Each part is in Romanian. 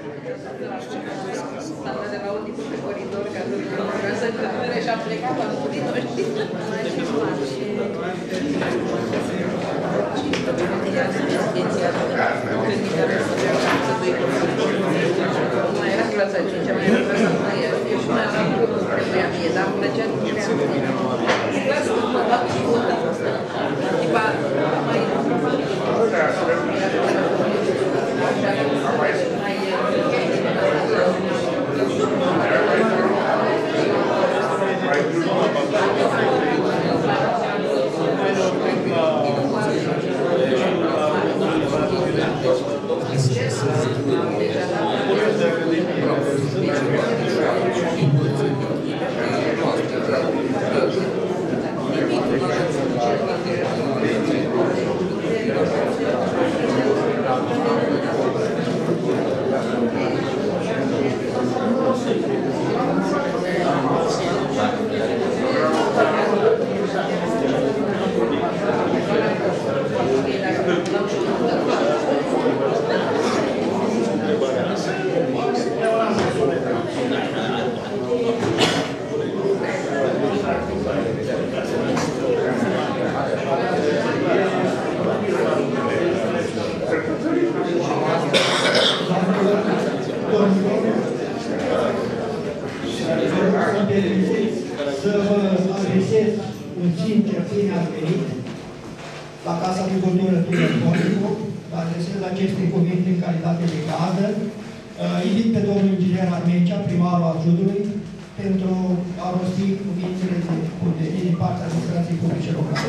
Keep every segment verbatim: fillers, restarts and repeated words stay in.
Standa de la un tipul pe coridor ca să vrea să întâmplă și a plecat, am murit, nu știi? Mai era clasa a cincea, mai era clasa a nouă, eu și mai aveam lucruri nu trebuia mie, dar îmi plăcea că trebuia mie. Clasa că mă bag și pută. Tipa, mai... Să vă adresez un sincer bine ați venit la Casa de Cultură Tubercolicu. Vă adresez aceste cuvinte în calitate de gazdă. Invit pe domnul inginer Armencea, primarul adjunktului, pentru a rosti cuvintele de puterii din partea administrației publice locale.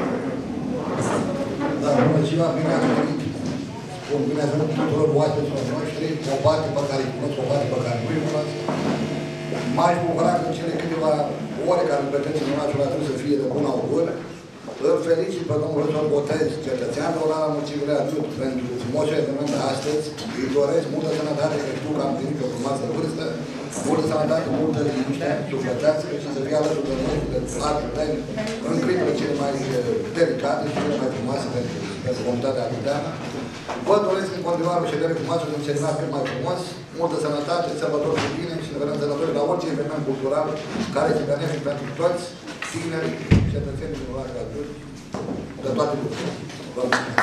Da, bună ziua, bine ați venit. Bun, bine ați venit tuturor oaspeților noștri, o parte pe care îi cunosc, o parte pe care nu îi cunosc. M-aș bucura că cele câteva ore care îmi petreceți în orașul atunci să fie de bun augur. Îl felicit pe domnul Răzor Botez, cetățean de la mulțimile adjunct, pentru frumosul eveniment de astăzi. Îi doresc multă sănătate, că știu că am venit pe o frumoasă vârstă, multă sănătate, multă liniște, sufletească și să fie alături de noi, de alți vremi, în clipele cele mai delicate și cele mai frumoase pentru, pentru comunitatea arăteană. Vă doresc în continuare o ședere frumoasă, un seminar cât mai frumos, multă sănătate, sărbători cu bine și ne vedem sănători la orice eveniment cultural care este benefic pentru toți tinerii, cetățenii din orașul adjunct, de toate lucrurile. Vă mulțumesc!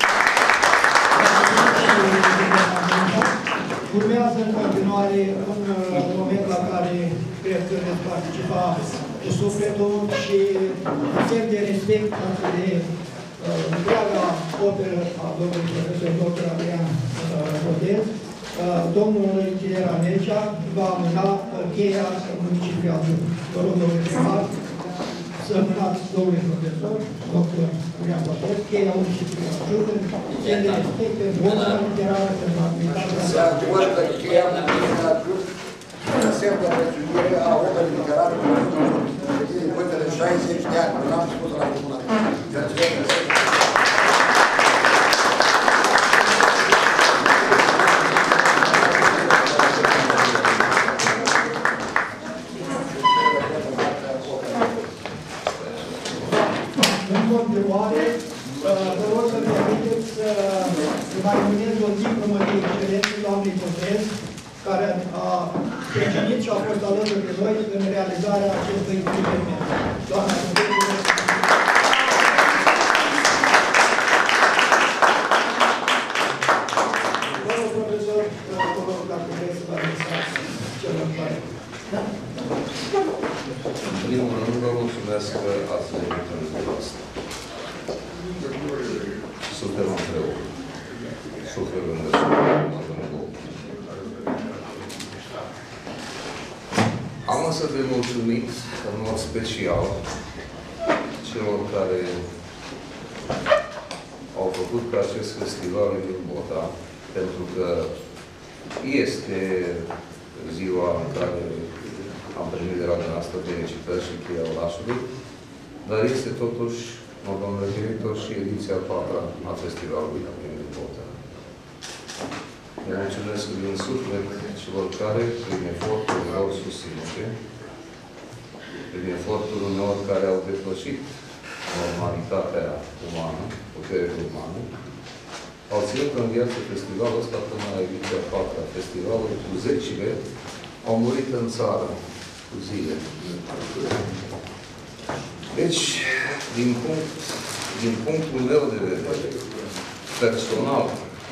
Urmează în continuare un moment la care cred că veți participa cu sufletul și semn de respect față de întreaga operă a domnului profesor doctor Adrian Botez. Domnul inginer Armencea va amâna cheia municipiului adjunct. Vă rog, domnule primar, să amânați domnului profesor doctor Adrian Botez, cheia municipiului adjunct, semn de respect pentru opera literară, pentru administrația. Se acordă cheia municipiului adjunct, semn de prețuire a operei literare din vârstele șaizeci de ani. Nu am spus la comună. Vă rog să-mi permiteți să mai urmez o diplomă de excelență doamnei Botez, care a sprijinit și a fost alături de noi în realizarea acestui eveniment. Doamna Botez, domnul profesor, vă rog dacă vreți să vă adresați celor care. În primul rând, vă mulțumesc că ați venit în ziua asta. Suntem împreună. Suflet lângă suflet, lângă om. Am însă de mulțumit, în mod special, celor care au făcut ca acest festival în Bota, pentru că este ziua în care am primit de la dumneavoastră felicitări și cheia orașului, dar este totuși, domnule director, și ediția a patra a festivalului din Bota. Le mulțumesc din suflet celor care, prin efortul lor susținute, prin efortul unor care au depășit normalitatea umană, puterea umană, au ținut în viață festivalul ăsta până la ediția a patra festivalului, cu zecile, au murit în țară cu zile. Deci, din, punct, din punctul meu de vedere, personal,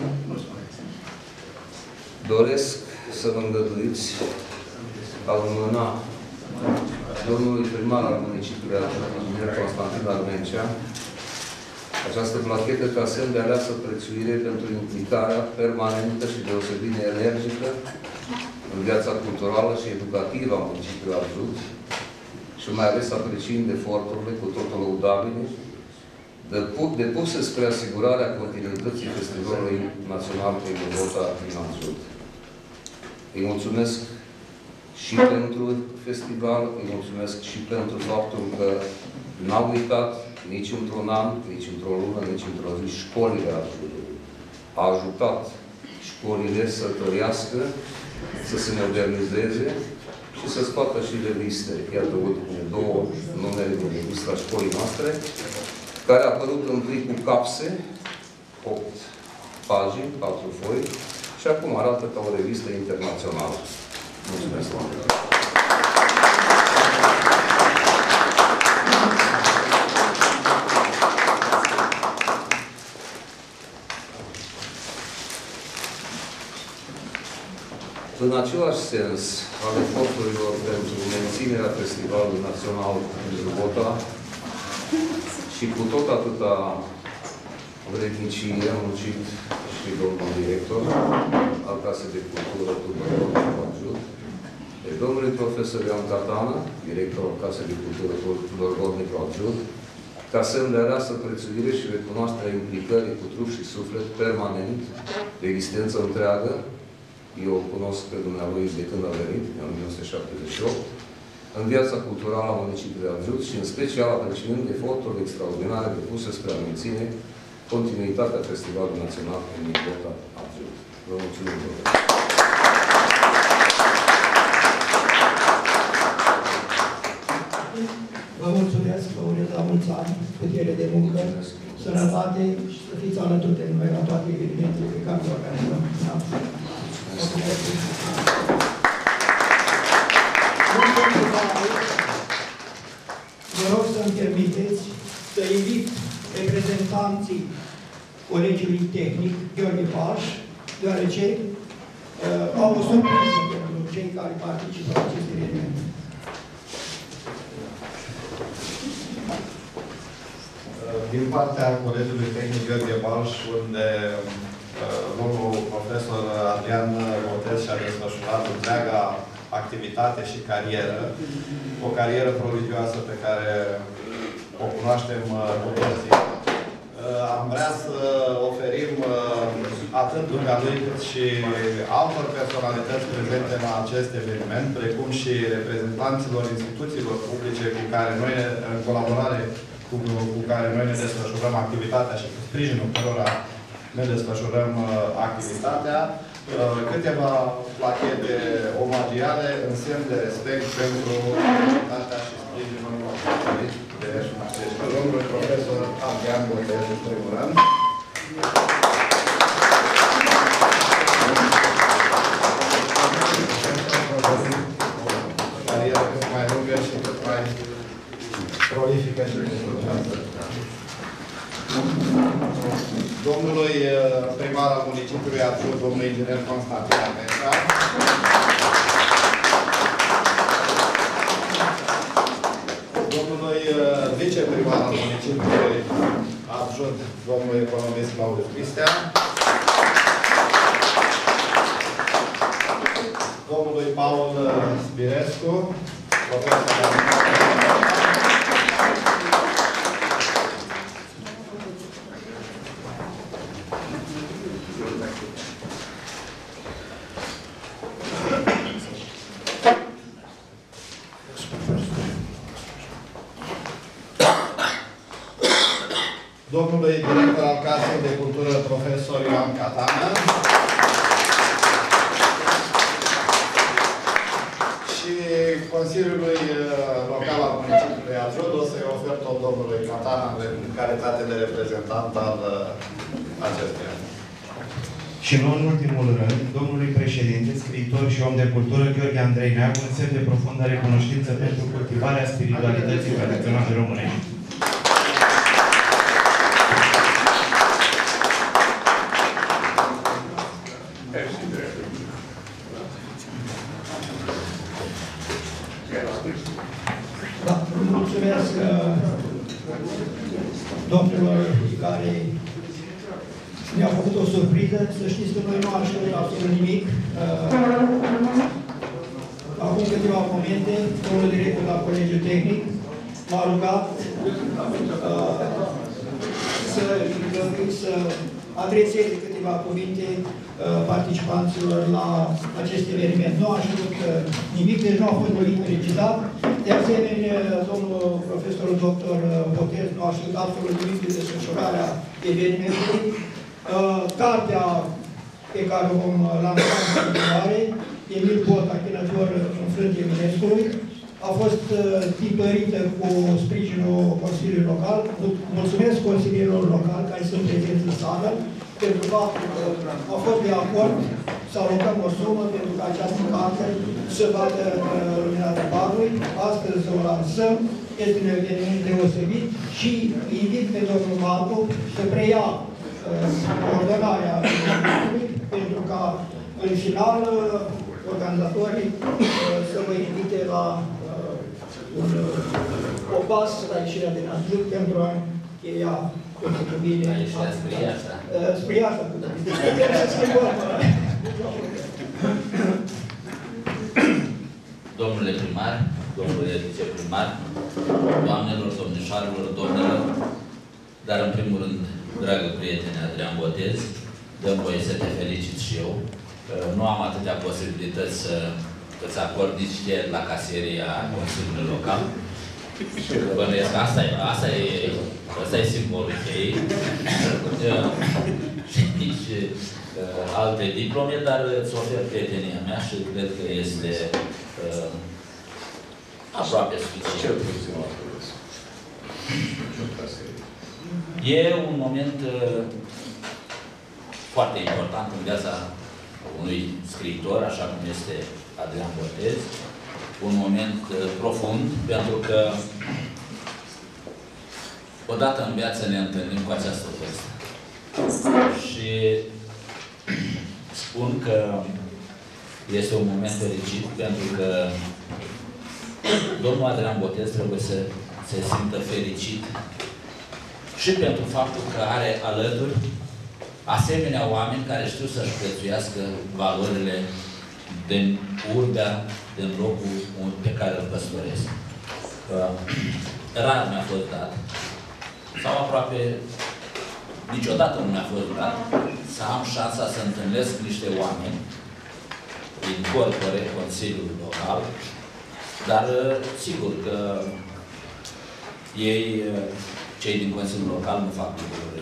doresc să-mi îngăduiți a înmâna domnului primar al municipiului inginer Constantin Armencea această plachetă ca semn de aleasă prețuire pentru implicarea permanentă și deosebit de energică în viața culturală și educativă a municipiului Arjut și mai ales apreciind eforturile cu totul lăudabile depuse spre asigurarea continuității Festivalului Național pe Golgota din Arjut. Îi mulțumesc și pentru festival, îi mulțumesc și pentru faptul că n-au uitat nici într-un an, nici într-o lună, nici într-o zi școlile Arjutului. A ajutat școlile să trăiască, să se modernizeze și să scoată și reviste. Iată, ultimele două numere din revista școlii noastre, care a apărut întâi cu capse, opt pagini, patru foi, și acum arată ca o revistă internațională. Mulțumesc! În același sens al eforturilor pentru menținerea Festivalului Național din Golgota și cu tot atâta vrednicie a muncit și domnul director al Casei de Cultură Tudor Arjut, domnului profesor Ioan Catana, director al Casei de Cultură Tudor Arjut, ca semn de aleasă prețuire și recunoașterea implicării cu trup și suflet permanent, de existență întreagă. Eu o cunosc pe dumnealui de când a venit, în o mie nouă sute șaptezeci și opt, în viața culturală a municipiului Arjut și în special apreciând eforturile extraordinare depuse spre a menține continuitatea Festivalului Național în Golgota Arjut. Vă mulțumim! Vă mulțumesc, vă urez la mulți ani, putere de muncă, sănătate și să fiți alături de noi la toate evenimentele pe care le organizăm. Vă rog să-mi permiteți să invit reprezentanții Colegiului Tehnic Gheorghe Paș, deoarece uh, au o surpriză pentru cei care participă la acest eveniment. Din partea Colegiului Tehnic Gheorghe Paș, unde uh, domnul profesor Adrian Botez și-a desfășurat întreaga activitate și carieră, o carieră prodigioasă pe care o cunoaștem cu toții. Am vrea să oferim atât dumnealui cât și altor personalități prezente la acest eveniment, precum și reprezentanților instituțiilor publice cu care noi, în colaborare cu, cu care noi ne desfășurăm activitatea și cu sprijinul cărora ne desfășurăm activitatea, câteva plachete omagiale în semn de respect pentru activitatea și sprijinul de domnul profesor Adrian Botez, în primul rând. Carieră cât mai lungă și cât mai prolifică și rezultată. Domnului primar al municipiului Arjut, domnul inginer Constantin Armencea. Domnului viceprimar al municipiului Arjut, domnul economist Claudiu Cristea. Domnului Paul Spirescu, profesor de domnului director al Casei de Cultură, profesor Ioan Catana. Și Consiliului Local al municipiului Arjut o să-i ofer tot domnului Catana în calitate de reprezentant al acestuia. Și nu în ultimul rând, domnului președinte, scriitor și om de cultură Gheorghe Andrei Neagu, un semn de profundă recunoștință pentru cultivarea spiritualității tradiționale românești. Da, mulțumesc domnilor care mi-au făcut o surpriză. Să știți că noi nu așteptăm absolut nimic. Acum câteva momente, domnul director la Colegiul Tehnic m-a rugat să, să adreseze câteva cuvinte participanților la acest eveniment. Nu a știut nimic, deci nu a fost nimic recitat. De asemenea, domnul profesorul doctor Botez nu a știut absolut nimic de desfășurarea evenimentului. Cartea pe care o vom lansa în continuare, Emil Bota, Chinător în frânge Eminescului, a fost tipărită cu sprijinul Consiliului Local. Mulțumesc consilierilor locali care sunt prezenți în sală, pentru faptul că au fost de acord să alocăm o sumă pentru ca această carte să vadă lumina tabanului. Astăzi o lansăm, este un eveniment deosebit și invit pe domnul Marcu să preia ordonarea pentru ca în final organizatorii să vă invite la un, o pasă la ieșirea din azil pentru a încheia pentru bine. Spre asta. Spre asta, să schimbăm. Domnule primar, domnule viceprimar, doamnelor, domnișoarelor, domnilor, dar în primul rând, dragă prietene Adrian Botez, dăm voie să te felicit și eu. Nu am atâtea posibilități să îți acord nici la casieria Consiliului Local. Bănuiesc că asta e, asta e, asta e simbolul ei. Și nici uh, alte diplome, dar îți ofer prietenia mea și cred că este uh, aproape suficient. E un moment uh, foarte important în viața unui scriitor, așa cum este Adrian Botez. Un moment uh, profund, pentru că odată în viață ne întâlnim cu această vârstă. Și spun că este un moment fericit, pentru că domnul Adrian Botez trebuie să se simtă fericit și pentru faptul că are alături asemenea oameni care știu să-și prețuiască valorile din urbea, din locul pe care îl păstoresc. Rar mi-a fost dat, sau aproape niciodată nu mi-a fost dat, să am șansa să întâlnesc niște oameni din corpore, Consiliul Local, dar sigur că ei, cei din Consiliul Local, nu fac lucruri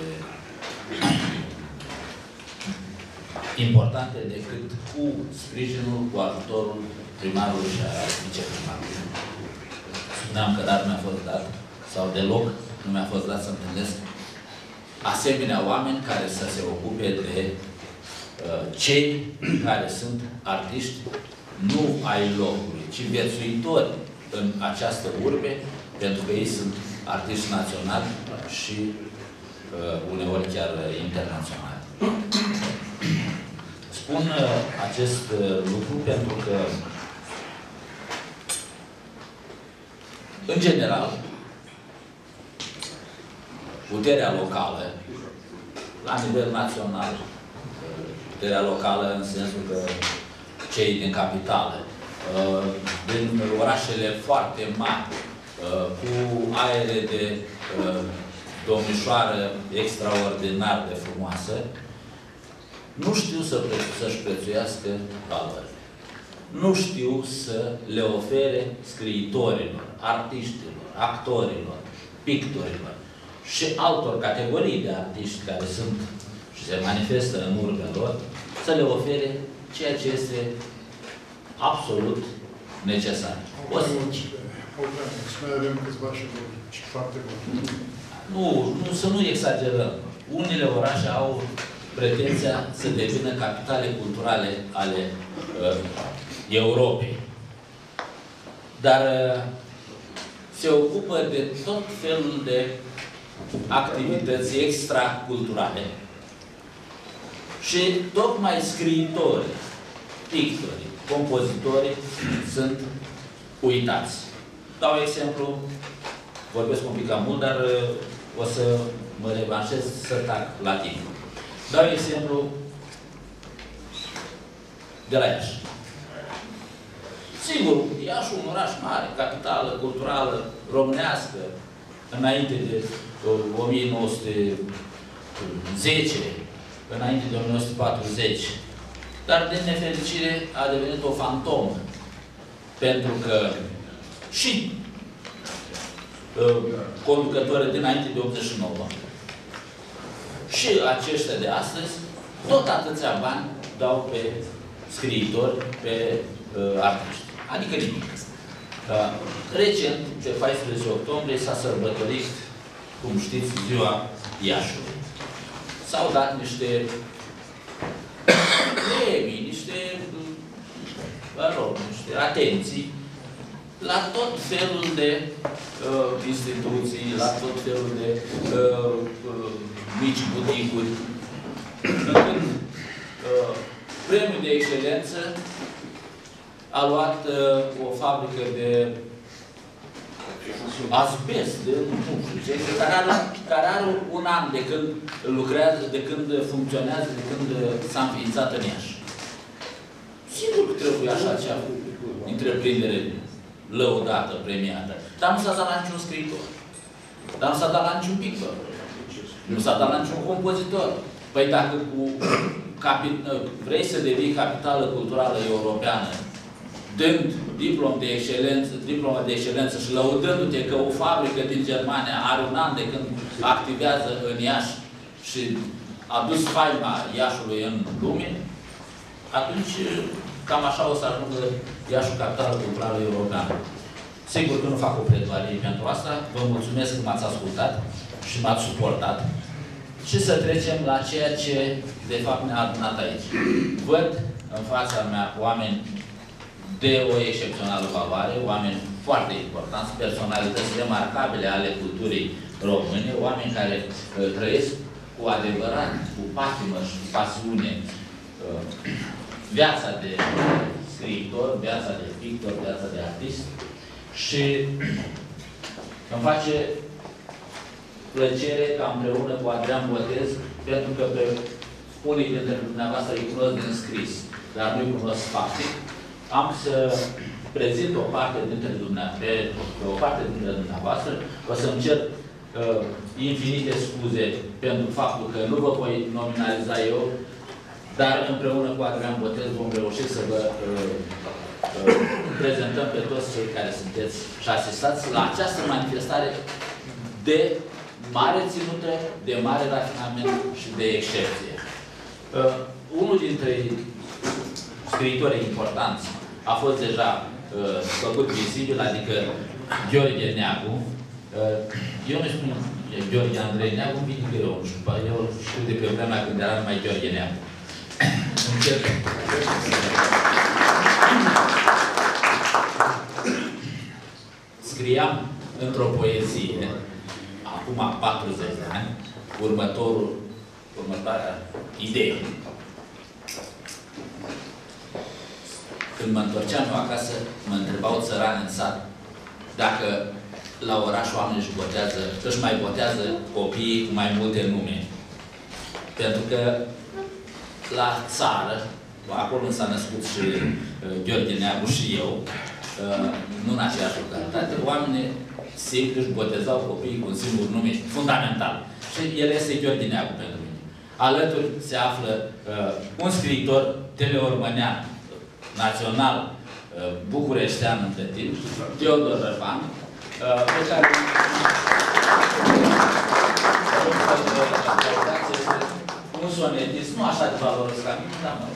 importante decât cu sprijinul, cu ajutorul primarului și a viceprimarului. Spuneam că dar mi-a fost dat, sau deloc nu mi-a fost dat să întâlnesc asemenea oameni care să se ocupe de uh, cei care sunt artiști nu ai locului, ci viețuitori în această urbe, pentru că ei sunt artiști naționali și uh, uneori chiar internaționali. Spun uh, acest uh, lucru pentru că, în general, puterea locală, la nivel național, puterea locală în sensul că cei din capitală, din orașele foarte mari, cu aere de domnișoară extraordinar de frumoasă, nu știu să să-și prețuiască valorile. Nu știu să le ofere scriitorilor, artiștilor, actorilor, pictorilor și altor categorii de artiști care sunt și se manifestă în urbea lor, să le ofere ceea ce este absolut necesar. O să... Mai avem câțiva și foarte buni. Nu, nu, să nu exagerăm. Unele orașe au pretenția să devină capitale culturale ale uh, Europei. Dar uh, se ocupă de tot felul de activități extraculturale și tocmai scriitori, pictori, compozitori sunt uitați. Dau exemplu, vorbesc un pic cam mult, dar uh, o să mă revanșez să tac la timp. Dau exemplu de la Iași. Sigur, Iași un oraș mare, capitală culturală românească, înainte de o mie nouă sute zece, înainte de o mie nouă sute patruzeci, dar din nefericire a devenit o fantomă, pentru că și uh, conducătorii dinainte de optzeci și nouă și aceștia de astăzi, tot atâția bani dau pe scriitori, pe uh, artiști. Adică nimic. Uh, recent, pe paisprezece octombrie, s-a sărbătorit, cum știți, ziua Iașului. S-au dat niște premii, niște, mă rog, niște atenții la tot felul de uh, instituții, la tot felul de uh, uh, mici buticuri. Când uh, premiul de excelență a luat uh, o fabrică de asbest, de nu știu ce, care are, care are un an de când lucrează, de când funcționează, de când s-a înființat în Iași. Sigur că trebuie așa cea întreprindere lăudată, premiată. Dar nu s-a dat la niciun scriitor. Dar nu s-a dat la niciun pictor. Nu s-a dat la niciun compozitor. Păi dacă cu vrei să devii capitală culturală europeană, dând diplom de excelență, diplomă de excelență și lăudându-te că o fabrică din Germania are un an de când activează în Iași și a dus faima Iașului în lume, atunci cam așa o să ajungă Iașul capitală culturală europeană. Sigur că nu fac o pledoarie pentru asta. Vă mulțumesc că m-ați ascultat și m-ați suportat. Și să trecem la ceea ce, de fapt, ne-a adunat aici. Văd în fața mea oameni de o excepțională valoare, oameni foarte importanți, personalități remarcabile ale culturii române, oameni care uh, trăiesc cu adevărat, cu patimă și cu pasiune uh, viața de scriitor, viața de pictor, viața de artist. Și îmi face plăcere ca împreună cu Adrian Botez, pentru că pe unii dintre dumneavoastră îi cunosc din scris, dar nu-i cunosc faptic, am să prezint o parte dintre dumneavoastră, o parte dintre dumneavoastră, o să-mi cer uh, infinite scuze pentru faptul că nu vă voi nominaliza eu, dar împreună cu Adrian Botez vom reuși să vă uh, uh, prezentăm pe toți cei care sunteți și asistați la această manifestare de mare ținută, de mare rafinament și de excepție. Uh, unul dintre scriitorii importanți a fost deja uh, făcut vizibil, adică Gheorghe Neagu. Uh, eu nu spun Gheorghe Andrei Neagu, un pic greu, nu știu, eu știu de pe vremea când era numai Gheorghe Neagu. Încerc. Scriam într-o poezie, acum patruzeci de ani, următorul, următoarea idee. Când mă întorceam eu acasă, mă întrebau țărani în sat dacă la oraș oamenii își botează, își mai botează copiii cu mai multe nume. Pentru că la țară, acolo s-a născut și uh, Gheorghe Neagu și eu, uh, nu în aceeași localitate, oamenii simpli își botezau copiii cu un singur nume fundamental. Și el este Gheorghe Neagu pentru mine. Alături se află uh, un scriitor teleormănean, național, uh, bucureștean între timp, Teodor Răvan, uh, pe care un sonetist, nu așa de valoros ca mine, dar mă.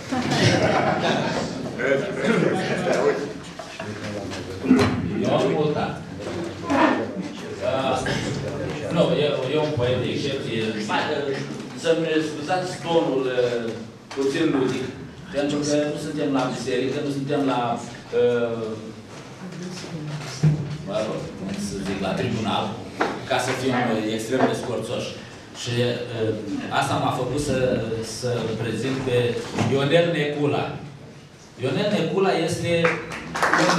Eu am multat. Uh, nu, e, e un poet de excepție. Mai, să-mi scuzați tonul uh, puțin ludic, pentru că nu suntem la biserică, nu suntem la, uh, mă rog, să zic, la tribunal, ca să fim extrem de scorțoși. Și uh, asta m-a făcut să, să prezint pe Ionel Necula. Ionel Necula este un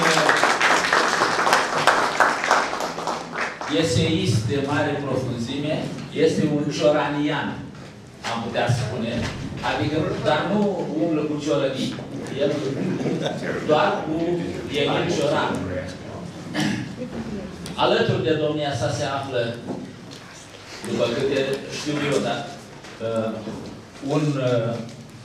eseist de mare profunzime, este un cioranian, am putea spune, adică, dar nu umblă cu ciorănii, el doar cu Emil Cioran. Alături de domnia sa se află, după câte știu eu, da, uh, un uh,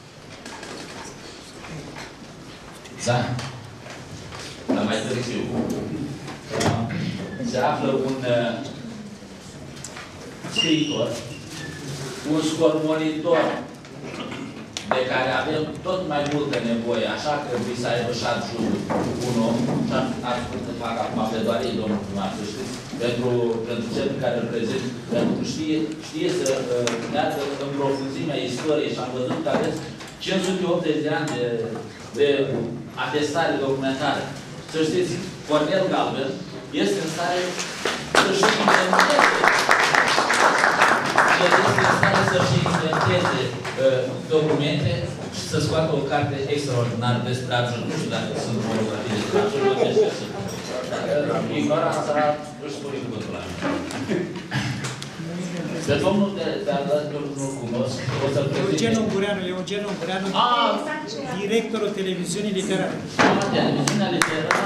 da, dar mai târziu. Uh, se află un uh, scriitor, un scormonitor de care avem tot mai multă nevoie, așa că trebuie să aibă și adjunct un om, și ar spune să fac acum pe doar ei, domnul primar, să știți, pentru, pentru cel care îl prezint, pentru că știe, știe să uh, meargă în profunzimea istoriei și am văzut că aveți cinci sute optzeci de ani de, de atestare documentare. Să știți, Cornel Galben este în stare să-și inventeze este în stare să-și inventeze uh, documente și să scoată o carte extraordinară despre adjunct. Nu știu dacă sunt monografii despre adjunct, nu știu că sunt. Uh, ignoranța își spune cuvântul la mine. Pe domnul de, de alături nu-l cunosc, o să-l prezint. Eugen Ungureanu, Eugen Ungureanu, directorul televiziunii literare. Ah, televiziunea literară.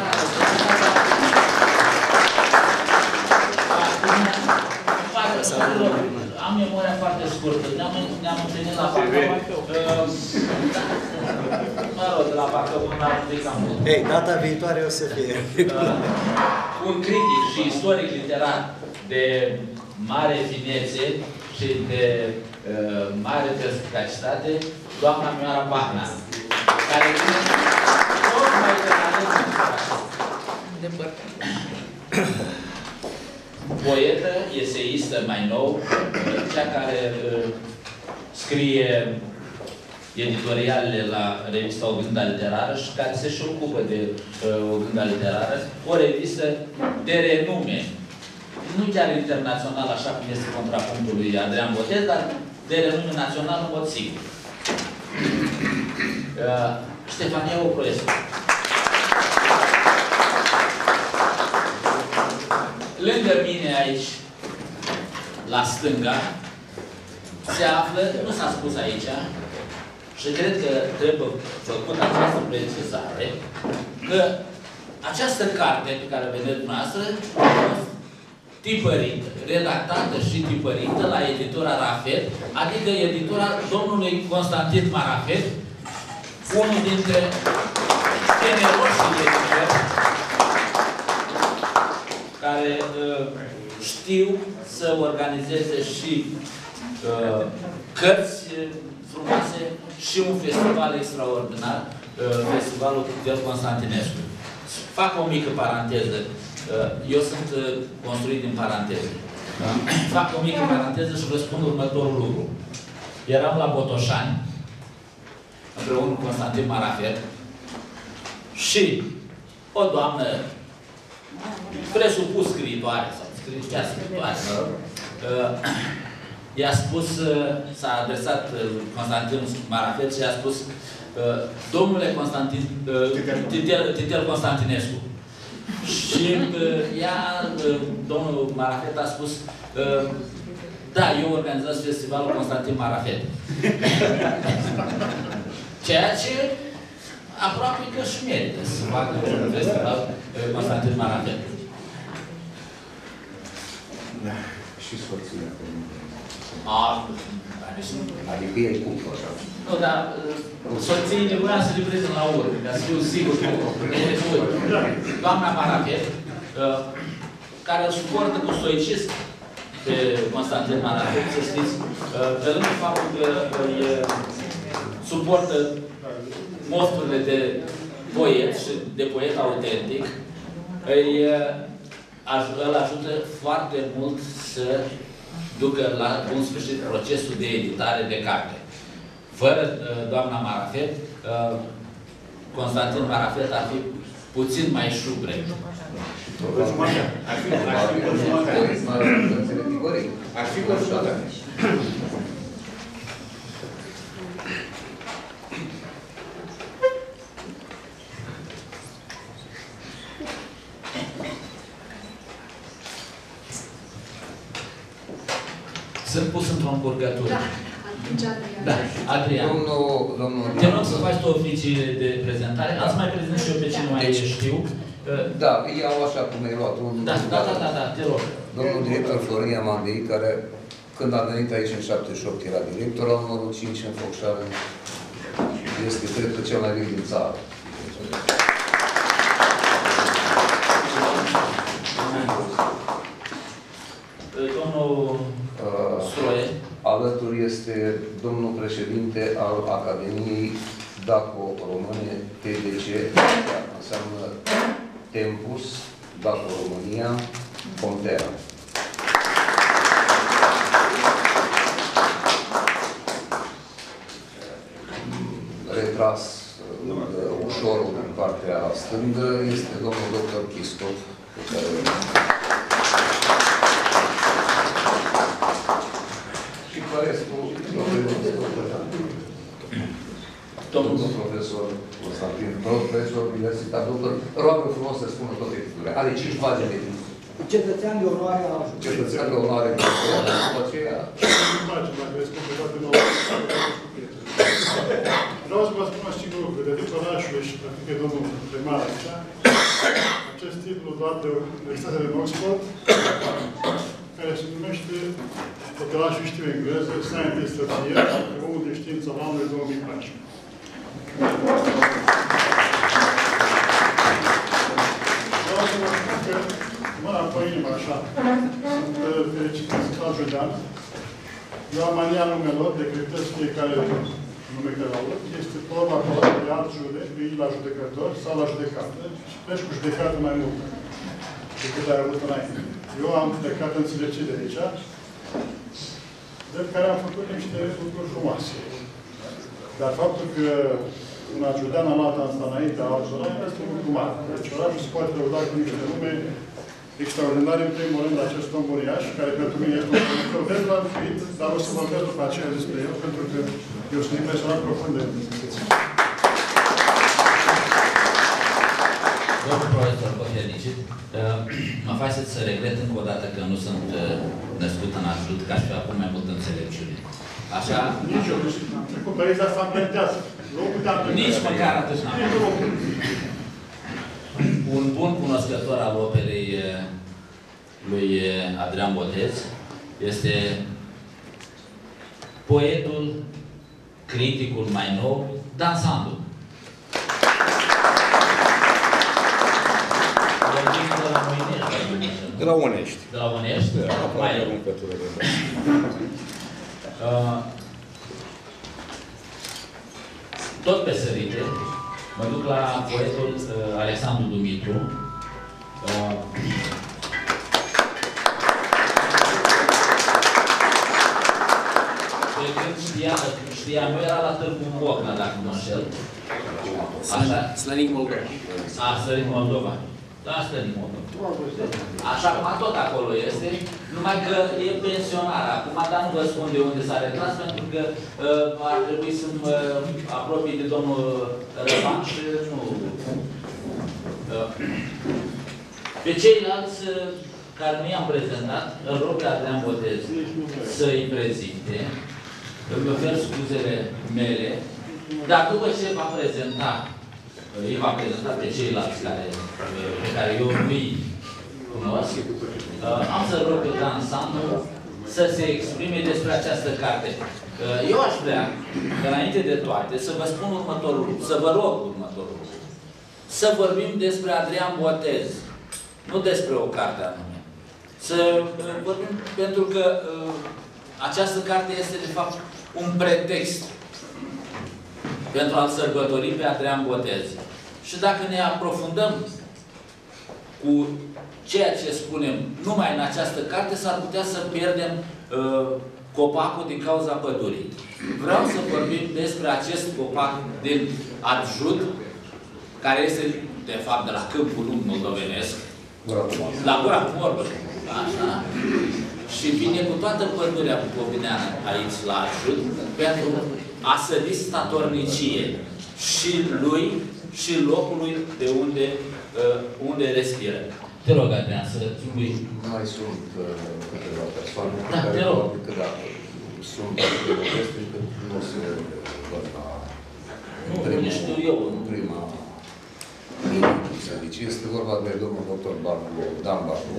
Am memoria foarte scurtă. Ne-am întâlnit la Bacău. Mă rog, de la Bacău până la pic am mult. Ei, data viitoare o să fie. Un critic și istoric literar de mare finețe și de uh, mare perspicacitate, doamna Mioara Bahna, care vine tot mai de poetă, eseistă mai nou, cea care uh, scrie editorialele la revista Ogânda Literară și care se și ocupă de uh, Ogânda Literară, o revistă de renume. Nu chiar internațional, așa cum este contrapunctul lui Adrian Botez, dar de renume național în mod sigur. Uh, Ștefania Oproescu. Lângă mine aici, la stânga, se află, nu s-a spus aici, și cred că trebuie făcută această precizare, că această carte pe care o vedeți dumneavoastră a fost tipărită, redactată și tipărită la editura Rafet, adică editura domnului Constantin Marafet, unul dintre generoșii editori care uh, știu să organizeze și uh, cărți frumoase și un festival extraordinar, uh, Festivalul del Constantinescu. Fac o mică paranteză. Uh, eu sunt uh, construit din paranteze. Da? Fac o mică paranteză și vă spun următorul lucru. Eram la Botoșani, împreună cu Constantin Marafet, și o doamnă presupus scriitoare, sau chiar scriitoare, uh, i-a spus, uh, s-a adresat uh, Constantin Marafet și i-a spus uh, domnule Constantin, uh, Titel, Titel Constantinescu. Și uh, ea, uh, domnul Marafet a spus uh, da, eu organizez festivalul Constantin Marafet. Ceea ce aproape că și merită să facă un festival uh, Constantin Marafet. Da. Și soția. A, adică e cuplu, așa. nu, dar soțiile voiam să livreze la urmă, ca să fiu sigur că e destul. Doamna Marafet, care îl suportă cu stoicism pe Constantin Marafet, să știți, pe lângă faptul că e, suportă mofturile de poet și de poet autentic, îi îl ajută foarte mult să ducă la bun sfârșit procesul de editare de carte. Fără doamna Marafet, Constantin Marafet ar fi puțin mai șubre. Ar fi Ar fi consultat. Sunt pus într-o încurcătură. Da, atunci Adrian. Da, Adrian. Domnul, domnul... Te rog să faci tu oficii de prezentare. Da. Ați mai prezent și eu pe cine mai deci, știu. Da, iau așa cum ai luat. Un, da, da, da, da, da, te rog. Domnul director Florin Amandei, care când a venit aici în șaptezeci și opt era director la numărul cinci în Focșani, este, cred că, cel mai vechi din țară. Domnul Stroie. Alături este domnul președinte al Academiei Daco Române, T D C, înseamnă Tempus, Daco România, Pontera. Retras uh, ușorul în partea stângă este domnul doctor Chistov, pe care și Părescu, domnul profesor Constantin, profesor universitar, doctor, roagă frumos să spună toate titlurile. Are cinci pagini de titlu. Cetățean de onoare a Cetățean de onoare de onoare, după aceea... Vreau să vă spun acest lucru, de după orașul și practic e domnul primar aici, acest titlu dat de Universitatea din Oxford, care se numește, tot orașul știu engleză, Scientist of the Year, omul de știință al anului două mii paisprezece. Vreau să vă spun că mâna pe inimă așa, sunt fericit să stau judean. Eu am mania numelor, decretez fiecare nume care au avut, este forma de alt judec, vii la judecător sau la judecată și pleci cu judecată mai mult decât ai avut înainte. Eu am plecat în înțelegere de aici, de care am făcut niște lucruri frumoase. Dar faptul că un ajudean am luat asta înainte, a altul înainte, este un lucru mare. Deci orașul se poate lăuda cu niște nume extraordinare, în primul rând, acest om uriaș, care pentru mine este un lucru dezvăluit, dar o să vorbesc după aceea despre el, pentru că eu sunt impresionat profund de el. Domnul profesor Cofernicit, mă faceți să regret încă o dată că nu sunt născut în ajut, că aș fi acum mai mult înțelepciune. Așa? Nici eu, am trecut pe aici, dar s-a plantează. Nici măcar atât n-am. Un bun cunoscător al operei lui Adrian Botez este poetul, criticul mai nou, Dan Sandu. De la Unești. De la Unești? Mai e. Tot pe sărite, mă duc la poetul uh, Alexandru Dumitru. Uh, pe când știa, știam, eu era la Târgu Bocna, dacă mă înșel. Slănic Moldova. A, Slănic Moldova. Da, Slănic Moldova. Așa, acum tot acolo este, numai că e pensionar. Acum, dar nu vă spun de unde s-a retras, pentru că uh, ar trebui să mă apropii de domnul Răvan și nu... Uh, pe ceilalți uh, care nu i-am prezentat, îl rog pe Adrian Botez să-i prezinte, îmi ofer scuzele mele, dar după ce va prezenta, îi va prezenta pe ceilalți care, pe care eu nu-i cunosc, am să rog pe Dan Sandu să se exprime despre această carte. Eu aș vrea, înainte de toate, să vă spun următorul lucru, să vă rog următorul lucru. Să vorbim despre Adrian Botez, nu despre o carte anume. Să vorbim, pentru că această carte este, de fapt, un pretext pentru a-l sărbători pe Adrian Botez. Și dacă ne aprofundăm cu ceea ce spunem numai în această carte, s-ar putea să pierdem uh, copacul din cauza pădurii. Vreau să vorbim despre acest copac din adjut, care este, de fapt, de la Câmpul Lung moldovenesc, la Gura Morbă, așa, și vine cu toată pădurea bucovineană aici la adjut, pentru a sădi statornicie și lui și locului de unde, uh, unde respiră. Te rog, Adrian, să spui. Mai sunt uh, câteva persoane da, care te rog. câteodată sunt atât de modeste încât nu se văd la nu, prima, știu eu. prima să zice. Este vorba de domnul doctor Barbu, Dan Barbu.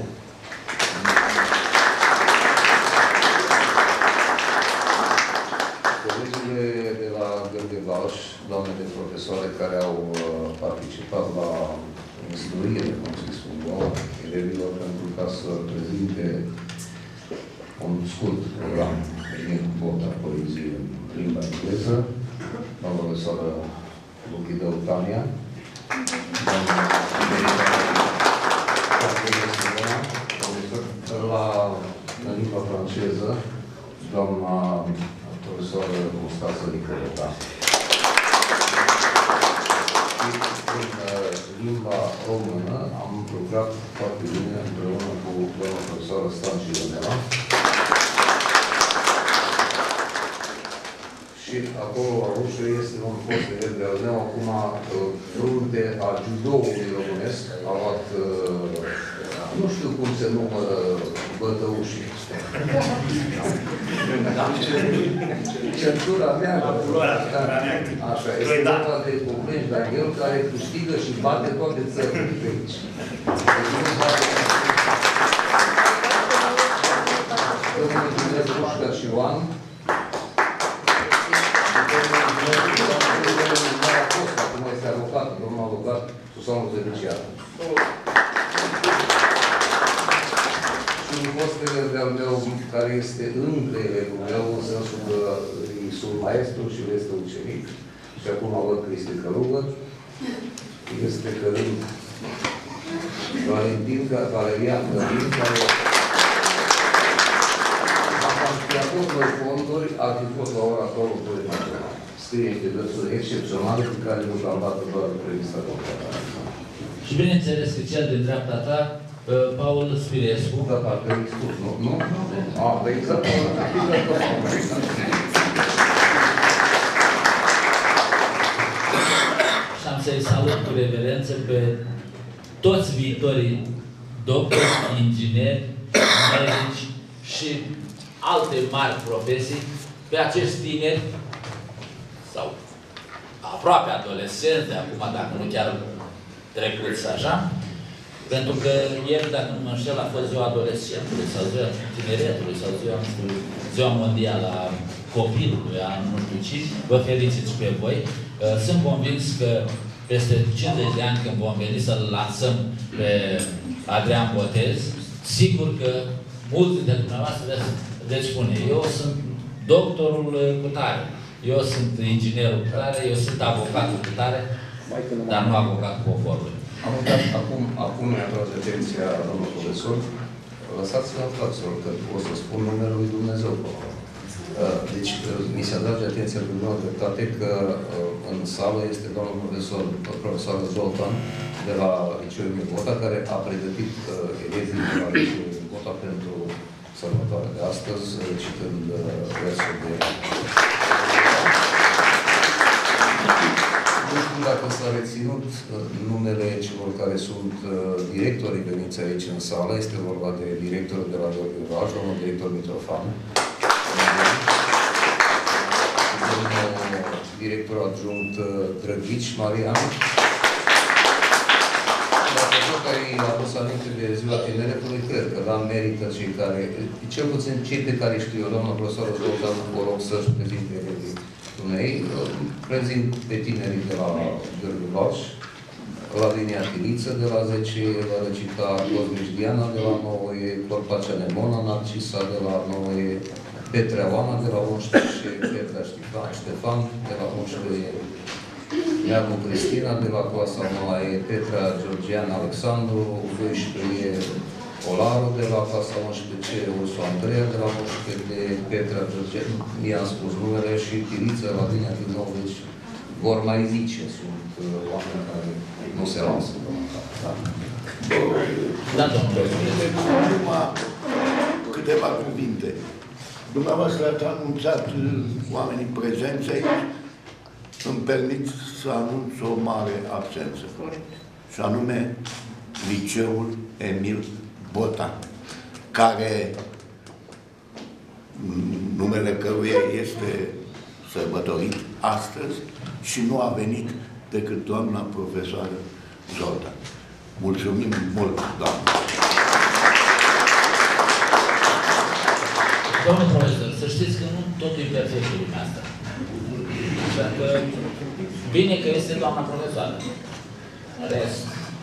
Colegile de la Gheorghe Balș, doamnele profesoare care au participat la instruire, cum se spune, elevilor, pentru ca să prezinte un scurt program din Bota Poezie în limba engleză, doamna profesoară Luchidău Tania, doamna la în limba franceză, doamna profesoară Constanță Nicoleta. În limba română am lucrat foarte bine împreună cu doamna profesoară Stan și Ionela. Și acolo la ușă este un post de de al meu, acum frunte a judoului românesc, a luat, nu știu cum se numără bătăușii. Centura mea, așa, este vorba de Coplești, dar el care câștigă și bate toate țările pe aici. Domnul mulțumesc Rușca și Ioan. Acum este avocat, domnul avocat Susanu Zăvician. Și un fost de-al meu, care este între elevul meu, în sensul că sunt maestru și el este ucenic. Și acum văd că este călugă. Este Călin Valentin, Valerian Călin, care am știut noi fonduri, ar fi fost la ora actuală de național. Scrie interesuri excepționale pe care nu l-am dat doar în revista completă. Și bineînțeles că cel din dreapta ta, Paul Spirescu. Da, parcă îi spus, nu? Nu? A, de exact. Și am să-i salut cu reverență pe toți viitorii doctori, ingineri, medici și alte mari profesii, pe acești tineri, sau aproape adolescenți, de acum, dacă nu chiar trecuți așa, pentru că ieri, dacă nu mă înșel, a fost ziua adolescentului, sau ziua tineretului, sau ziua, nu știu, ziua mondială a copilului, a nu știu ce, vă felicit și pe voi. Sunt convins că peste cincizeci de ani, când vom veni să-l lansăm pe Adrian Botez, sigur că mulți dintre dumneavoastră veți spune, eu sunt doctorul cu tare, eu sunt inginerul cu tare, eu sunt avocatul cu tare, dar nu avocatul poporului. Am uitat, acum, acum mi-a tras atenția domnul profesor. Lăsați-mă, fraților, că o să spun numele lui Dumnezeu. Deci, mi se atrage atenția pe doamna dreptate că în sală este domnul profesor, profesorul Zoltan, de la Liceul Mibota, care a pregătit elevii de la Liceul Mibota pentru sărbătoarea de astăzi, citând versul de... Nu știu dacă s-a reținut numele celor care sunt directorii veniți aici în sală. Este vorba de directorul de la Gheorghe Balș, domnul director Mitrofan, domnul director adjunct Drăghici Marian, dacă tot ai adus aminte de ziua tineretului, cred că la merită cei care, cel puțin cei pe care știu eu, doamna profesoră Zoltan, vă rog să-și prezinte elevii dumnei, prezint pe tinerii de la Gheorghe Balș, la linia Tiliță de la zece, va recita Cosmici Diana de la nouă, Corpacea Nemona, Narcisa de la nouă, Petre Oana de la unsprezece, Petra Ștefan, Ștefan de la unsprezece, Neagu Cristina de la clasa nouă, Petra Georgian Alexandru, doisprezece, Olaru de la clasa unsprezece C, Ursu Andreea de la unsprezece D, Petra George, i-am spus numele, și Tiriță la linia din nouăzeci, vor mai zice, sunt uh, oameni care nu se lasă. Da, da domnule. Numai câteva cuvinte. Dumneavoastră ați anunțat oamenii prezenți aici, îmi permit să anunț o mare absență. Și anume Liceul Emil Botan, care numele căruia este sărbătorit astăzi și nu a venit decât doamna profesoară Zoltan. Mulțumim mult, doamnă! Domnul profesor, să știți că nu totul e perfect în lumea asta. Așa că bine că este doamna profesoară. În rest.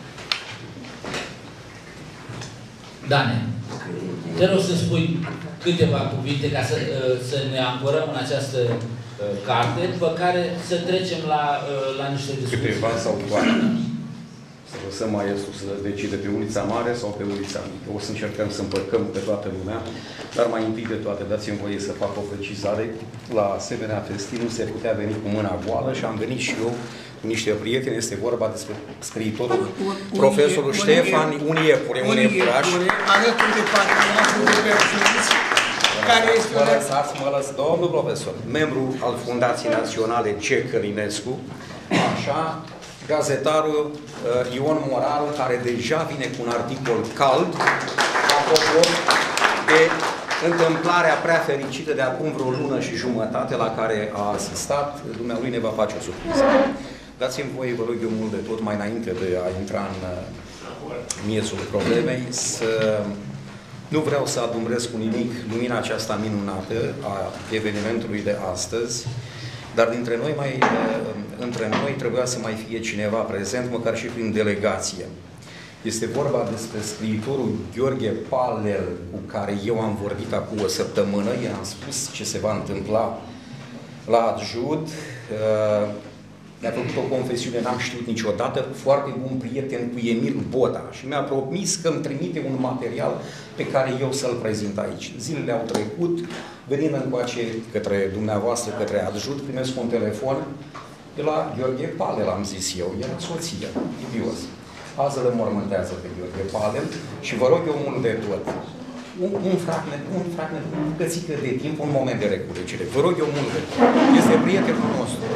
Dane, te rog să spui câteva cuvinte ca să, să ne ancorăm în această carte, după care să trecem la, la niște discuții. Câteva sau toate. Să lăsăm maestru să decide pe ulița mare sau pe ulița mică. O să încercăm să împărcăm pe toată lumea, dar mai întâi de toate dați-mi voie să fac o precizare. La asemenea festiv nu se putea veni cu mâna goală și am venit și eu cu niște prieteni. Este vorba despre scriitorul profesorul Ștefan, un iepure, un iepuraș. Alături de patronatul de Berșuiți, care este... Mă lăsați, mă lăs, domnul profesor, membru al Fundației Naționale C. Călinescu, așa, gazetarul uh, Ion Moraru, care deja vine cu un articol cald, apropo de întâmplarea prea fericită de acum vreo lună și jumătate la care a asistat, dumnealui ne va face o surpriză. Dați-mi voie, vă rog eu mult de tot, mai înainte de a intra în uh, miezul problemei, să nu vreau să adumbresc cu nimic lumina aceasta minunată a evenimentului de astăzi, dar dintre noi, mai, între noi trebuia să mai fie cineva prezent, măcar și prin delegație. Este vorba despre scriitorul Gheorghe Paller, cu care eu am vorbit acum o săptămână, i-am spus ce se va întâmpla la Adjud. Mi-a făcut o confesiune, n-am știut niciodată, foarte bun prieten cu Emil Bota și mi-a promis că îmi trimite un material pe care eu să-l prezint aici. Zilele au trecut, venind încoace către dumneavoastră, către Adjud, primesc un telefon de la Gheorghe Paller, am zis eu, era soția, idios. Azi îl înmormântează pe Gheorghe Paller și vă rog eu mult de tot. Un, un fragment, un fragment, un bucățică de timp, un moment de reculegere. Vă rog eu mult de tot. Este prietenul nostru.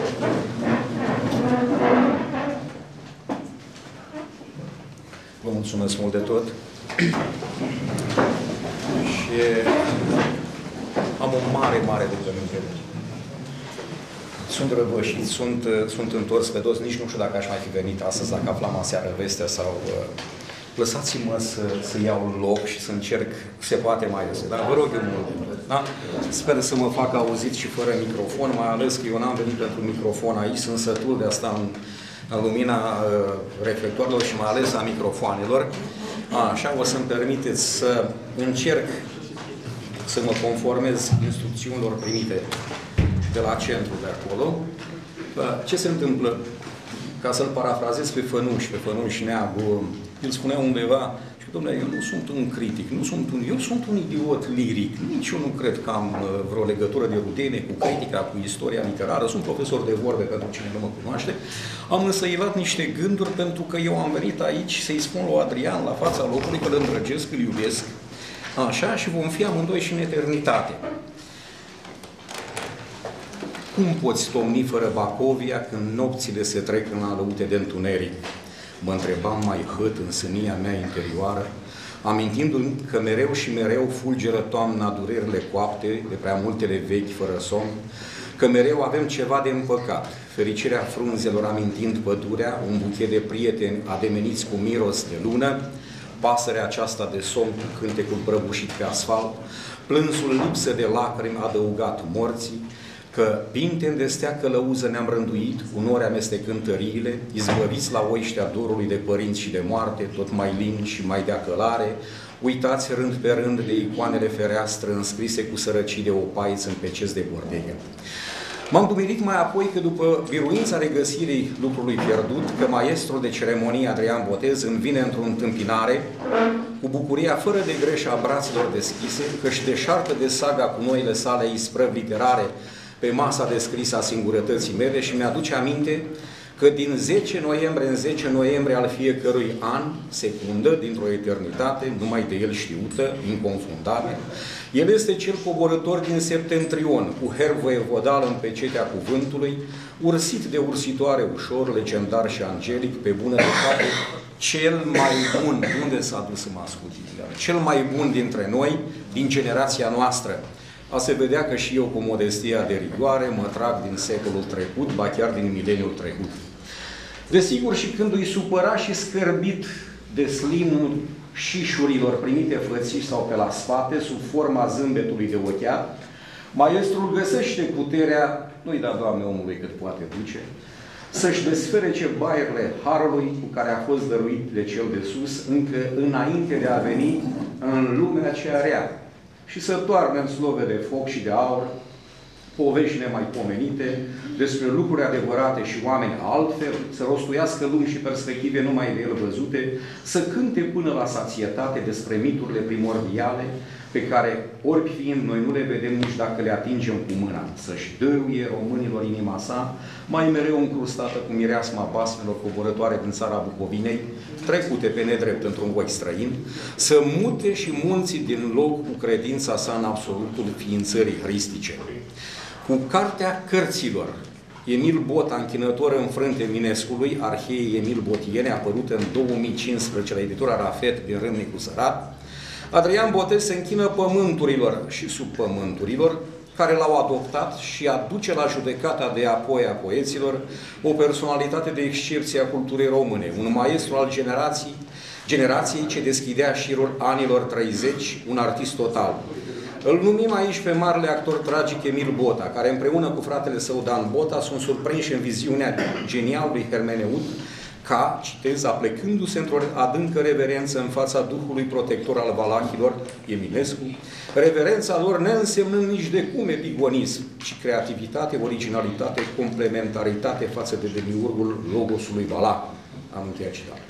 Vă mulțumesc mult de tot. Și am o mare, mare rugăminte. Sunt răvășit, sunt, sunt întors pe dos, nici nu știu dacă aș mai fi venit astăzi, dacă aflam aseară vestea sau... Lăsați-mă să, să iau loc și să încerc, se poate mai des. Dar vă rog eu mult. Da? Sper să mă fac auzit și fără microfon, mai ales că eu n-am venit pentru microfon aici, sunt sătul de asta în, în lumina uh, reflectoarelor și mai ales a microfoanelor. A, așa o să-mi permiteți să încerc să mă conformez instrucțiunilor primite de la centru de acolo. Ce se întâmplă? Ca să-l parafrazez pe Fănuș, pe Fănuș Neagu, el spunea undeva, și domnule, eu nu sunt un critic, nu sunt un, eu sunt un idiot liric, nici eu nu cred că am uh, vreo legătură de rudenie cu critica, cu istoria literară, sunt profesor de vorbe pentru cine nu mă cunoaște, am însăilat niște gânduri pentru că eu am venit aici să-i spun lui Adrian la fața locului că îl îndrăgesc, îl iubesc, așa, și vom fi amândoi și în eternitate. Cum poți domni fără Bacovia când nopțile se trec în alăute de întuneric? Mă întrebam mai hăt în sânia mea interioară, amintindu-mi că mereu și mereu fulgeră toamna durerile coapte de prea multele vechi fără somn, că mereu avem ceva de împăcat, fericirea frunzelor amintind pădurea, un buchet de prieteni ademeniți cu miros de lună, pasărea aceasta de somn cu cântecul prăbușit pe asfalt, plânsul lipsă de lacrimi adăugat morții, că pinte de stea călăuză ne-am rânduit, cu nori amestecând tăriile, izbăviți la oiștea dorului de părinți și de moarte, tot mai lin și mai de acălare, uitați rând pe rând de icoanele fereastră înscrise cu sărăcii de opaiți în pecezi de bordeghe. M-am dumirit mai apoi că după biruința regăsirii lucrului pierdut, că maestrul de ceremonie Adrian Botez îmi vine într-o întâmpinare cu bucuria fără de greș a brațelor deschise, că-și deșartă de saga cu noile sale isprăvi literare pe masa descrisă a singurătății mele și mi-aduce aminte că din zece noiembrie în zece noiembrie al fiecărui an, secundă, dintr-o eternitate, numai de el știută, inconfundabil, el este cel coborător din septentrion, cu her voievodal în pecetea cuvântului, ursit de ursitoare ușor, legendar și angelic, pe bună dreptate, cel mai bun, unde s-a dus să mă ascult, cel mai bun dintre noi, din generația noastră. A se vedea că și eu, cu modestia de rigoare, mă trag din secolul trecut, ba chiar din mileniul trecut. Desigur, și când îi supăra și scârbit de slinul șișurilor primite fățiși sau pe la spate, sub forma zâmbetului de ochiat, maestrul găsește puterea, nu-i da, Doamne, omului cât poate duce, să-și desferece baierile harului cu care a fost dăruit de cel de sus, încă înainte de a veni în lumea cea rea, și să toarne în slove de foc și de aur povești nemaipomenite despre lucruri adevărate și oameni altfel, să rostuiască lumi și perspective numai de el văzute, să cânte până la sațietate despre miturile primordiale pe care, ori fiind, noi nu le vedem nici dacă le atingem cu mâna, să-și dăruie românilor inima sa, mai mereu încrustată cu mireasma basmelor coborătoare din țara Bucovinei, trecute pe nedrept într-un voi străin, să mute și munții din loc cu credința sa în absolutul ființării hristice. Cu Cartea Cărților, Emil Bota, închinător în frânte Minescului, Arheei Emil Botiene, apărută în două mii cincisprezece la editura Rafet din Râmnicu Sărat, Adrian Botez se închină pământurilor și subpământurilor care l-au adoptat și aduce la judecata de apoi a poeților o personalitate de excepție a culturii române, un maestru al generației, generației ce deschidea șirul anilor treizeci, un artist total. Îl numim aici pe marele actor tragic Emil Bota, care împreună cu fratele său Dan Bota sunt surprinși în viziunea genialului Hermeneut, ca, citez, aplecându-se într-o adâncă reverență în fața Duhului protector al valahilor, Eminescu, reverența lor neînsemnând nici de cum epigonism, ci creativitate, originalitate, complementaritate față de demiurgul logosului valah. Am încheiat citatul.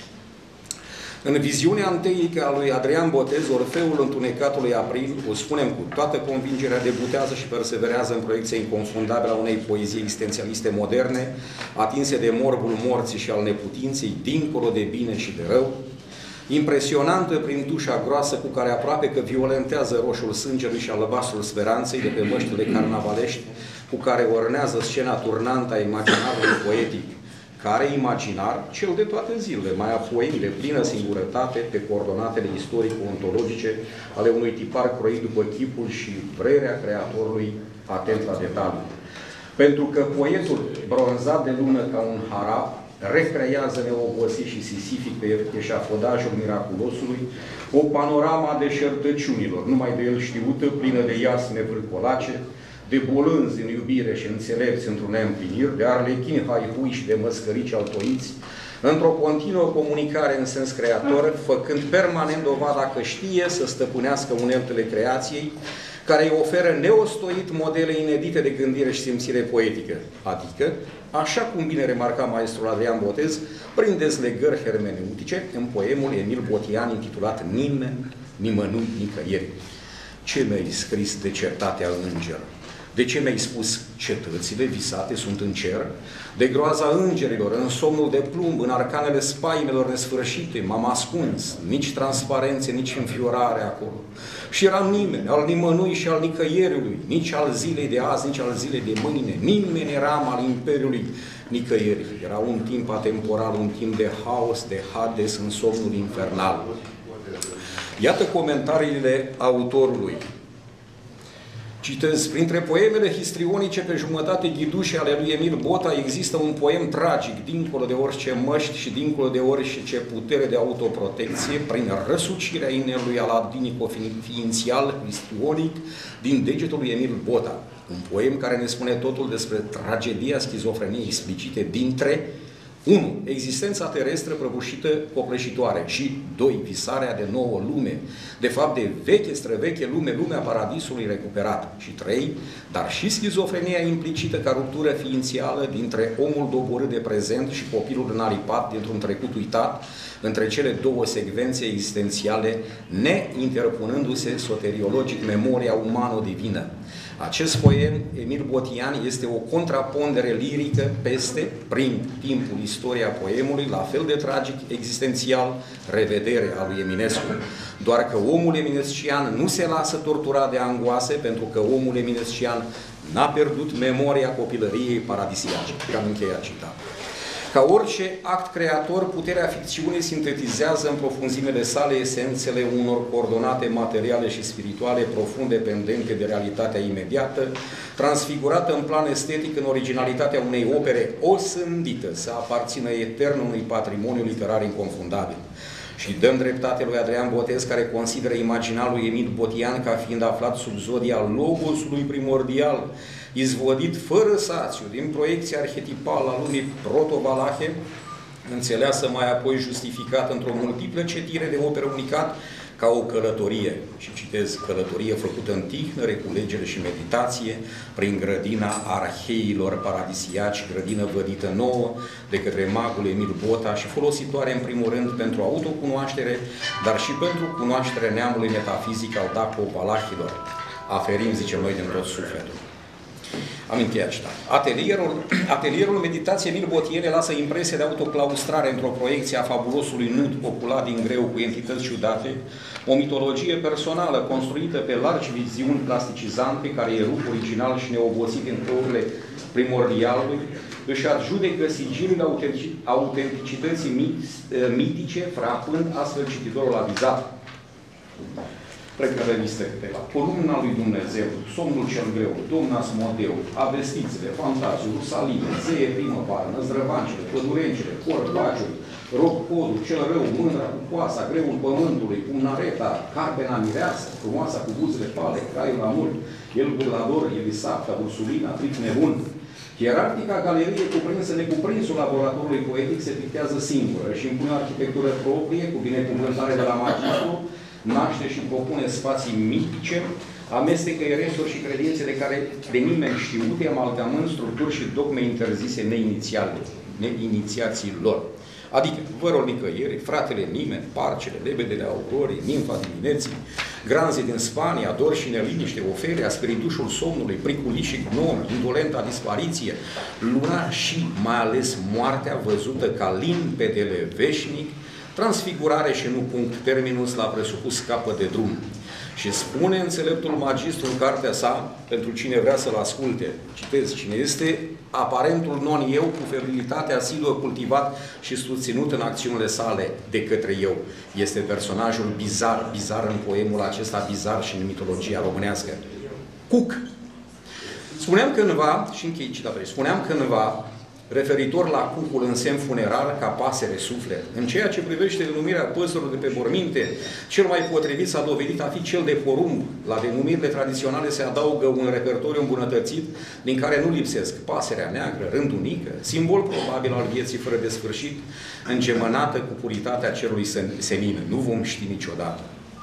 În viziunea înteică a lui Adrian Botez, Orfeul Întunecatului April, o spunem cu toată convingerea, debutează și perseverează în proiecția inconfundabilă a unei poezii existențialiste moderne, atinse de morbul morții și al neputinței, dincolo de bine și de rău, impresionantă prin dușa groasă cu care aproape că violentează roșul sângelui și albastrul speranței de pe măștile carnavalești, cu care ornează scena turnantă a imaginarului poetic, care imaginar, cel de toate zilele, mai apoi de plină singurătate pe coordonatele istorico-ontologice ale unui tipar croit după chipul și vrerea creatorului atent la detalii. Pentru că poetul, bronzat de lună ca un harap, recrează neobosit și sisific pe eșafodajul miraculosului o panorama a deșertăciunilor, numai de el știută, plină de iasme vârcolace, de bolânzi în iubire și înțelepți într-un neîmpliniri, de arlechini, haihui și de măscărici altoiți, într-o continuă comunicare în sens creator, făcând permanent dovada că știe să stăpânească uneltele creației, care îi oferă neostoit modele inedite de gândire și simțire poetică, adică, așa cum bine remarca maestrul Adrian Botez, prin dezlegări hermeneutice, în poemul Emil Botian intitulat Nimeni, nimănui, nicăieri. Ce mi-ai scris de certatea înger? De ce mi-ai spus cetățile visate sunt în cer? De groaza îngerilor, în somnul de plumb, în arcanele spaimelor nesfârșite, m-am ascuns, nici transparențe, nici înfiorare acolo. Și eram nimeni, al nimănui și al nicăieriului, nici al zilei de azi, nici al zilei de mâine, nimeni eram al imperiului nicăieri. Era un timp atemporal, un timp de haos, de Hades în somnul infernal. Iată comentariile autorului. Citez, printre poemele histrionice pe jumătate ghidușe ale lui Emil Bota există un poem tragic, dincolo de orice măști și dincolo de orice putere de autoprotecție, prin răsucirea inelului aladinico-ființial histrionic din degetul lui Emil Bota. Un poem care ne spune totul despre tragedia schizofreniei explicite dintre unu. Existența terestră prăbușită copleșitoare și doi. Visarea de nouă lume, de fapt de veche, străveche lume, lumea paradisului recuperat și trei. Dar și schizofrenia implicită ca ruptură ființială dintre omul doborât de prezent și copilul înaripat dintr-un trecut uitat, între cele două secvențe existențiale, neinterpunându-se soteriologic memoria umano-divină. Acest poem, Emil Botian, este o contrapondere lirică peste, prin timpul, istoria poemului, la fel de tragic, existențial, revedere a lui Eminescu. Doar că omul eminescian nu se lasă tortura de angoase, pentru că omul eminescian n-a pierdut memoria copilăriei paradisiace. Cam încheiat citat. Ca orice act creator, puterea ficțiunii sintetizează în profunzimele sale esențele unor coordonate materiale și spirituale profund dependente de realitatea imediată, transfigurată în plan estetic în originalitatea unei opere osândită să aparțină etern unui patrimoniu literar inconfundabil. Și dăm dreptate lui Adrian Botez, care consideră imaginalul lui Emil Botian ca fiind aflat sub zodia logosului primordial, izvodit fără sațiu din proiecția arhetipală a lumii proto-valahe, înțeleasă mai apoi justificat într-o multiplă citire de operă unicat ca o călătorie, și citez, călătorie făcută în tihnă, reculegere și meditație, prin grădina arheilor paradisiaci, grădină vădită nouă de către magul Emil Bota și folositoare în primul rând pentru autocunoaștere, dar și pentru cunoașterea neamului metafizic al daco-valahilor. Aferim, zicem noi, din tot sufletul. Am încheiat citat. Atelierul, atelierul meditației Emil Botiene lasă impresie de autoclaustrare într-o proiecție a fabulosului nud populat din greu cu entități ciudate, o mitologie personală construită pe largi viziuni plasticizante, care e rup original și neobosit în căurile primordialului, își adjudecă sigiliul autenticității mitice, frapând astfel cititorul avizat. Plecă revistă câteva. Columna lui Dumnezeu, Somnul cel greu, Domna Smodeu, Avestițele, Fantaziul, Rusalime, Zeie primăvară, Năzdrăvancele, Pădurencele, Corbaciul, Rocodul, Cel rău, Mândra cu coasa, Greul pământului, Pumnareta, Carpena mireasă, Frumoasa cu buzele pale, Craiul amur, El Bâlador, Elisapta, Ursulina, Trip nebun. Hierarhica galerie cuprinsă necuprinsul laboratorului poetic se pictează singură și impune o arhitectură proprie, cu binecuvântare de la magistru, naște și propune spații mitice, amestecă eresuri și credințe de care de nimeni știute, amalgamând structuri și dogme interzise neinițiale, neinițiațiilor. Adică vărul nicăieri, fratele nimeni, parcele, lebedele aurorii, nimfa dimineții, granzii din Spania, dor și neliniște, Ofelia, spiritușul somnului, priculii și gnomi, indolenta dispariție, luna și mai ales moartea văzută ca limpedele veșnic, transfigurare și nu punct terminus la presupus capăt de drum. Și spune înțeleptul magistru în cartea sa, pentru cine vrea să-l asculte, citez, cine este aparentul non-eu cu ferilitate asiduă cultivat și susținut în acțiunile sale de către eu. Este personajul bizar, bizar în poemul acesta, bizar și în mitologia românească. Cuc. Spuneam cândva, și închei citatul, spuneam cândva, referitor la cucul în semn funerar ca pasăre suflet. În ceea ce privește denumirea păsărilor de pe morminte, cel mai potrivit s-a dovedit a fi cel de porumb. La denumirile tradiționale se adaugă un repertoriu îmbunătățit, din care nu lipsesc pasărea neagră, rândunică, simbol probabil al vieții fără de sfârșit, îngemănată cu puritatea cerului senin. Nu vom ști niciodată.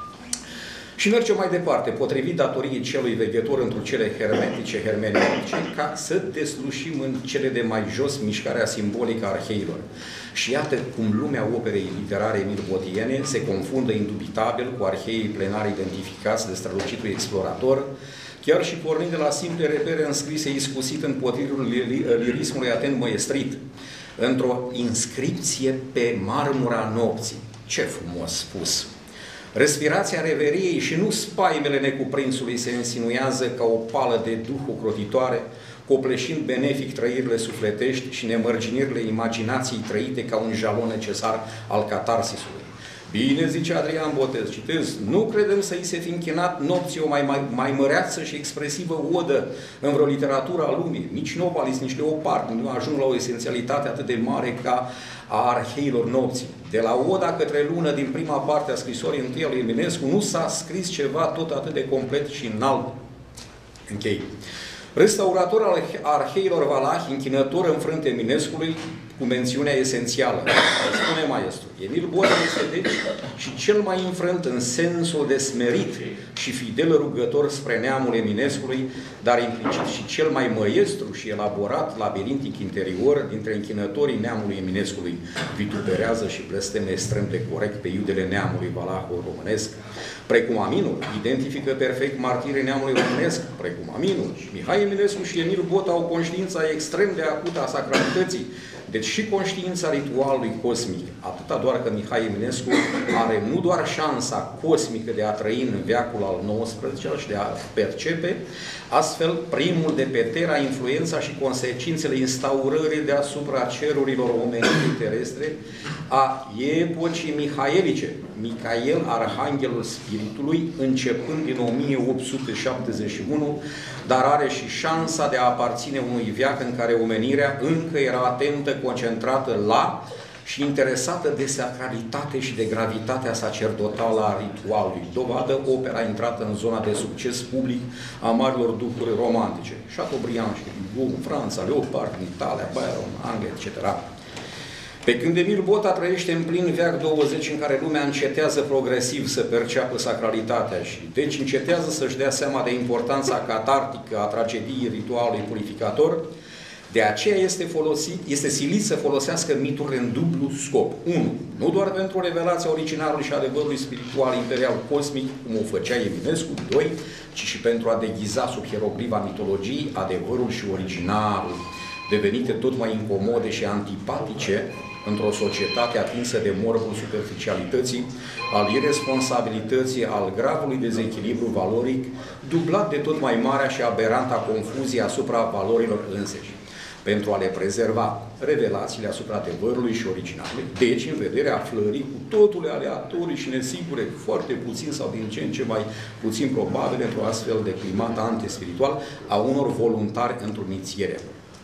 Și mergem mai departe, potrivit datoriei celui veghetor într-o cele hermetice, hermeneutice, ca să deslușim în cele de mai jos mișcarea simbolică a arheilor. Și iată cum lumea operei literare Emil Botiene se confundă indubitabil cu arheii plenari identificați de strălucitul explorator, chiar și pornind de la simple repere înscrise iscusit în potirul lirismului atent măestrit, într-o inscripție pe marmura nopții. Ce frumos spus! Respirația reveriei și nu spaimele necuprinsului se însinuiază ca o pală de duh ocrotitoare, copleșind benefic trăirile sufletești și nemărginirile imaginației trăite ca un jalon necesar al catarsisului. Bine, zice Adrian Botez, citez, nu credem să îi se fi închinat nopții o mai, mai, mai măreață și expresivă odă în vreo literatură a lumii. Nici Novalis, nici Leopard nu ajung la o esențialitate atât de mare ca a arheilor nopții. De la oda către lună din prima parte a scrisorii întâi a lui Eminescu nu s-a scris ceva tot atât de complet și înalt. Închei. Restaurator al arheilor valahi, închinător în frânte Eminescului, cu mențiunea esențială. Spune maestru, Emil Bota este deci și cel mai înfrânt în sensul de smerit și fidel rugător spre neamul Eminescului, dar implicit și cel mai măiestru și elaborat labirintic interior dintre închinătorii neamului Eminescului. Vituperează și blesteme extrem de corect pe iudele neamului valaho-românesc. Precum Aminul identifică perfect martirii neamului românesc, precum Aminul, Mihai Eminescu și Emil Bota au conștiința extrem de acută a sacralității, deci și conștiința ritualului cosmic, atâta doar că Mihai Eminescu are nu doar șansa cosmică de a trăi în veacul al nouăsprezecelea și de a percepe, astfel primul de pe Terra influența și consecințele instaurării deasupra cerurilor omenirii terestre a epocii mihaelice, Micael, Arhanghelul Spiritului, începând din o mie opt sute șaptezeci și unu, dar are și șansa de a aparține unui veac în care omenirea încă era atentă, concentrată la și interesată de sacralitate și de gravitatea sacerdotală a ritualului. Dovadă opera intrată în zona de succes public a marilor duhuri romantice. Chateaubriand, Hugo, în Franța, Leopard, în Italia, Byron, Anglia, et cetera. Pe când Emil Bota trăiește în plin veac douăzeci în care lumea încetează progresiv să perceapă sacralitatea și deci încetează să-și dea seama de importanța catartică a tragediei ritualului purificator, de aceea este, folosit, este silit să folosească miturile în dublu scop. unu. Nu doar pentru revelația originalului și adevărului spiritual imperial cosmic, cum o făcea Eminescu, doi, ci și pentru a deghiza sub hieroglifa mitologiei adevărul și originalul, devenite tot mai incomode și antipatice într-o societate atinsă de morbul superficialității, al irresponsabilității, al gravului dezechilibru valoric, dublat de tot mai marea și aberanta confuzie asupra valorilor înseși, pentru a le prezerva revelațiile asupra adevărului și originalului, deci în vederea aflării cu totul aleatorii și nesigure, foarte puțin sau din ce în ce mai puțin probabil într-o astfel de climat antispiritual a unor voluntari într-o inițiere.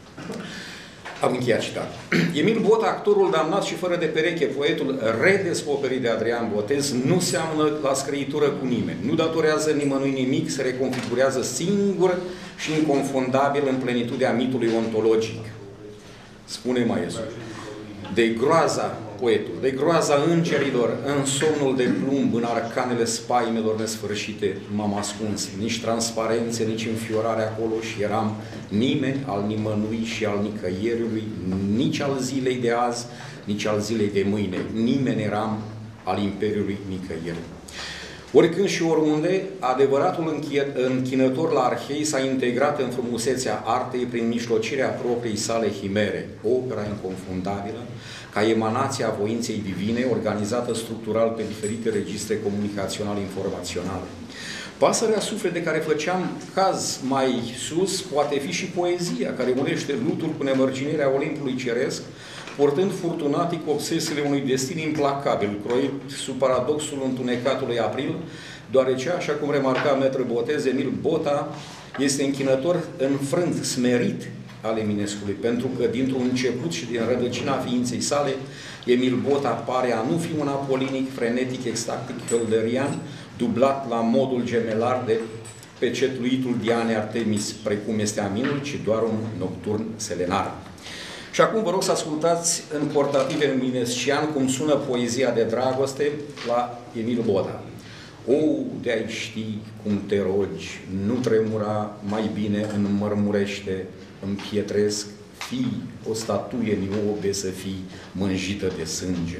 Am încheiat citat. Emil Bota, actorul damnat și fără de pereche, poetul redescoperit de Adrian Botez, nu seamănă la scriitură cu nimeni, nu datorează nimănui nimic, se reconfigurează singur și inconfundabil în plenitutea mitului ontologic. Spune maestru, de groaza poetul, de groaza îngerilor, în somnul de plumb, în arcanele spaimelor nesfârșite, m-am ascuns, nici transparențe, nici înfiorare acolo și eram nimeni al nimănui și al nicăierului, nici al zilei de azi, nici al zilei de mâine, nimeni eram al imperiului nicăieri. Oricând și oriunde, adevăratul închinător la Arhei s-a integrat în frumusețea artei prin mijlocirea propriei sale himere, opera inconfundabilă, ca emanație a voinței divine, organizată structural pe diferite registre comunicațional-informaționale. Pasărea suflet de care făceam caz mai sus poate fi și poezia, care unește lutul cu nemărginirea Olimpului Ceresc, portând furtunatic obsesiile unui destin implacabil, croit sub paradoxul întunecatului april, deoarece, așa cum remarca Maitre Botez, Emil Bota este închinător înfrânt, smerit al Eminescului, pentru că dintr-un început și din rădăcina ființei sale, Emil Bota pare a nu fi un apolinic, frenetic, extactic, hölderian, dublat la modul gemelar de pecetluitul Diane Artemis, precum este Aminul, ci doar un nocturn selenar. Și acum vă rog să ascultați în portativ eminescian cum sună poezia de dragoste la Emil Bota. O, de-ai ști cum te rogi, nu tremura, mai bine înmărmurește, împietresc, fii, o statuie niobe să fii, mânjită de sânge.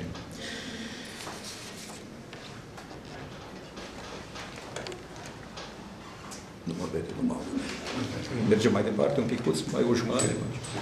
Nu mă vede, nu mă aude. Mergem mai departe un picuț, mai o jumătate.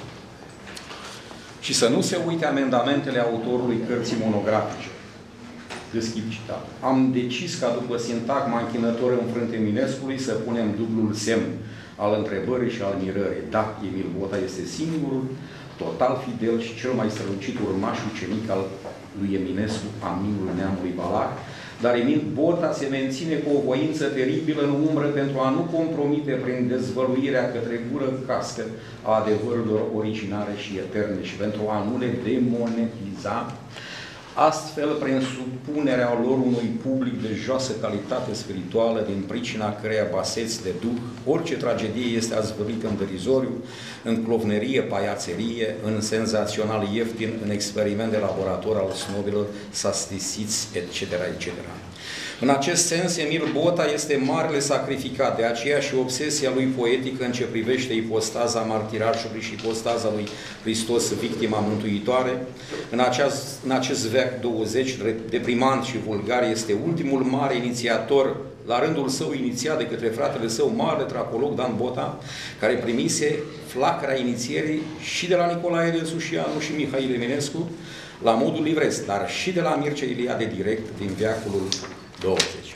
Și să nu se uite amendamentele autorului cărții monografice. Deschid citat. Am decis ca după sintagma închinător înfrânt Eminescului să punem dublul semn al întrebării și al mirării. Da, Emil Bota este singurul, total fidel și cel mai strălucit urmaș ucenic al lui Eminescu, Aminul neamului Valac, dar Emil Bota se menține cu o voință teribilă în umbră pentru a nu compromite prin dezvăluirea către gură cască a adevărurilor originare și eterne și pentru a nu le demonetiza, Astfel, prin supunerea lor unui public de joasă calitate spirituală, din pricina căreia baseți de duh, orice tragedie este azvârlită în derizoriu, în clovnerie, paiațerie, în senzațional ieftin, în experiment de laborator al snobilor, sastisiți, et cetera, et cetera. În acest sens, Emil Bota este marele sacrificat, de aceea și obsesia lui poetică în ce privește ipostaza martirajului și ipostaza lui Hristos, victima mântuitoare. În, aceast, în acest veac douăzeci, deprimant și vulgar, este ultimul mare inițiator, la rândul său inițiat de către fratele său, marele tracolog Dan Bota, care primise flacăra inițierii și de la Nicolae de Sușianu și Mihail Eminescu, la modul livresc, dar și de la Mircea Eliade direct din veacul douăzeci.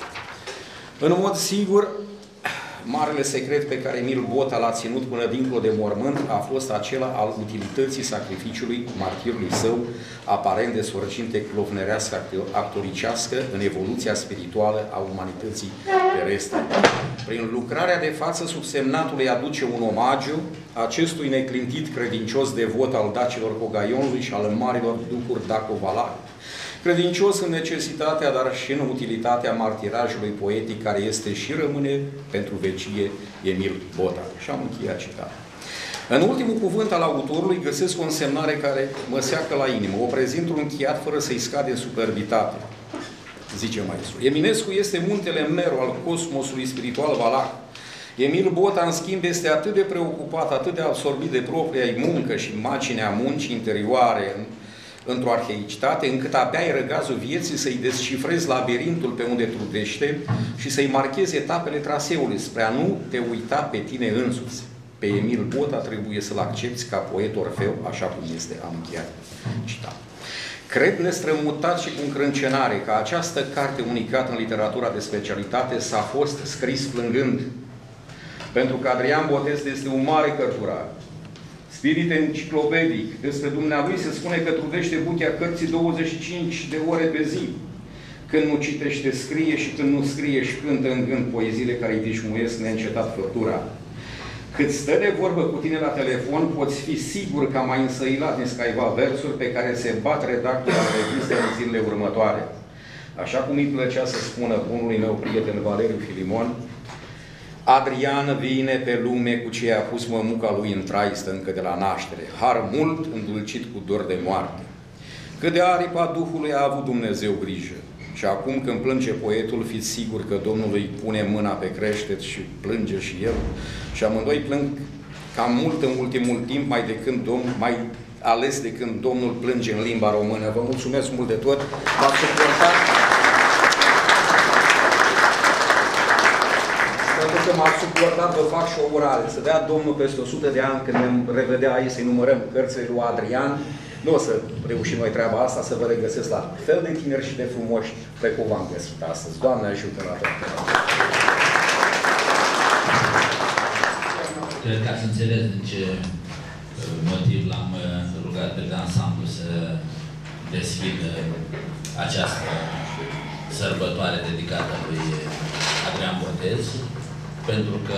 În mod sigur, marele secret pe care Emil Bota l-a ținut până dincolo de mormânt a fost acela al utilității sacrificiului martirului său, aparent de sorginte clovnerească actoricească în evoluția spirituală a umanității terestre. Prin lucrarea de față, subsemnatului aduce un omagiu acestui neclintit credincios devot al dacilor Cogaionului și al marilor duhuri Dacovalar, credincios în necesitatea, dar și în utilitatea martirajului poetic, care este și rămâne pentru vecie Emil Bota. Și am încheiat citatul. În ultimul cuvânt al autorului găsesc o însemnare care mă seacă la inimă. O prezint încheiat fără să-i scade în superbitate. Zice maestru: Eminescu este muntele Meru al cosmosului spiritual valac. Emil Bota, în schimb, este atât de preocupat, atât de absorbit de propria-i muncă și macinea muncii interioare într-o arheicitate, încât abia ai răgazul vieții să-i descifrezi labirintul pe unde trudește și să-i marchezi etapele traseului, spre a nu te uita pe tine însuți. Pe Emil Bota trebuie să-l accepți ca poet Orfeu, așa cum este, am încheiat citat. Cred nestrămutat și cu încrâncenare că această carte unicată în literatura de specialitate s-a fost scris plângând, pentru că Adrian Botez este un mare cărturar, spirit enciclopedic. Despre dumnealui se spune că trudește buchea cărții douăzeci și cinci de ore pe zi. Când nu citește, scrie, și când nu scrie, și cântă în gând poeziile care îi dișmuiesc neîncetat făptura. Cât stă de vorbă cu tine la telefon, poți fi sigur că am mai însăilat din scaiva versuri pe care se bat redactori al revistei în zilele următoare. Așa cum îi plăcea să spună bunului meu prieten Valeriu Filimon, Adrian vine pe lume cu ce a pus mămuca lui în traistă încă de la naștere, har mult îndulcit cu dor de moarte. Cât de aripa Duhului a avut Dumnezeu grijă. Și acum când plânge poetul, fiți sigur că Domnul îi pune mâna pe creștet și plânge și el. Și amândoi plâng cam mult în ultimul timp, mai, de când Domn, mai ales de când Domnul plânge în limba română. Vă mulțumesc mult de tot. V-ați suportat. Pentru că m-ați suportat, vă fac și o urare. Să dea Domnul peste o sută de ani, când ne revedea aici, să-i numărăm cărțile lui Adrian. Nu o să reușim noi treaba asta, să vă regăsesc la fel de tineri și de frumoși precum v-am găsit astăzi. Doamne ajută la toate! Cred că ați înțeles din ce motiv l-am rugat pe de ansamblu să deschidă această sărbătoare dedicată lui Adrian Botez, pentru că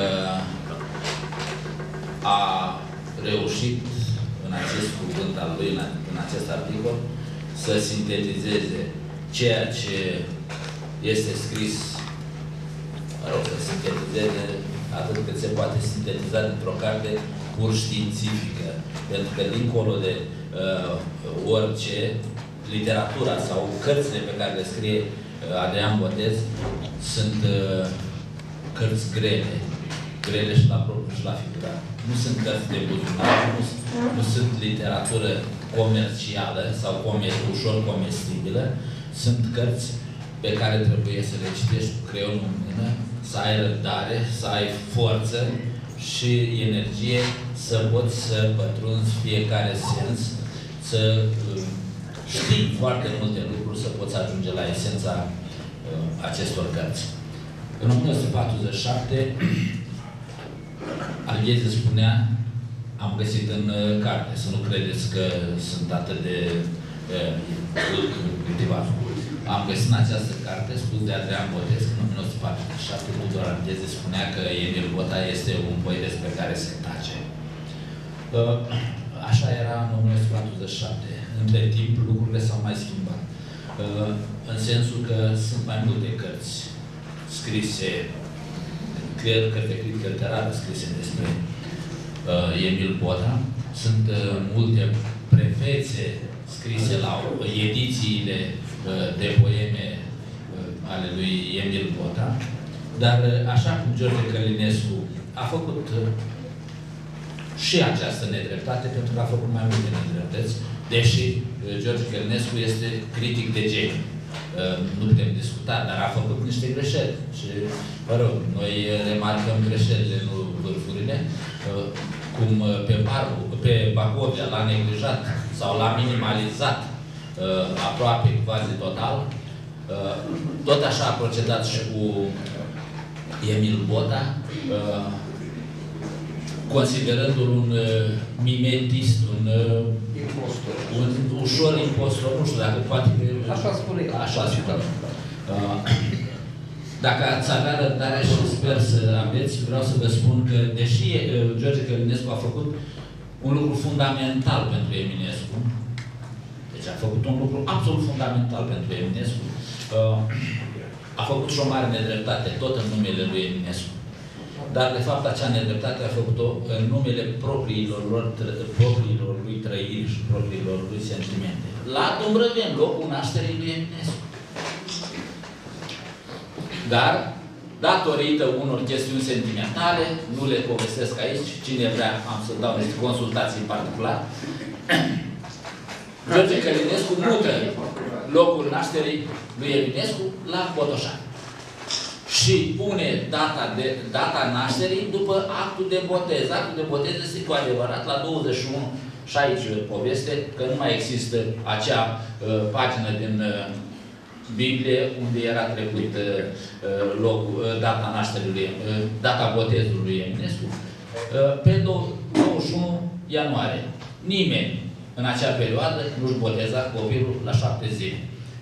a reușit în acest cuvânt al lui, în acest articol, să sintetizeze ceea ce este scris, mă rog, să sintetizeze atât cât se poate sintetiza dintr-o carte pur științifică. Pentru că dincolo de uh, orice, literatura sau cărțile pe care le scrie uh, Adrian Botez sunt uh, cărți grele, grele și la propriu și la figurat. Nu sunt cărți de buzunar, nu, nu sunt literatură comercială sau comer, ușor comestibilă. Sunt cărți pe care trebuie să le citești cu creionul în mână, să ai răbdare, să ai forță și energie, să poți să pătrunzi fiecare sens, să uh, știi foarte multe lucruri, să poți ajunge la esența uh, acestor cărți. În o mie nouă sute patruzeci și șapte, Albieze spunea, am găsit în uh, carte, să nu credeți că sunt atât de cultivat. Uh, am găsit în această carte, spus de Adrian Botez, în o mie nouă sute patruzeci și șapte, Tudor Albieze spunea că Emil Bota este un poet despre care se tace. Uh, așa era în o mie nouă sute patruzeci și șapte. Între timp, lucrurile s-au mai schimbat. în sensul că sunt mai multe cărți scrise, cărți de critică literară scrise despre Emil Bota. Sunt multe prefețe scrise la edițiile de poeme ale lui Emil Bota, dar așa cum George Călinescu a făcut și această nedreptate, pentru că a făcut mai multe nedreptăți, deși George Călinescu este critic de geniu. Nu putem discuta, dar a făcut niște greșeli. Și, mă rog, noi remarcăm greșelile, nu vârfurile, cum pe, Barbu, pe Bacovia l-a neglijat sau l-a minimalizat aproape quasi total. Tot așa a procedat și cu Emil Bota, considerându-l un mimetist, un, un ușor impostor, nu știu dacă poate... Așa spune. Așa spune. Dacă ați avea răbdare și sper să aveți, vreau să vă spun că, deși George Călinescu a făcut un lucru fundamental pentru Eminescu, deci a făcut un lucru absolut fundamental pentru Eminescu, a făcut și o mare nedreptate, tot în numele lui Eminescu. Dar, de fapt, acea nedreptate a făcut-o în numele propriilor, lor, propriilor lui trăiri și propriilor lui sentimente. La Dumbrăveni, locul nașterii lui Eminescu. Dar, datorită unor chestiuni sentimentale, nu le povestesc aici, cine vrea, am să dau niște consultații în particular, George Călinescu mută locul nașterii lui Eminescu la Botoșani. Și pune data, de, data nașterii după actul de botez. Actul de botez este cu adevărat la douăzeci și unu, și aici poveste, că nu mai există acea uh, pagină din uh, Biblie unde era trecut uh, locul, uh, data nașterii lui, uh, data botezului lui Eminescu. Uh, pe douăzeci și unu ianuarie. Nimeni în acea perioadă nu-și boteza copilul la șapte zile.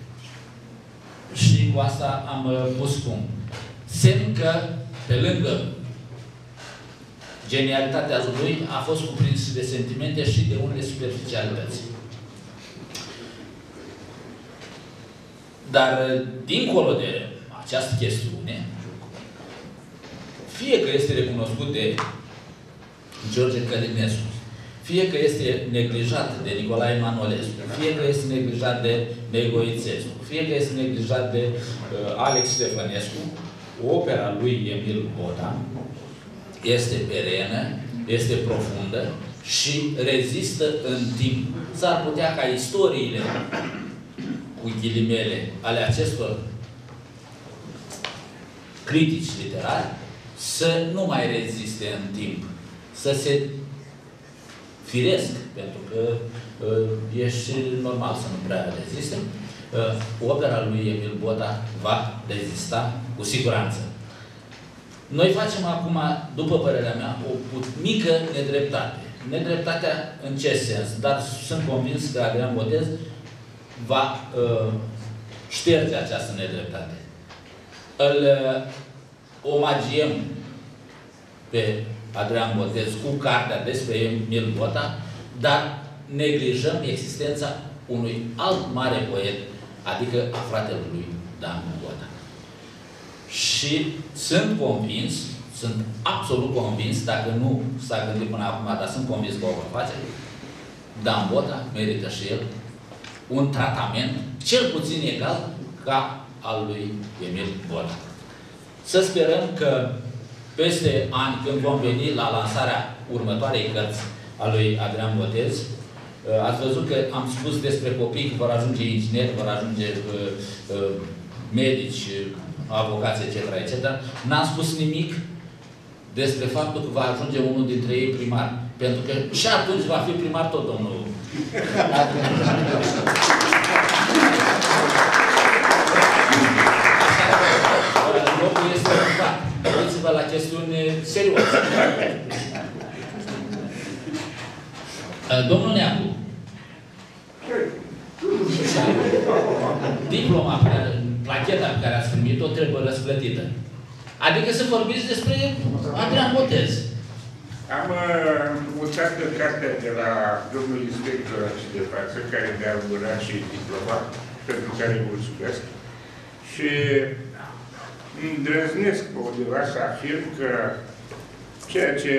Și cu asta am uh, pus punct. Semn că, pe lângă genialitatea lui, a fost cuprins de sentimente și de unele superficialități. Dar, dincolo de această chestiune, fie că este recunoscut de George Călinescu, fie că este neglijat de Nicolae Manolescu, fie că este neglijat de Negoițescu, fie că este neglijat de uh, Alex Stefănescu, opera lui Emil Bota este perenă, este profundă și rezistă în timp. S-ar putea ca istoriile, cu ghilimele, ale acestor critici literari să nu mai reziste în timp, să se firesc, pentru că uh, e și normal să nu prea reziste. Uh, opera lui Emil Bota va rezista cu siguranță. Noi facem acum, după părerea mea, o mică nedreptate. Nedreptatea în ce sens? Dar sunt convins că Adrian Botez va uh, șterge această nedreptate. Îl uh, omagiem pe Adrian Botez cu cartea despre Emil Bota, dar neglijăm existența unui alt mare poet, adică a fratelui lui Dan Bota. Și sunt convins, sunt absolut convins, dacă nu s-a gândit până acum, dar sunt convins că o va face, Dan Bota merită și el un tratament cel puțin egal ca al lui Emil Bota. Să sperăm că peste ani, când vom veni la lansarea următoarei cărți a lui Adrian Botez, ați văzut că am spus despre copii că vor ajunge ingineri, vor ajunge uh, uh, medici, avocați, et cetera, et cetera. N-am spus nimic despre faptul că va ajunge unul dintre ei primar. Pentru că și atunci va fi primar tot domnul. Locul este ocupat. Uitați-vă la chestiuni serioase. Domnul Neacu, diploma, placheta pe care ați primit-o trebuie răsplătită. Adică să vorbiți despre Adrian Botez. Am uh, mutat cartea de la domnul inspector de față, care mi-a urmat și diploma, pentru care îi mulțumesc. Și îndrăznesc pe undeva să afirm că ceea ce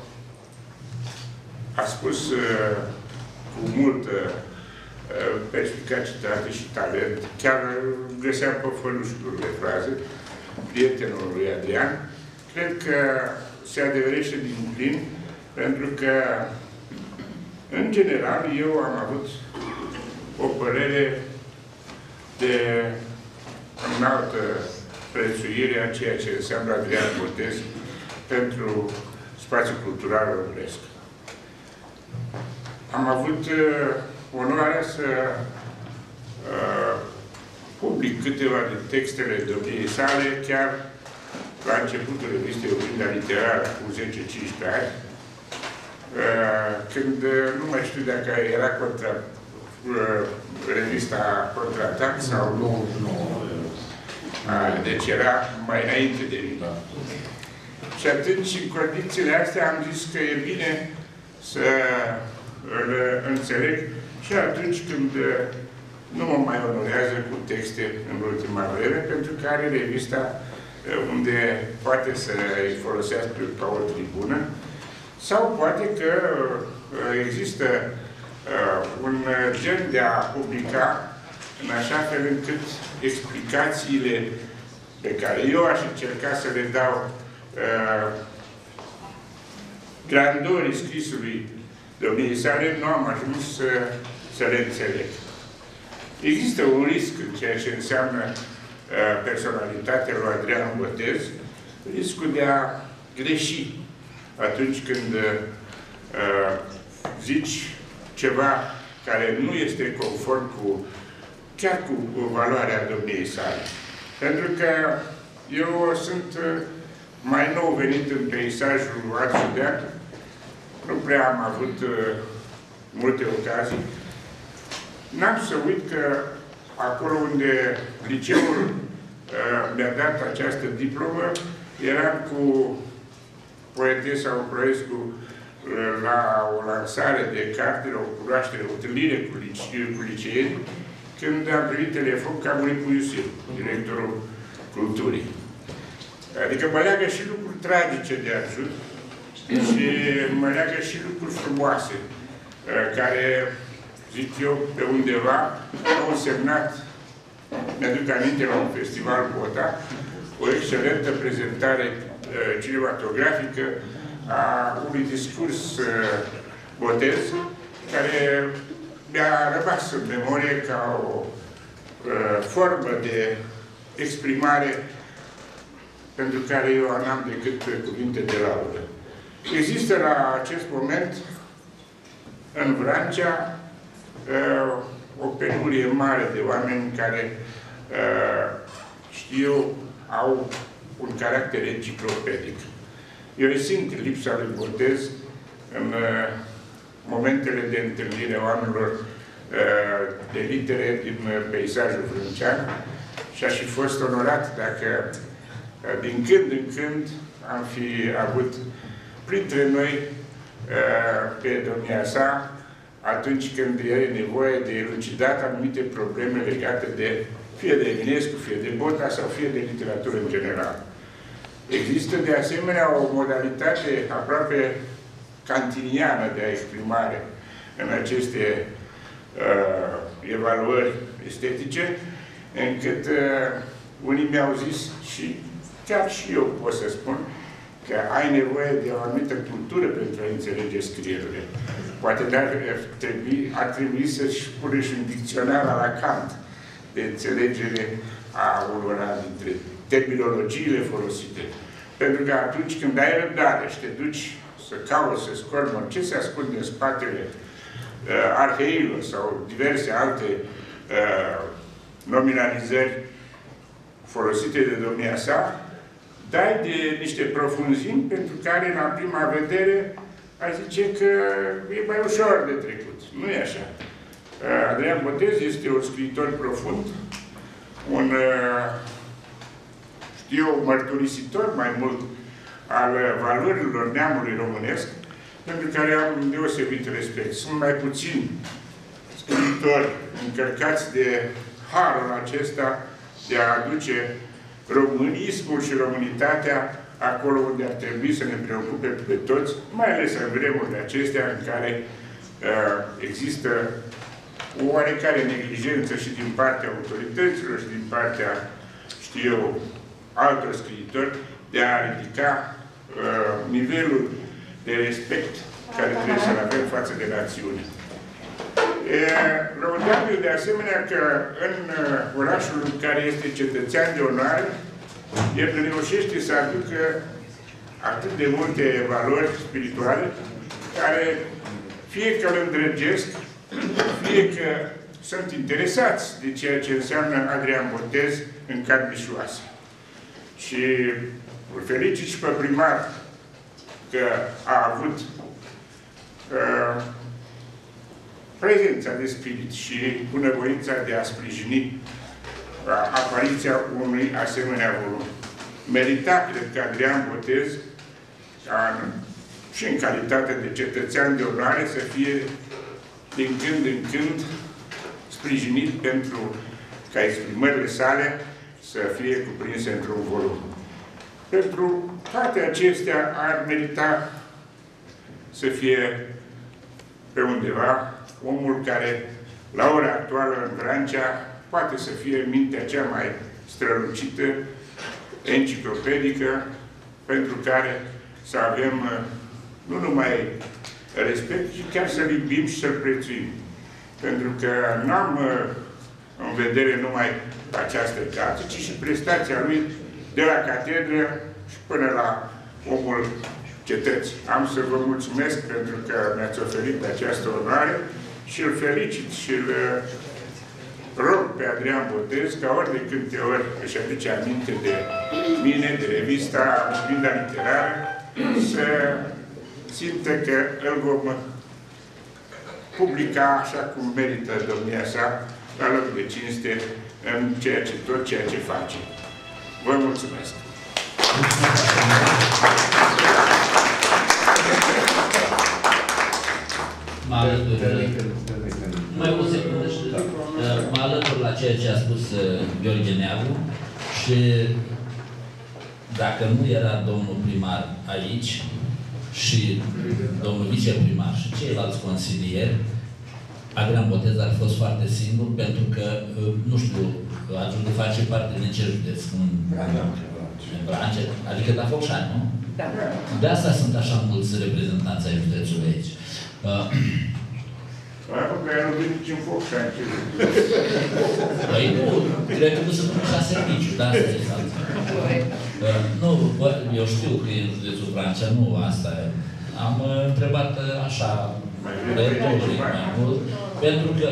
a spus uh, cu multă uh, perspicacitate și talent, chiar găseam pe fălușurile fraze, prietenul lui Adrian, cred că se adeverește din plin, pentru că, în general, eu am avut o părere de înaltă prețuire a ceea ce înseamnă Adrian Botez pentru spațiul cultural românesc. Am avut uh, onoarea să uh, public câteva din textele domniei sale, chiar la începutul revistei Oglinda Literară, cu zece cincisprezece ani, uh, când uh, nu mai știu dacă era contra, uh, revista Contraatac sau nu. Uh, deci era mai înainte de mine. Și atunci, în condițiile astea, am zis că e bine să îl înțeleg și atunci când nu mă mai onorează cu texte în ultima vreme, pentru că are revista unde poate să îi folosească ca o tribună, sau poate că există un gen de a publica în așa fel încât explicațiile pe care eu aș încerca să le dau uh, grandorii scrisului domniei sale, nu am ajuns să, să le înțeleg. Există un risc în ceea ce înseamnă uh, personalitatea lui Adrian Botez, riscul de a greși atunci când uh, zici ceva care nu este conform cu chiar cu valoarea domniei sale. Pentru că eu sunt mai nou venit în peisajul art-judean, nu prea am avut uh, multe ocazii. N-am să uit că acolo unde liceul uh, mi-a dat această diplomă, eram cu poetesa Oproescu uh, la o lansare de carte, la o cunoaștere, o întâlnire cu, lice cu liceeni, când am primit telefon ca Muricu Iusil, directorul culturii. Adică mă leagă și lucruri tragice de ajut și mă leagă și lucruri frumoase, care, zic eu, pe undeva au însemnat, mi-aduc aminte la un festival Bota, o excelentă prezentare cinematografică a unui discurs Botez, care mi-a rămas în memorie ca o uh, formă de exprimare pentru care eu n-am decât cuvinte de laudă. Există la acest moment în Vrancea uh, o penurie mare de oameni care uh, știu, au un caracter enciclopedic. Eu simt lipsa lui Botez în uh, momentele de întâlnire a oamenilor uh, de litere din peisajul vrâncean și aș fi fost onorat dacă uh, din când în când am fi avut printre noi uh, pe domnia sa atunci când e nevoie de elucidat anumite probleme legate de fie de Eminescu, fie de Bota sau fie de literatură în general. Există de asemenea o modalitate aproape cantiniană de exprimare în aceste uh, evaluări estetice, încât uh, unii mi-au zis, și chiar și eu pot să spun, că ai nevoie de o anumită cultură pentru a înțelege scrierile. Poate ar trebui, ar trebui să-și pune și un dicționar la Kant de înțelegere a unora dintre terminologiile folosite. Pentru că atunci când ai răbdare și te duci să cauți, să scormă ce se ascunde în spatele uh, arheilor sau diverse alte uh, nominalizări folosite de domnia sa, dai de niște profunzimi pentru care, la prima vedere, ai zice că e mai ușor de trecut. Nu e așa. Uh, Adrian Botez este un scriitor profund, un, uh, știu, mărturisitor mai mult al valorilor neamului românesc, pentru care am deosebit respect. Sunt mai puțini scriitori încărcați de harul acesta de a aduce românismul și românitatea acolo unde ar trebui să ne preocupe pe toți, mai ales în vremurile acestea în care uh, există o oarecare neglijență și din partea autorităților și din partea, știu eu, altor scriitori, de a ridica uh, nivelul de respect care trebuie să-l avem față de națiune. E lăudabil de asemenea că în uh, orașul în care este cetățean de onoare, el reușește să aducă atât de multe valori spirituale, care fie că îl îndrăgesc, fie că sunt interesați de ceea ce înseamnă Adrian Botez în Cadmișoase. Și îl felicit și pe primar că a avut uh, prezența de spirit și bunăvoința de a sprijini uh, apariția unui asemenea volum. Merita, cred că, Adrian Botez, în, și în calitate de cetățean de onoare, să fie din când în când sprijinit pentru ca exprimările sale să fie cuprinse într-un volum. Pentru toate acestea ar merita să fie pe undeva omul care, la ora actuală în Vrancea, poate să fie mintea cea mai strălucită, enciclopedică, pentru care să avem nu numai respect, ci chiar să-l iubim și să-l prețuim. Pentru că nu am în vedere numai această carte, ci și prestația lui de la catedră și până la omul cetății. Am să vă mulțumesc pentru că mi-ați oferit această onoare și îl felicit și îl rog pe Adrian Botez, ca ori de câte ori își aduce aminte de mine, de revista Oglinda Literară, să simte că îl vom publica așa cum merită domnia sa, la loc de cinste, în ceea ce, tot ceea ce face. Vă mulțumesc! Mă alătur, mai o secundă, mă alătur la ceea ce a spus Gheorghe Neagu și dacă nu era domnul primar aici și domnul viceprimar și ceilalți consilieri, Adrian Botez ar fi fost foarte singur, pentru că, nu știu, Ajunul face parte din ce județ? În Vrancea, adică la Focșani, nu? Da. De asta sunt așa mulți reprezentanți ai județului aici. Că nu vin nici în Focșani. Păi nu, cred că nu se duc la serviciu, da, asta e saltă. Nu, eu știu că e în județul Vrancea, nu asta e. Am întrebat așa, retoric mai mult, pentru că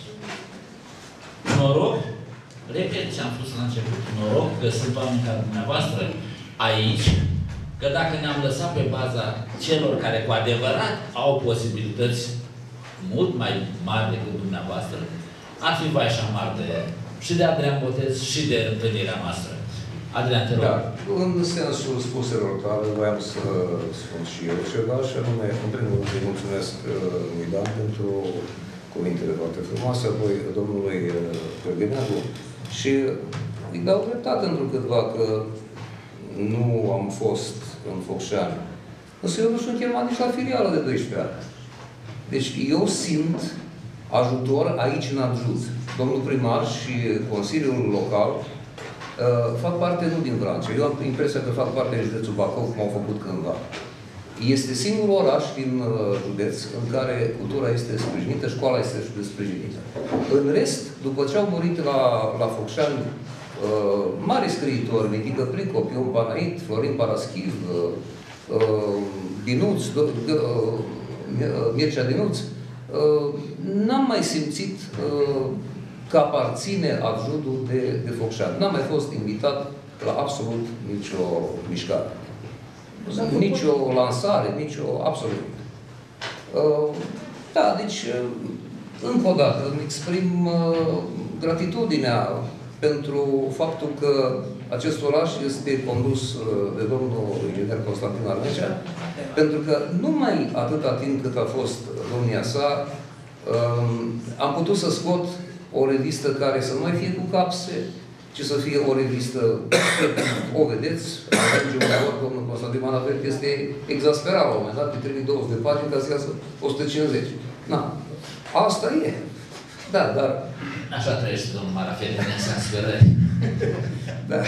noroc, repet ce am spus la început, noroc că sunt oameni ca dumneavoastră aici, că dacă ne-am lăsat pe baza celor care cu adevărat au posibilități mult mai mari decât dumneavoastră, ar fi vai și amar de, și de Adrian Botez și de întâlnirea noastră. Adrian, te rog. Da, în sensul spuselor tale, voiam să spun și eu ceva, și anume, în primul rând, îi mulțumesc lui Dan pentru cuvintele foarte frumoase, apoi domnului Gheorghe Neagu, și îi dau dreptate întrucâtva că nu am fost în Focșani. Însă eu nu sunt chemat nici la filială de doisprezece ani. Deci eu simt ajutor aici în adjut. Domnul primar și Consiliul Local uh, fac parte nu din Vrancea. Eu am impresia că fac parte din județul Bacău, cum au făcut cândva. Este singurul oraș din uh, județ în care cultura este sprijinită, școala este sprijinită. În rest, după ce au murit la, la Focșani uh, mari scriitori, Mitică Pricop, Ion Panait, Florin Paraschiv, uh, uh, Dinuț, uh, Mircea Dinuț, uh, n-am mai simțit uh, că aparține adjutul de, de Focșani. N-am mai fost invitat la absolut nicio mișcare. Nici o lansare, nici o... absolut. Uh, da, deci, uh, încă o dată, îmi exprim uh, gratitudinea pentru faptul că acest oraș este condus uh, de domnul inginer Constantin Armecea, pentru că numai atâta timp cât a fost domnia sa, uh, am putut să scot o revistă care să nu mai fie cu capse, ci să fie o revistă, o vedeți, ajungem la ori, domnul Constantin Manafert este exasperat la un moment dat, îi trebuie douăzeci de pagini ca să iasă o sută cincizeci. Na, asta e. Da, dar... Așa trăiește domnul Manafert din exasperări. Da.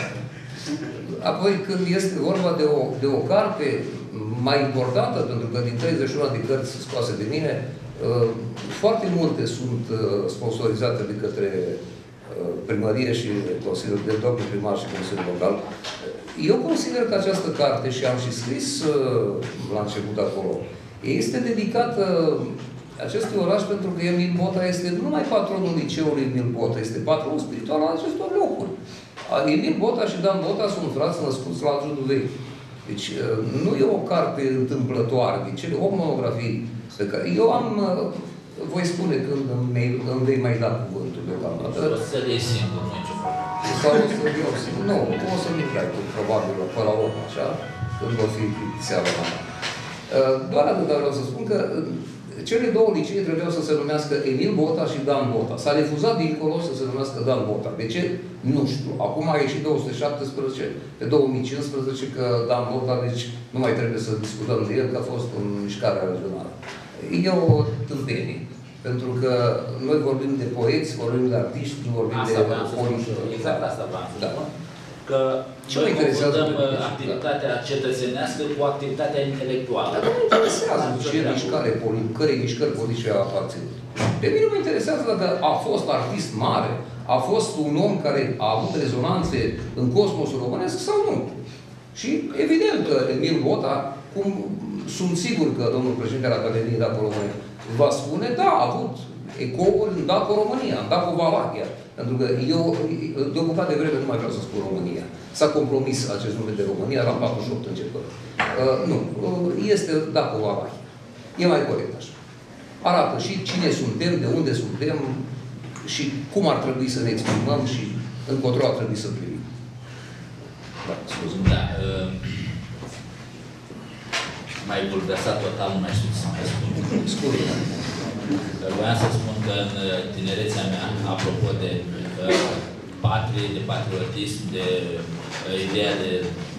Apoi, când este vorba de o, de o carte mai importantă, pentru că din treizeci și unu de cărți scoase de mine, foarte multe sunt sponsorizate de către primărie și Consiliul de Domnul Primar și Consiliul Local. Eu consider că această carte, și am și scris la început acolo, este dedicată acestui oraș pentru că Emil Bota este nu numai patronul liceului Emil Bota, este patronul spiritual al acestor locuri. Emil Bota și Dan Bota sunt frați născuți la Juduvei. Deci nu e o carte întâmplătoare, de cele opt monografii pe care eu am, voi spune când îmi vei mai da cuvântul deocamdată. O să le iei singur, nu e ce fac. Sau o să iau singur. Nu, o să-mi dai tu, probabil, pe la urmă, așa, când o fi seara la mea. Doar atât vreau să spun că cele două licee trebuiau să se numească Emil Bota și Dan Bota. S-a refuzat dincolo să se numească Dan Bota. De ce? Nu știu. Acum a ieșit două sute șaptesprezece pe două mii cincisprezece că Dan Bota, deci nu mai trebuie să discutăm de el, că a fost în mișcarea regională. E o tâmpenie. Pentru că noi vorbim de poeți, vorbim de artiști, nu vorbim asta de politici. Exact asta vreau să da. spun. Că ce noi confundăm activitatea da. cetățenească cu activitatea intelectuală. Dar nu mă interesează ce mișcare politică, cărei mișcări politice a aparținut. Pe mine mă interesează dacă a fost artist mare, a fost un om care a avut rezonanțe în cosmosul românesc sau nu. Și evident că Emil Bota, cum sunt sigur că domnul președinte al Academiei Daco România va spune, da, a avut ecouri în Daco România, în Daco Valahia. Pentru că eu, de o bucată de vreme, nu mai vreau să spun România. S-a compromis acest nume de România la patruzeci și opt începări. Uh, nu, uh, este Daco Valahia. E mai corect așa. Arată și cine suntem, de unde suntem și cum ar trebui să ne exprimăm și încotro ar trebui să privim. Da, scuze. Da. Uh, mai bulversat total, nu mai știu ce să mai spun. Scuze. Voiam să spun că în tinerețea mea, apropo de uh, patrie, de patriotism, de uh, ideea de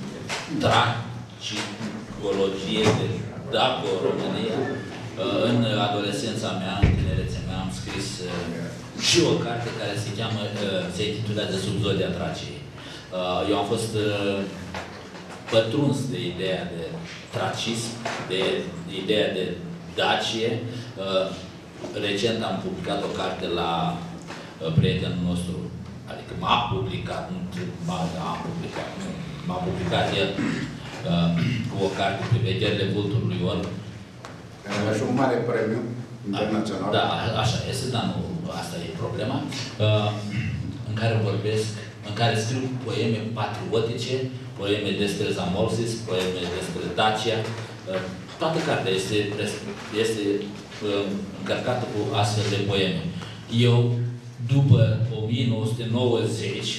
dracologie, de Daco România, uh, în adolescența mea, în tinerețea mea, am scris uh, și o carte care se cheamă, uh, se intitulează Sub Zodia Traciei. Uh, eu am fost uh, pătruns de ideea de tracism, de ideea de Dacie. Uh, Recent am publicat o carte la uh, prietenul nostru, adică m-a publicat, nu m-a publicat, m-a publicat el uh, cu o carte pe vederile vulturului orb. Era și un mare premiu internațional. Da, așa este, dar nu asta e problema. Uh, în care vorbesc, în care scriu poeme patriotice, poeme despre Zamolsis, poeme despre Dacia. Uh, toată cartea este, este încărcată cu astfel de poeme. Eu, după o mie nouă sute nouăzeci,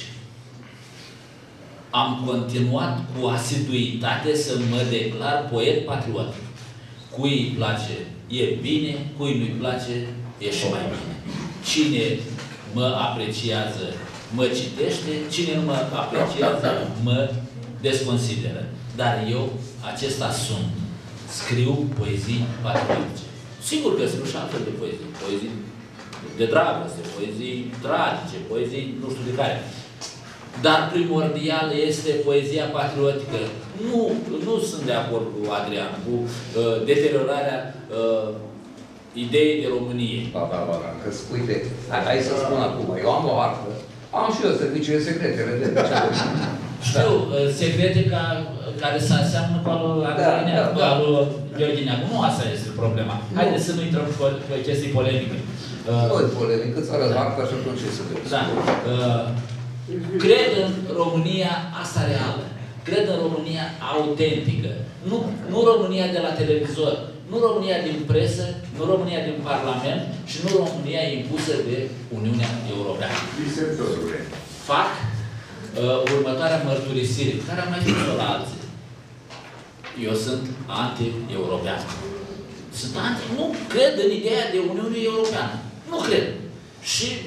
am continuat cu asiduitate să mă declar poet patriotic. Cui îi place, e bine, cui nu-i place, e și mai bine. Cine mă apreciază, mă citește, cine nu mă apreciază, mă desconsideră. Dar eu, acesta sunt. Scriu poezii patriotice. Sigur că scriu și altfel de poezii. Poezii de dragoste, poezii tragice, poezii nu știu de care. Dar primordial este poezia patriotică. Nu, nu sunt de acord cu Adrian, cu uh, deteriorarea uh, ideii de Românie. Ba, ba, ba, că uite, hai să spun acum, eu am o artă, am și eu serviciile secrete, vedem ce Știu, da. secrete ca, care se înseamnă cu al Adrian, da, da, cu al Gheorghe Neagu. Nu asta este problema. Nu. Haideți să nu intrăm pe, pe chestii polemice. Nu e polemică, cât țară artă și atunci ce să vedem. Da. Uh, cred în România asta reală. Cred în România autentică. Nu, nu România de la televizor, nu România din presă, nu România din Parlament și nu România impusă de Uniunea Europeană. Fac uh, următoarea mărturisire, care am mai spus-o la alții. Eu sunt anti-european. Sunt anti... Nu cred în ideea de Uniune Europeană. Nu cred. Și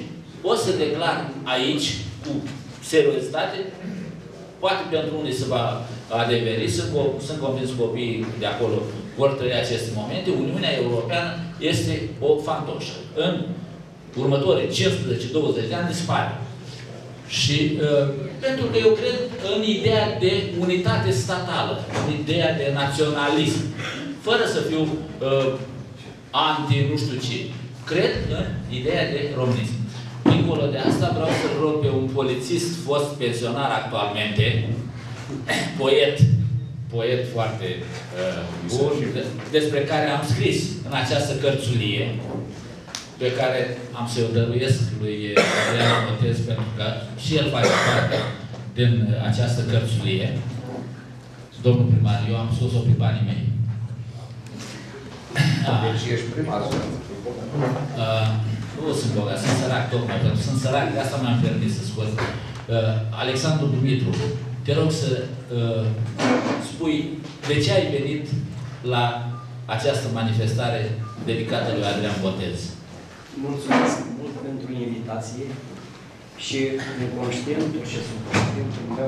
o să declar aici, cu seriozitate, poate pentru unii se va adeveri, sunt, sunt convins copiii de acolo vor trăi aceste momente, Uniunea Europeană este o fantoșă. În următorii cincisprezece douăzeci de ani dispare. Și uh, pentru că eu cred în ideea de unitate statală, în ideea de naționalism, fără să fiu uh, anti nu știu ce. Cred în ideea de românism. Dincolo de asta vreau să rog pe un polițist fost pensionar actualmente, poet, poet foarte uh, bun, despre care am scris în această cărțulie, pe care am să-i o dăruiesc lui Adrian Botez, pentru că și el face parte din această cărțulie. Domnul primar, eu am spus-o pe banii mei. Deci ești primar. Uh, nu sunt bogat, sunt sărac tocmai, pentru că sunt sărac, de asta mi-am permis să scot. Uh, Alexandru Dumitru, te rog să uh, spui de ce ai venit la această manifestare dedicată lui Adrian Botez. Mulțumesc mult pentru invitație și neconștientul și subconștientul meu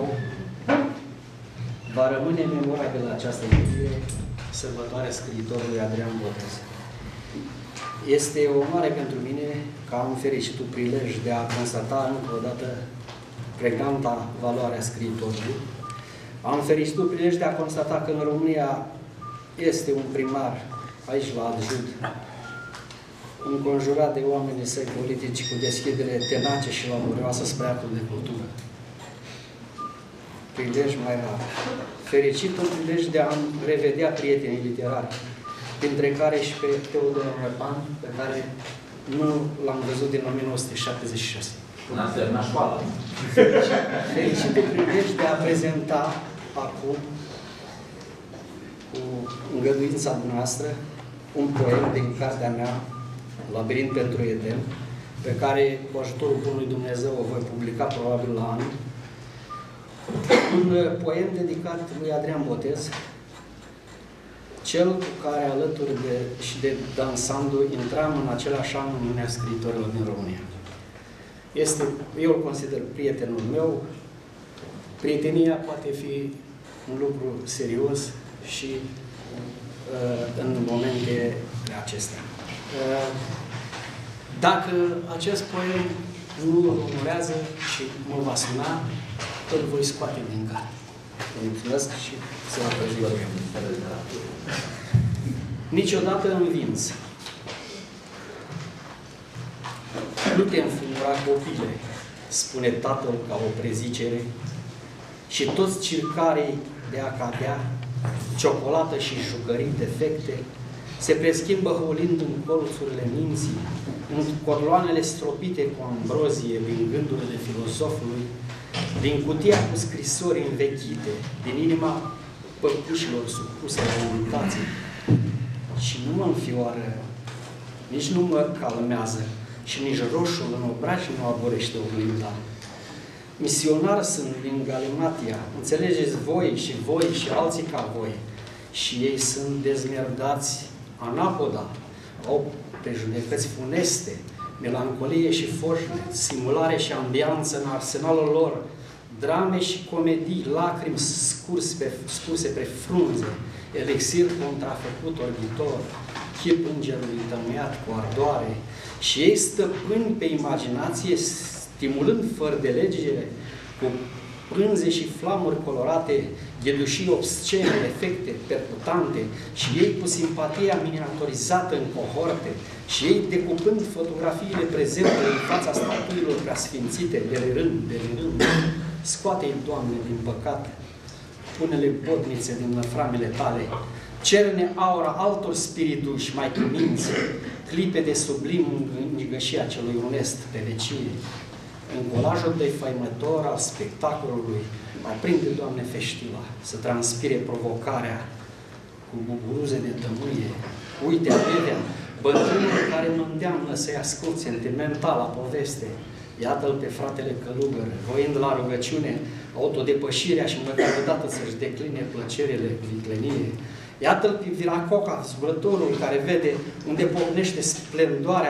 va rămâne memorabil la această zi, sărbătoarea scriitorului Adrian Botez. Este o onoare pentru mine că am fericitul prilej de a constata încă o dată pregnanta valoarea scriitorului. Am fericitul prilej de a constata că în România este un primar, aici la Adjud, înconjurat de oamenii săi politici cu deschidere tenace și laborioasă spre actul de cultură. Prilej mai rar. Fericitul prilej de a revedea prietenii literari, dintre care și pe Teodor Răpan, pe care nu l-am văzut din o mie nouă sute șaptezeci și șase. N-ați terminat școala. Fericitul prilej de a prezenta acum, cu îngăduința noastră, un poem din cartea mea, Labirint pentru Eden, pe care, cu ajutorul Bunului Dumnezeu, o voi publica probabil la anul. Un poem dedicat lui Adrian Botez, cel cu care, alături de, și de dansandul, intram în același an în Uniunea Scriitorilor din România. Este, eu îl consider prietenul meu. Prietenia poate fi un lucru serios și uh, în momente acestea. Uh, dacă acest poem nu îl onorează și mă va suna, îl voi scoate din carte. Vă mulțumesc și să vă prezint. Niciodată învinți. Nu te înfumura, copile, spune tatăl ca o prezicere, și toți circarii de a cadea, ciocolată și jucării defecte, se preschimbă holind în colțurile minții, în coloanele stropite cu ambrozie din gândurile filozofului, din cutia cu scrisori învechite, din inima păpușilor supuse la invitații. Și nu mă înfioară, nici nu mă calmează, și nici roșul în obraj nu aborește oglinda. Misionar sunt din Galimatia, înțelegeți voi și voi și alții ca voi. Și ei sunt dezmerdați anapoda, au prejudecăți funeste, melancolie și foșne, simulare și ambianță în arsenalul lor, drame și comedii, lacrimi scurs pe, scurse pe frunze, elixir contrafăcut orbitor, chip îngerului tămâiat cu ardoare, și ei stăpâni pe imaginație, stimulând fără de legere, cu prânze și flamuri colorate, ghedușii obscene, efecte percutante, și ei cu simpatia miniaturizată în cohorte, și ei decupând fotografiile prezente în fața statuilor preasfințite, delirând, delirând. Scoate-i, Doamne, din păcat, pune-le botnițe din năframile tale, cerne aura altor spirituși mai cuminți, clipe de sublim în gășia celui onest pe vecie. În colajul defăimător al spectacolului, aprinde, Doamne, feștila, să transpire provocarea cu buburuze de tămâie. Uite, avea, bătrânul care mă îndeamnă să-i ascult sentimental la poveste. Iată-l pe fratele călugăr, voind la rugăciune autodepășirea și măcar odată să-și decline plăcerile cu viclenie. Iată-l pe Viracoca, zburătorul care vede unde pornește splendoarea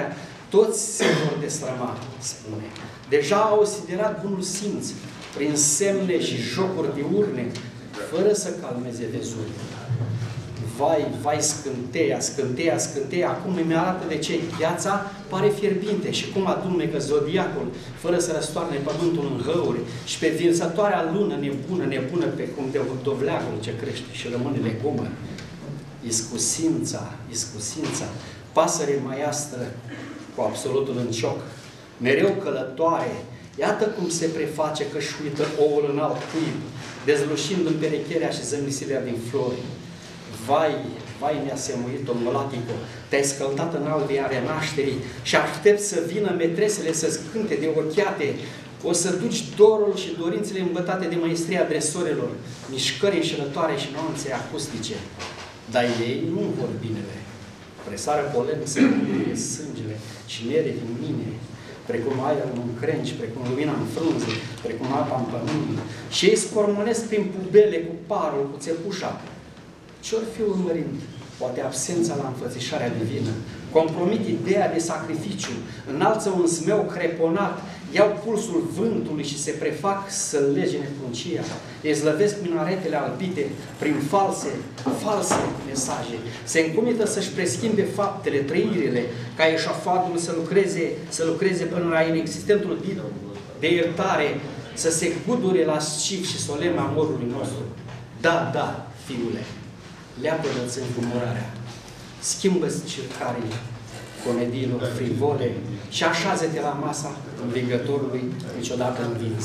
Toți se vor destrăma, spune. Deja au siderat bunul simț, prin semne și jocuri diurne, fără să calmeze vezul. Vai, vai, scânteia, scânteia, scânteia, acum îmi arată de ce viața pare fierbinte și cum adumecă zodiacul, fără să răstoarne pământul în hăuri, și pe vinsătoarea lună nebună, nebună pe cum de dovleagul ce crește și rămâne legumă. Iscusința, iscusința, pasăre maiastră cu absolutul în cioc, mereu călătoare, iată cum se preface că își uită oul în alt cuib, dezlușind în perecherea și zămisirea din flori. Vai, vai, mi-a semuit-o, Molatico, te-ai scăldat în albia renașterii și aștept să vină metresele să-ți cânte de ochiate. O să duci dorul și dorințele îmbătate de măestria dresorilor, mișcări înșelătoare și nuanțe acustice. Dar ei nu vor binele. Presară polen să curgă sângele și mere din mine, precum aerul în crengi, precum lumina în frunze, precum apa în pământ. Și ei scormonesc prin pubele cu parul, cu țepușa. Ce-or fi urmărind? Poate absența la înfățișarea divină. Compromit ideea de sacrificiu, înalță un zmeu creponat, iau pulsul vântului și se prefac să lege nepruncia. Ei slăvesc minaretele albite prin false, false mesaje. Se încumită să-și preschimbe faptele, trăirile, ca eșafadul să lucreze, să lucreze până la inexistentul de iertare, să se gudure la scif și solemn amorului nostru. Da, da, fiule, leapă-ți înfumurarea, schimbă-ți circarii comediilor frivole și așează-te la masa învingătorului niciodată învins.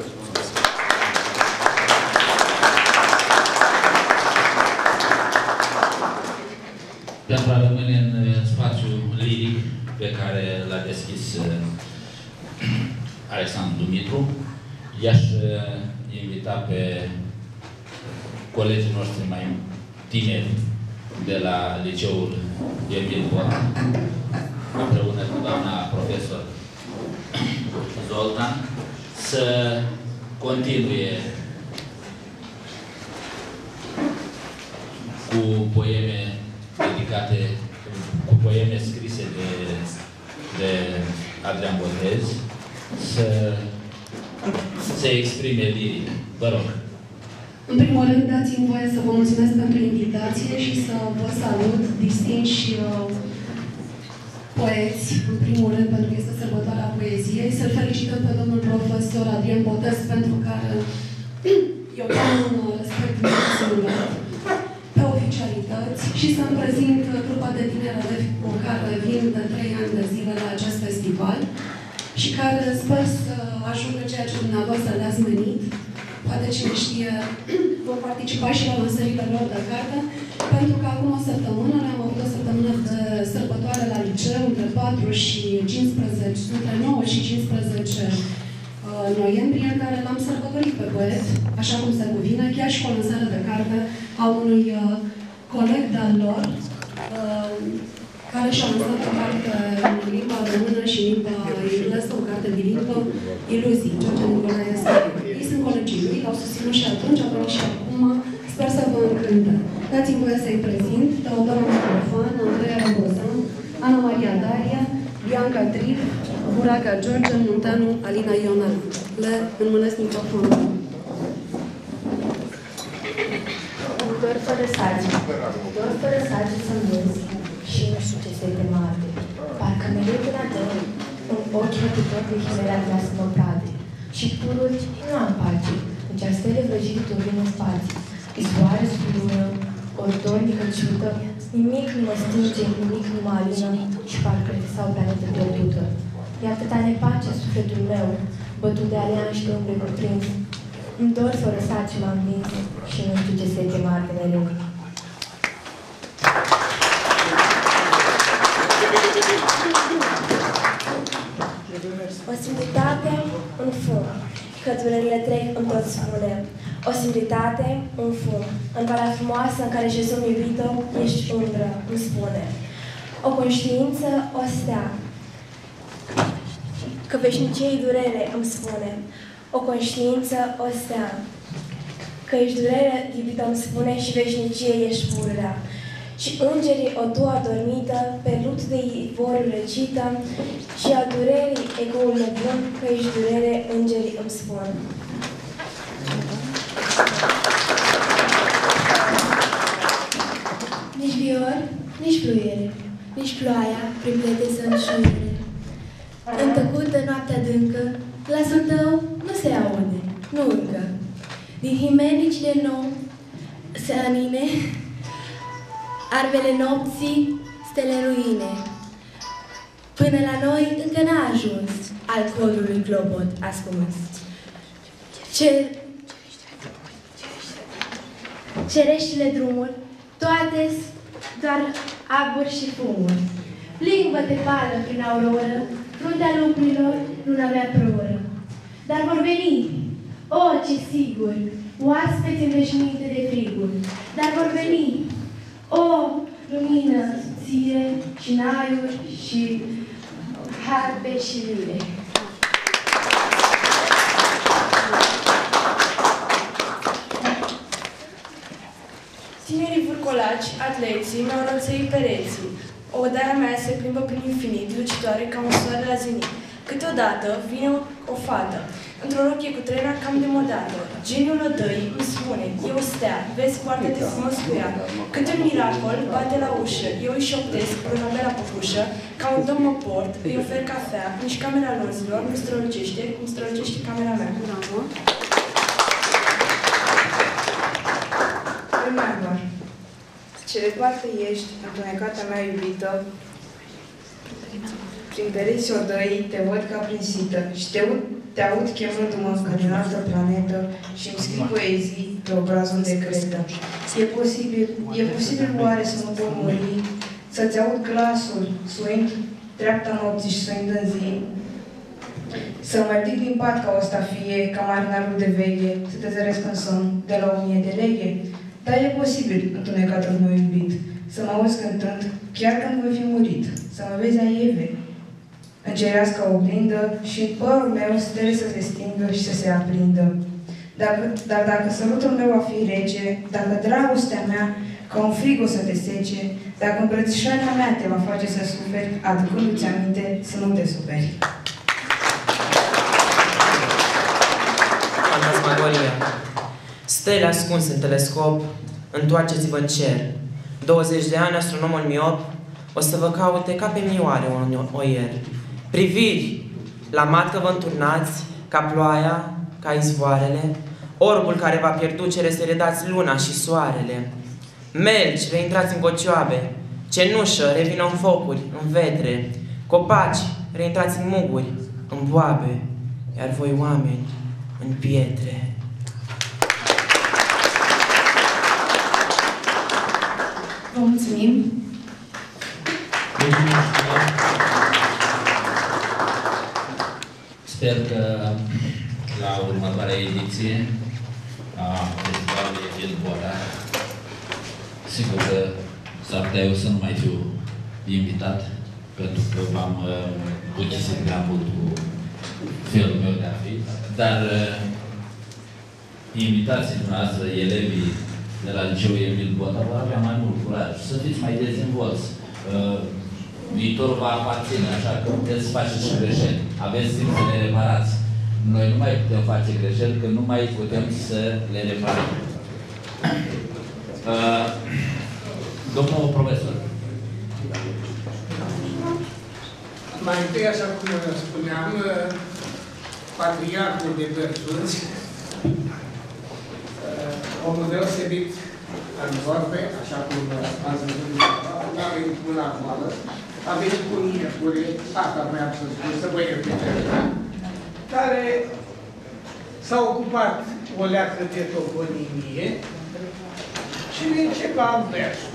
Pentru a rămâne în spațiul liric pe care l-a deschis Alexandru Dumitru, i-aș invita pe colegii noștri mai tineri de la Liceul Emil Bot, împreună cu doamna profesor Zoltan, să continue cu poeme dedicate, cu poeme scrise de, de Adrian Botez, să se exprime liric. Vă rog. În primul rând, dați-mi voie să vă mulțumesc pentru invitație și să vă salut, distinși uh, poeți, în primul rând, pentru că este sărbătoarea poeziei. Să-l felicităm pe domnul profesor Adrian Botez, pentru care eu am un respect mulțumit pe oficialități și să-mi prezint grupa de tineri elevi cu care vin de trei ani de zile la acest festival și care sper să ajungă ceea ce dumneavoastră le-ați menit. Poate cine știe, vor participa și la lansările lor de carte, pentru că acum o săptămână, noi am avut o săptămână de sărbătoare la liceu, între patru și cincisprezece, între nouă și cincisprezece uh, noiembrie, în care l-am sărbătorit pe poet, așa cum se cuvine, chiar și cu o lansare de carte a unui uh, coleg de-al lor, uh, care și-a lansat o carte în limba română și în limba engleză, o carte bilingvă, Iluzii, George Nicolae Escu. Ei sunt colegii lui, l-au susținut și atunci, au venit și acum. Sper să vă încânte. Dați-mi voie să-i prezint Teodora Microfan, Andreea Robozan, Ana Maria Daria, Bianca Trip, Buraca George, Munteanu, Alina Ionel. Le înmânesc microfonul. Dor fără sagi, dor fără sagi să învăț și nu știu ce se temate. Parcă mereu până ador, în ochi răpitor de chimerea vrea să mă prade. Și pururi nu am pace, în cea stele vrăjit turin în spații. Izvoare sub lună, ori dornică ciută, nimic nu mă stinge, nimic nu mă alină și parcă visa o planetă pierdută. E atâta nepace sufletul meu, bătut de alean și de umbre cuprins. Îmi dor fără saci m-am vins și nu știu ce sete mare mereu. O simplitate, un fum, că durerile trec îmi tot spune. O simplitate, un fum, în valea frumoasă în care Jesu iubito, ești umbră, îmi spune. O conștiință, o stea, că veșniciei durere, îmi spune. O conștiință, o stea, că ești durere, iubito, îmi spune, și veșnicie ești pururea. și îngerii o tu adormită, pe lut de ivor răcită, și a durerii ecoul nebun, că ești durere, îngerii îmi spun. Nici vior, nici fluiere, nici ploaia prin plete să înșuiere. În tăcută noaptea adâncă, glasul tău nu se aude, nu încă. Din himenicile nou se anine, arvele nopții, stele ruine. Până la noi încă n-a ajuns al codului clopot ascuns. Cer... Cereștile drumuri, toate doar aburi și fumuri. Plimbă-te pală prin auroră, fruntea lupurilor, luna mea proră. Dar vor veni, o, ce sigur, oaspeți înveșminte de friguri. Dar vor veni, o, lumină subțire și naiuri și harpe și lire. Tinerii vârcolaci, atleții, mi-au înălțăit pereții. Odaia mea se plimbă prin infinit, lucitoare ca un soare la zenit. Câteodată vine o, o fată, într-o rochie cu trena cam demodată. Geniul odăii îmi spune, e o stea, vezi, poartă-te frumos cu ea. Câte un miracol bate la ușă, eu îi șoptesc până la păpușă, ca un domn mă port, îi ofer cafea, nici camera lor nu strălucește, cum strălucește camera mea. Bravo! Remember. Ce departe ești, întunecata mea iubită, prin pereți odăii te văd ca prin sită și te aud, te aud chemându-mă ca din altă planetă și îmi scrii poezii pe obrazul de cretă. E posibil, e posibil oare să nu pot muri, să-ți aud glasul suind dreapta nopții și suind în zi, să mă ridic din pat ca o stafie, ca marinarul de veche, să te zăresc în somn de la o mie de leghe. Dar e posibil, întunecatul meu iubit, să mă auzi cântând, chiar când voi fi murit, să mă vezi aieve, în cerească oglindă și în părul meu stele să se stingă și să se aprindă. Dacă, dar dacă sărutul meu va fi rece, dacă dragostea mea ca un frig o să te sece, dacă îmbrățișarea mea te va face să suferi, aducându-ți aminte să nu te superi. Fantasmagoria. Stele ascunse în telescop, întoarceți-vă în cer. douăzeci de ani, astronomul miop o să vă caute ca pe mioare un oier. Priviri, la matcă vă înturnați, ca ploaia, ca izvoarele, orbul care va pierduce, să redați luna și soarele. Melci, reintrați în gocioabe, cenușă, revină în focuri, în vetre, copaci, reintrați în muguri, în boabe, iar voi oameni, în pietre. Vă mulțumim! Sper că la următoarea ediție a festivalului Emil Boda, sigur că s-ar putea eu să nu mai fiu invitat, pentru că v-am buchisit prea mult cu felul meu de a fi, dar invitații dumneavoastră, elevii de la Liceul Emil Boda, vor avea mai mult curaj, să fiți mai dezvolți. Viitorul va aparține, așa că puteți să faceți și greșeli. Aveți timp să le reparați. Noi nu mai putem face greșeli, că nu mai putem să le reparăm. Uh, domnul profesor. Mai întâi, așa cum spuneam, patriarhul de Berzuți, omul deosebit în vorbe, așa cum ați văzut, nu a venit cu la moală, a venit cu miercuri, asta voiam să spun, să vă iertite, care s-a ocupat o leacă de toponimie și le începea versul.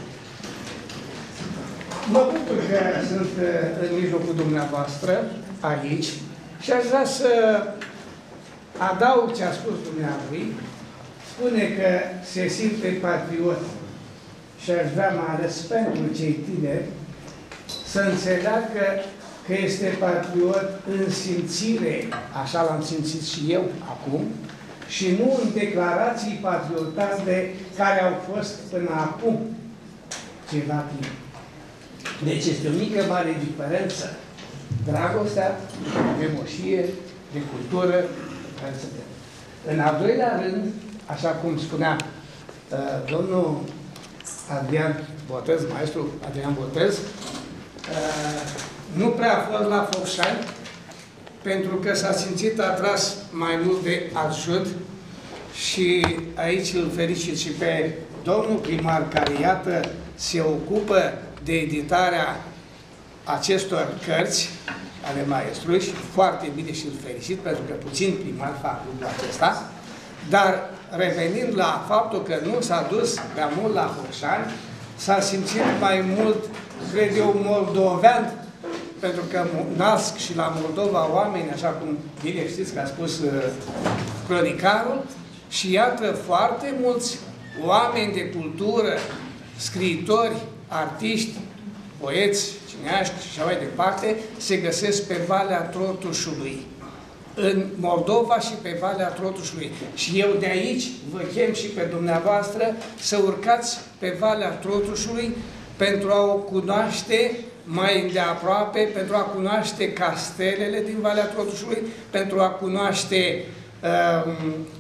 Mă bucur că sunt în mijlocul dumneavoastră, aici, și aș vrea să adaug ce a spus dumneavoastră. Spune că se simte patriot și aș vrea mai ales pentru cei tineri să înțeleagă că este patriot în simțire, așa l-am simțit și eu acum, și nu în declarații patriotate care au fost până acum. ceva timp. Deci este o mică mare diferență. Dragostea de moșie, de cultură, care suntem. În al doilea rând, așa cum spunea uh, domnul Adrian Botez, maestru Adrian Botez, uh, nu prea a fost la Focșani, pentru că s-a simțit atras mai mult de ajut și aici îl felicit și pe domnul primar, care, iată, se ocupă de editarea acestor cărți ale maestrului și foarte bine și îl felicit, pentru că puțin primar fac lucrul acesta. Dar revenind la faptul că nu s-a dus prea mult la Focșani, s-a simțit mai mult, cred eu, moldovean, pentru că nasc și la Moldova oameni, așa cum bine știți că a spus uh, cronicarul, și iată foarte mulți oameni de cultură, scriitori, artiști, poeți, cineaști și așa mai departe, se găsesc pe Valea Trotușului, în Moldova și pe Valea Trotușului. Și eu de aici vă chem și pe dumneavoastră să urcați pe Valea Trotușului pentru a o cunoaște mai îndeaproape, pentru a cunoaște castelele din Valea Trotușului, pentru a cunoaște um,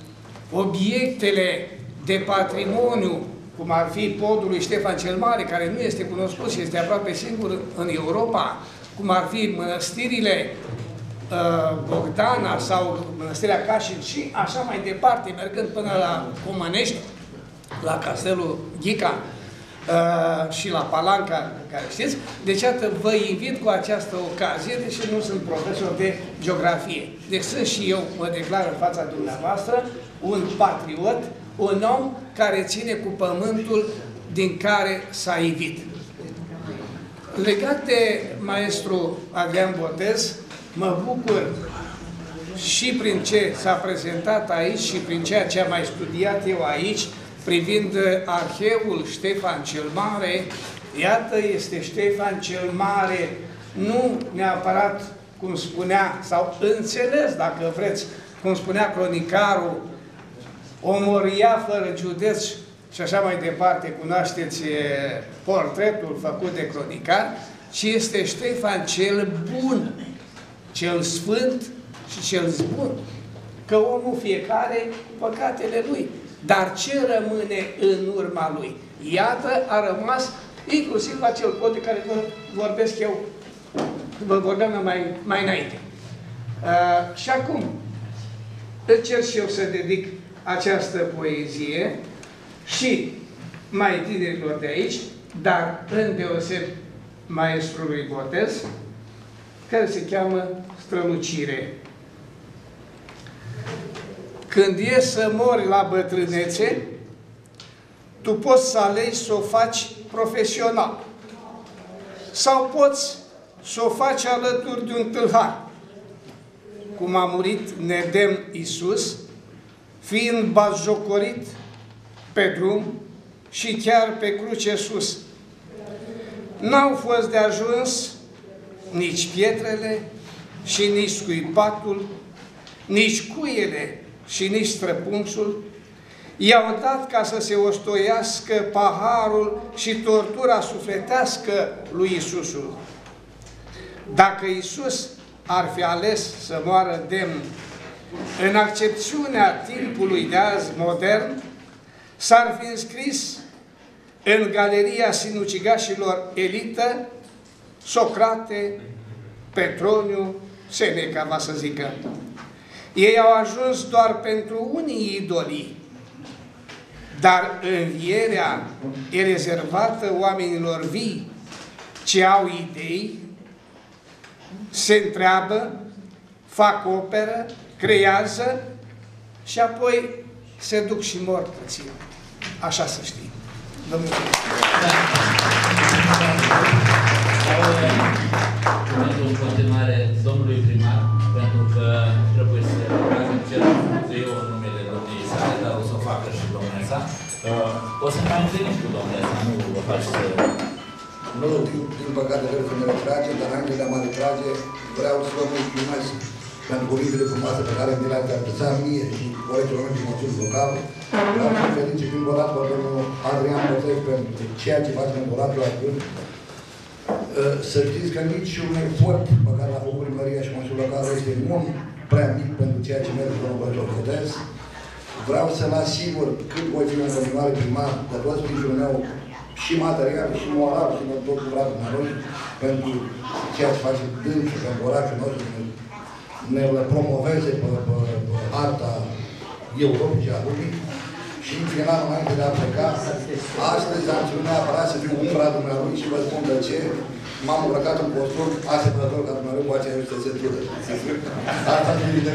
obiectele de patrimoniu, cum ar fi podul lui Ștefan cel Mare, care nu este cunoscut și este aproape singur în Europa, cum ar fi mănăstirile uh, Bogdana sau mănăstirea Cașin și așa mai departe, mergând până la Comănești, la Castelul Ghica uh, și la Palanca, care știți. Deci, iată, vă invit cu această ocazie, deși nu sunt profesor de geografie. Deci sunt și eu, mă declar în fața dumneavoastră, un patriot, un om care ține cu pământul din care s-a ivit. Legat de maestru Adrian Botez, mă bucur și prin ce s-a prezentat aici și prin ceea ce am mai studiat eu aici, privind arheul Ștefan cel Mare. Iată, este Ștefan cel Mare, nu neapărat, cum spunea, sau înțeles, dacă vreți, cum spunea cronicarul, omoria fără județ și așa mai departe, cunoașteți portretul făcut de cronicar, ci este Ștefan cel bun, cel sfânt și cel bun. Că omul fiecare cu păcatele lui. Dar ce rămâne în urma lui? Iată, a rămas inclusiv acel pod de care vă vorbesc eu, vă vorbeam mai, mai înainte. Uh, și acum, încerc și eu să dedic această poezie și mai tinerilor de aici, dar îndeoseb maestrului Botez, care se cheamă Strălucire. Când e să mori la bătrânețe, tu poți să alegi să o faci profesional sau poți să o faci alături de un tâlhar, cum a murit nedemn Iisus, fiind batjocorit pe drum și chiar pe cruce sus. N-au fost de ajuns nici pietrele și nici scuipatul, nici cuiele și nici străpunsul. I-au dat ca să se ostoiască paharul și tortura sufletească lui Iisusul. Dacă Iisus ar fi ales să moară demn, în accepțiunea timpului de azi modern, s-ar fi înscris în galeria sinucigașilor elită Socrate, Petroniu, Seneca, va să zică. Ei au ajuns doar pentru unii idolii, dar învierea e rezervată oamenilor vii ce au idei, se întreabă, fac operă, creează și apoi se duc și mor tățin. Așa să știi. Vă mulțumesc. Cuvântul în continuare domnului primar, pentru că trebuie să să eu în numele domniei sale, dar o să o facă și domnia sa. O să mai întâlnim cu domnia sa, nu vă faci să... Nu, din, din păcate vreau să ne retrage, dar înainte de a mă retrage, vreau să vă mulțumesc pentru cuvintele frumoase pe care mi le-ați adresat mie și colegilor mei din Consiliul Local. Vreau să felicit încă o dată pe domnul Adrian Botez pentru ceea ce face în oratul Arcân. Să știți că nici un efort pe care l-a făcut primăria și Consiliul Local este mult prea mic pentru ceea ce merge domnul Botez. Vreau să-l asigur cât voi fi în continuare primar, de tot sprijinul meu și material, și moral, și tot cu brațul meu, pentru ceea ce face dânsul pentru orașul nostru, ne-l promoveze pe, pe, pe harta Europei și a lumii. Și în final, înainte de a pleca, astăzi am ținut neapărat să fiu umbra dumnealui și vă spun de ce m-am îmbrăcat în costum asemănător ca dumnealui cu aceeași trăsătură. Asta nu e de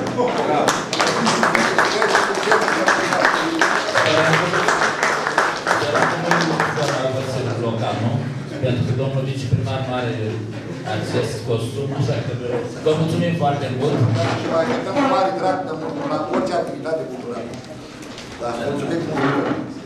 local, nu? Pentru că domnul viceprimar nu are acest costum, așa că vă mulțumim foarte mult. Și vă așteptăm cu mare drag la orice activitate culturală. Da, mulțumim mult.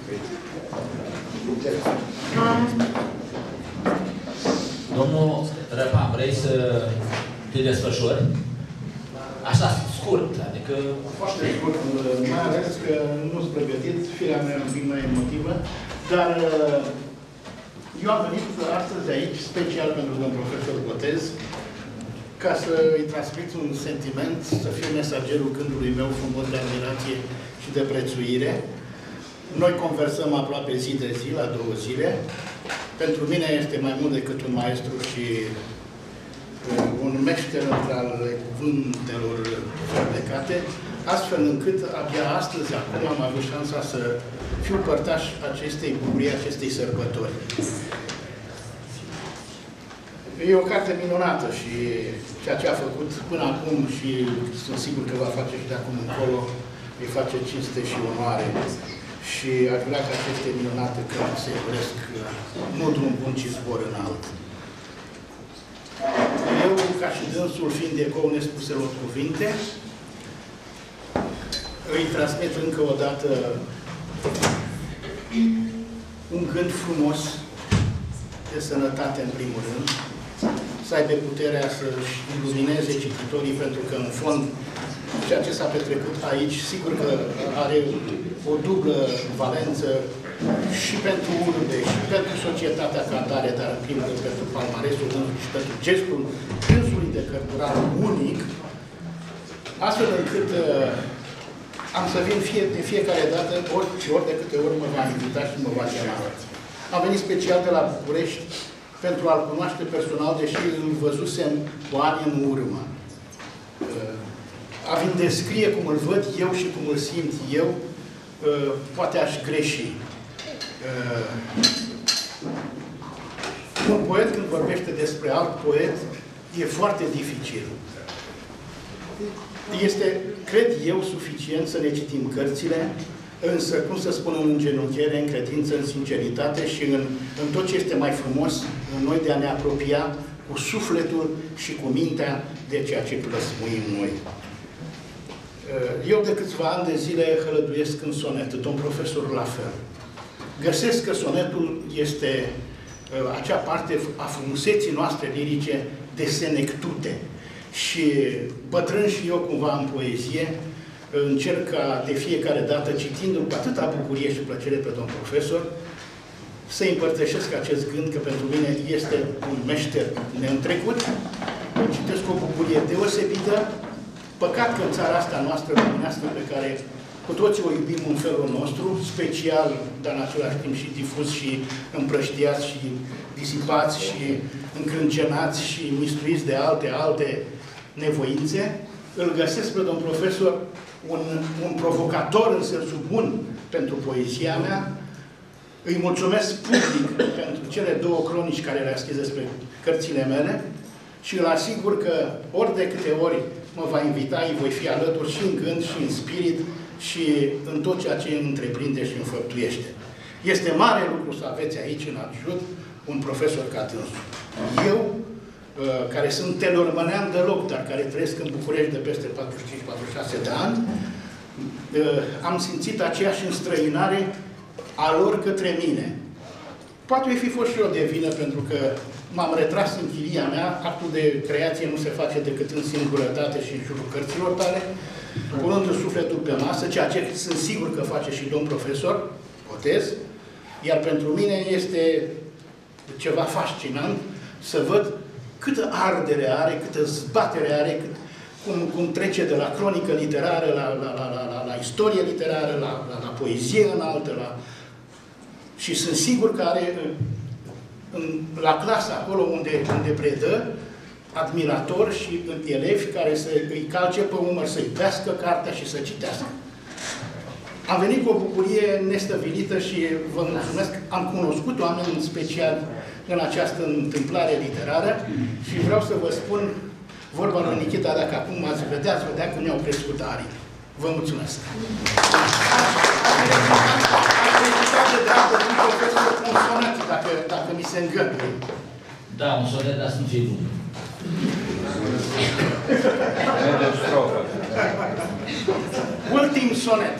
Domnul Răpa, vrei să te desfășori? Așa, scurt, adică... Foarte scurt, mai ales că nu sunt pregătit, firea mea un pic mai emotivă, dar eu am venit astăzi aici, special pentru domnul profesor Botez, ca să îi transmit un sentiment, să fiu mesagerul gândului meu frumos de admirație și de prețuire. Noi conversăm aproape zi de zi, la două zile. Pentru mine este mai mult decât un maestru și un meșter al cuvântelor ferdecate, astfel încât abia astăzi, acum, am avut șansa să fiu părtaș acestei bucurii, acestei sărbători. E o carte minunată și ceea ce a făcut până acum și sunt sigur că va face și de acum încolo, îi face cinste și onoare. Și aș vrea ca aceste minunate cărți se iubesc nu drum bun, ci zbor înalt. Eu, ca și dânsul, fiind ecou nespuselor cuvinte, îi transmit încă o dată un gând frumos de sănătate, în primul rând, să aibă puterea să-și ilumineze cititorii, pentru că, în fond, ceea ce s-a petrecut aici, sigur că are o dublă valență și pentru urbe, și pentru societatea ca atare, dar în primul rând pentru palmaresul dânsului și pentru gestul dânsului de cărturar unic, astfel încât uh, am să vin fie, de fiecare dată, ori și ori de câte ori mă va invita și mă va chema. Am venit special de la București pentru a-l cunoaște personal, deși îl văzusem cu ani în urmă. Uh, a vin descrie cum îl văd eu și cum îl simt eu, uh, poate aș greși. Uh, un poet, când vorbește despre alt poet, e foarte dificil. Este, cred eu, suficient să ne citim cărțile, însă, cum să spun, în genunchiere, în credință, în sinceritate și în, în tot ce este mai frumos în noi de a ne apropia cu sufletul și cu mintea de ceea ce plăsmuim noi. Eu de câțiva ani de zile hălăduiesc în sonet, domn profesor la fel. Găsesc că sonetul este acea parte a frumuseții noastre lirice de senectute. Și bătrân și eu cumva în poezie, încerc ca de fiecare dată, citindu-l cu atâta bucurie și plăcere pe domn profesor, să-i împărtășesc acest gând că pentru mine este un meșter neîntrecut. Îl citesc cu o bucurie deosebită. Păcat că în țara asta noastră românească, pe care cu toții o iubim în felul nostru, special, dar în același timp și difuz și împrăștiați și disipați și încrâncenați și mistuiți de alte, alte nevoințe, îl găsesc pe domn profesor un, un provocator în sensul bun pentru poezia mea. Îi mulțumesc public pentru cele două cronici care le-a scris despre cărțile mele și îl asigur că ori de câte ori mă va invita, îi voi fi alături și în gând, și în spirit, și în tot ceea ce întreprinde și înfăptuiește. Este mare lucru să aveți aici în adjunct un profesor ca dânsul. Eu, care sunt telormănean deloc, dar care trăiesc în București de peste patruzeci și cinci patruzeci și șase de ani, am simțit aceeași înstrăinare a lor către mine. Poate fi fost și eu de vină, pentru că m-am retras în chilia mea, actul de creație nu se face decât în singurătate și în jurul cărților tale, punându-ți sufletul pe masă, ceea ce sunt sigur că face și domn profesor Botez, iar pentru mine este ceva fascinant să văd câtă ardere are, câtă zbatere are, cât, cum, cum trece de la cronică literară la, la, la, la, la, la istorie literară, la, la, la poezie înaltă, la... și sunt sigur că are în, la clasă, acolo unde, unde predă, admiratori și elevi care să îi calce pe umăr, să iubească cartea și să citească. Am venit cu o bucurie nestăvilită și vă mulțumesc. Am cunoscut oameni în special în această întâmplare literară și vreau să vă spun vorba lui Nichita, dacă acum ați vedea, ați vedea cum i-au crescut arii. Vă mulțumesc. Ați ridicat de dragă un profesor un sonet, dacă, dacă mi se îngăduie. Da, un sonet, dar să nu fie lung. Ultim sonet.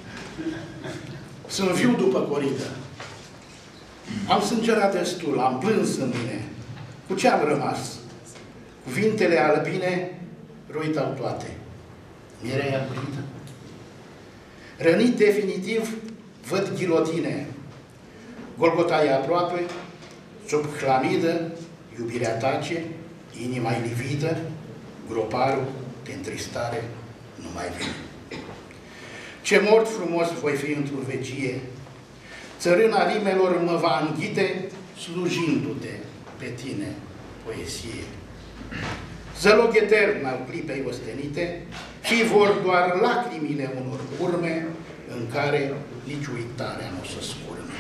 Sunt viu după corida. Am sângerat destul, am plâns în mine. Cu ce am rămas? Cuvintele albine ruitau toate. Mireia purită. Rănit definitiv, văd ghilotine. Golgota e aproape, sub hlamidă, iubirea tace, inima e lividă, groparul de întristare nu mai vine. Ce mort frumos voi fi într-o vecie, țărâna rimelor mă va înghite, slujindu-te pe tine, poezie. Zălog etern al clipei ostenite, și vor doar lacrimile unor urme în care nici uitarea nu o să scurme.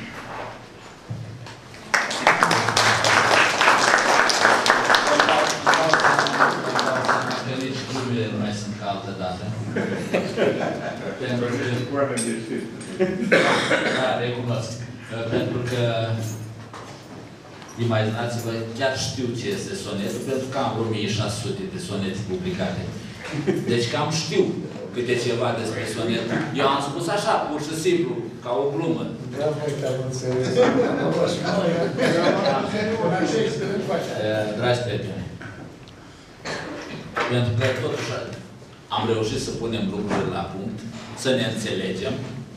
Nici glumele nu mai sunt ca altă dată. Pentru că... Da, recunosc. Pentru că imaginați-vă, chiar știu ce este sonetul, pentru că am o mie șase sute de sonete publicate. Deci cam știu câte ceva despre sonet. Eu am spus așa, pur și simplu, ca o glumă. Dragi prieteni, pentru că totuși am reușit să punem lucrurile la punct, să ne înțelegem,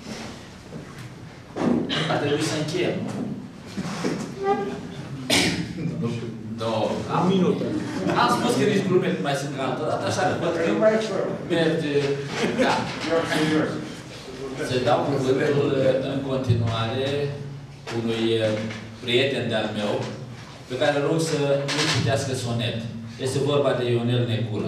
ar trebui să încheiem. No, am minut. Am spus că nici glumele mai sunt ca altă dată, așa că văd că merge. Da. Se dau cuvântul în continuare unui prieten de-al meu, pe care rog să nu citească sonet. Este vorba de Ionel Necula.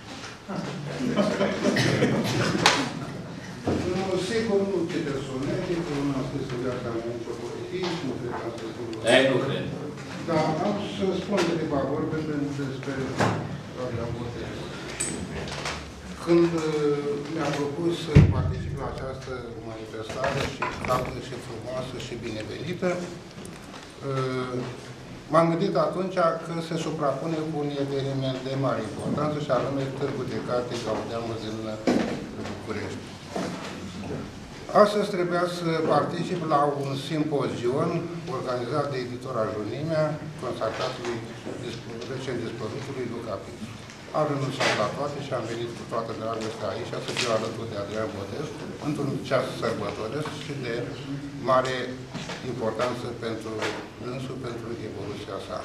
Sigur, nu citesc sonete, că nu am scris în viața mea nicio poezie, nu cred că am scris în viața mea. Ei, nu cred. Da, am să spun câteva vorbe despre Adrian Botez. Când mi-a propus să particip la această manifestare și capătă și frumoasă și binevenită, m-am gândit atunci că se suprapune cu un eveniment de mare importanță și anume Târgul de Carte Gaudeamu din București. Astăzi trebuia să particip la un simpozion organizat de editora Junimea, consacrat lui recent dispărutului Luca Pix. Am renunțat la toate și am venit cu toată dragostea aici să fiu alături de Adrian Botez într-un ceas sărbătoresc și de mare importanță pentru dânsul, pentru evoluția sa.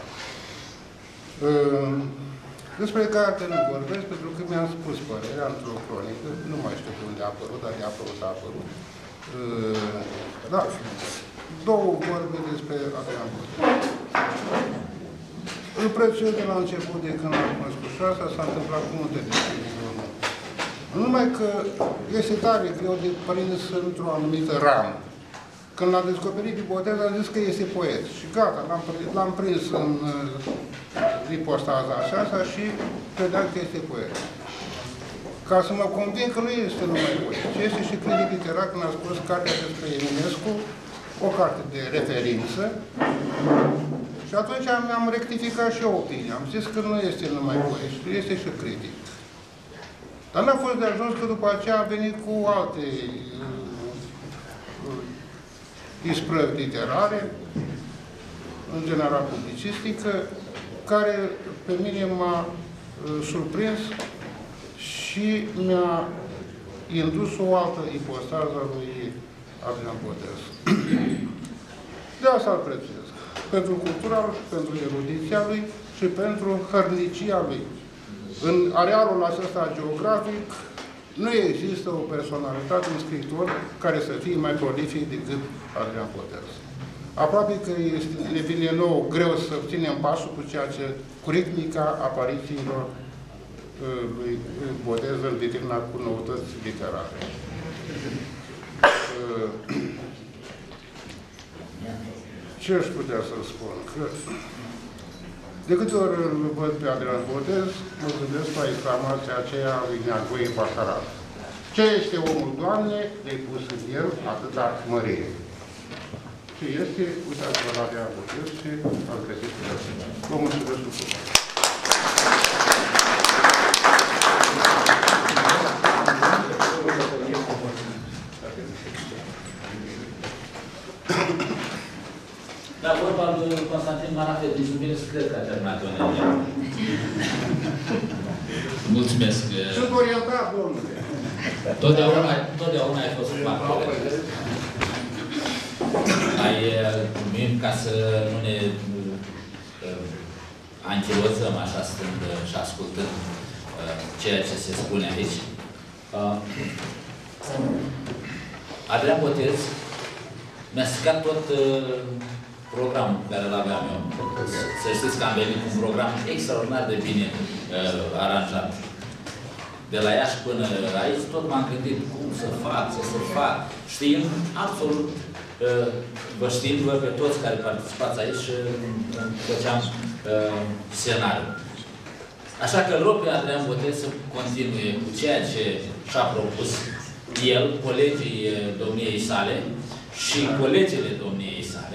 Despre carte nu vorbesc, pentru că mi-am spus părerea într-o cronică, nu mai știu de unde a apărut, dar de a apărut, a apărut. Da, două vorbe despre Adrian Botez. Îl prețuiesc de la început, de când l-am cunoscut și asta s-a întâmplat cu multe despre unul. Numai că este tare greu de prins într-o anumită ramă. Când l-a descoperit pe Botez, a zis că este poet. Și gata, l-am prins în ripostaza aceasta și credeam că este poet. Ca să mă convin că nu este numai poet, ci este și critic literar când a scos cartea despre Eminescu, o carte de referință. Și atunci mi-am rectificat și eu opinia. Am zis că nu este numai poet, este și critic. Dar n-a fost de ajuns că după aceea a venit cu alte uh, isprăvi literare. în general publicistică, care pe mine m-a surprins și mi-a indus o altă ipostază a lui Adrian Botez. De asta îl prețuiesc. Pentru cultura lui, pentru erudiția lui și pentru hărnicia lui. În arealul acesta geografic nu există o personalitate, un scriitor care să fie mai prolific decât Adrian Botez. Aproape că este, ne vine nou greu să ținem pasul cu ceea ce, cu ritmica aparițiilor uh, lui Botez în vitrina cu noutăți literare. Uh, ce aș putea să spun? Că de câte ori îl văd pe Adrian Botez, mă gândesc la exclamația aceea lui Neagoe Baccarat. Ce este omul, Doamne, de pus în el atâta mărire? Ce este, uitați-vă la Adrian Botez și al găsit pe el. Vă mulțumesc tuturor! Da, vorba lui Constantin Marafet, nici nu bine să cred că a terminat o neamă. Mulțumesc. Sunt orientat, domnule. Totdeauna, totdeauna ai fost foarte corect. Ai numim ca să nu ne uh, anchilozăm așa stând și ascultând uh, ceea ce se spune aici. Uh, Adrian Botez mi-a stricat tot uh, programul pe care îl aveam eu. Să știți că am venit cu un program extraordinar de bine uh, aranjat. De la Iași până aici, tot m-am gândit cum să fac, ce să fac, știind absolut, uh, vă știind-vă pe toți care participați aici și uh, făceam uh, scenariul. Așa că rog pe Adrian Botez să continue cu ceea ce și-a propus el, colegii domniei sale și colegele domniei sale.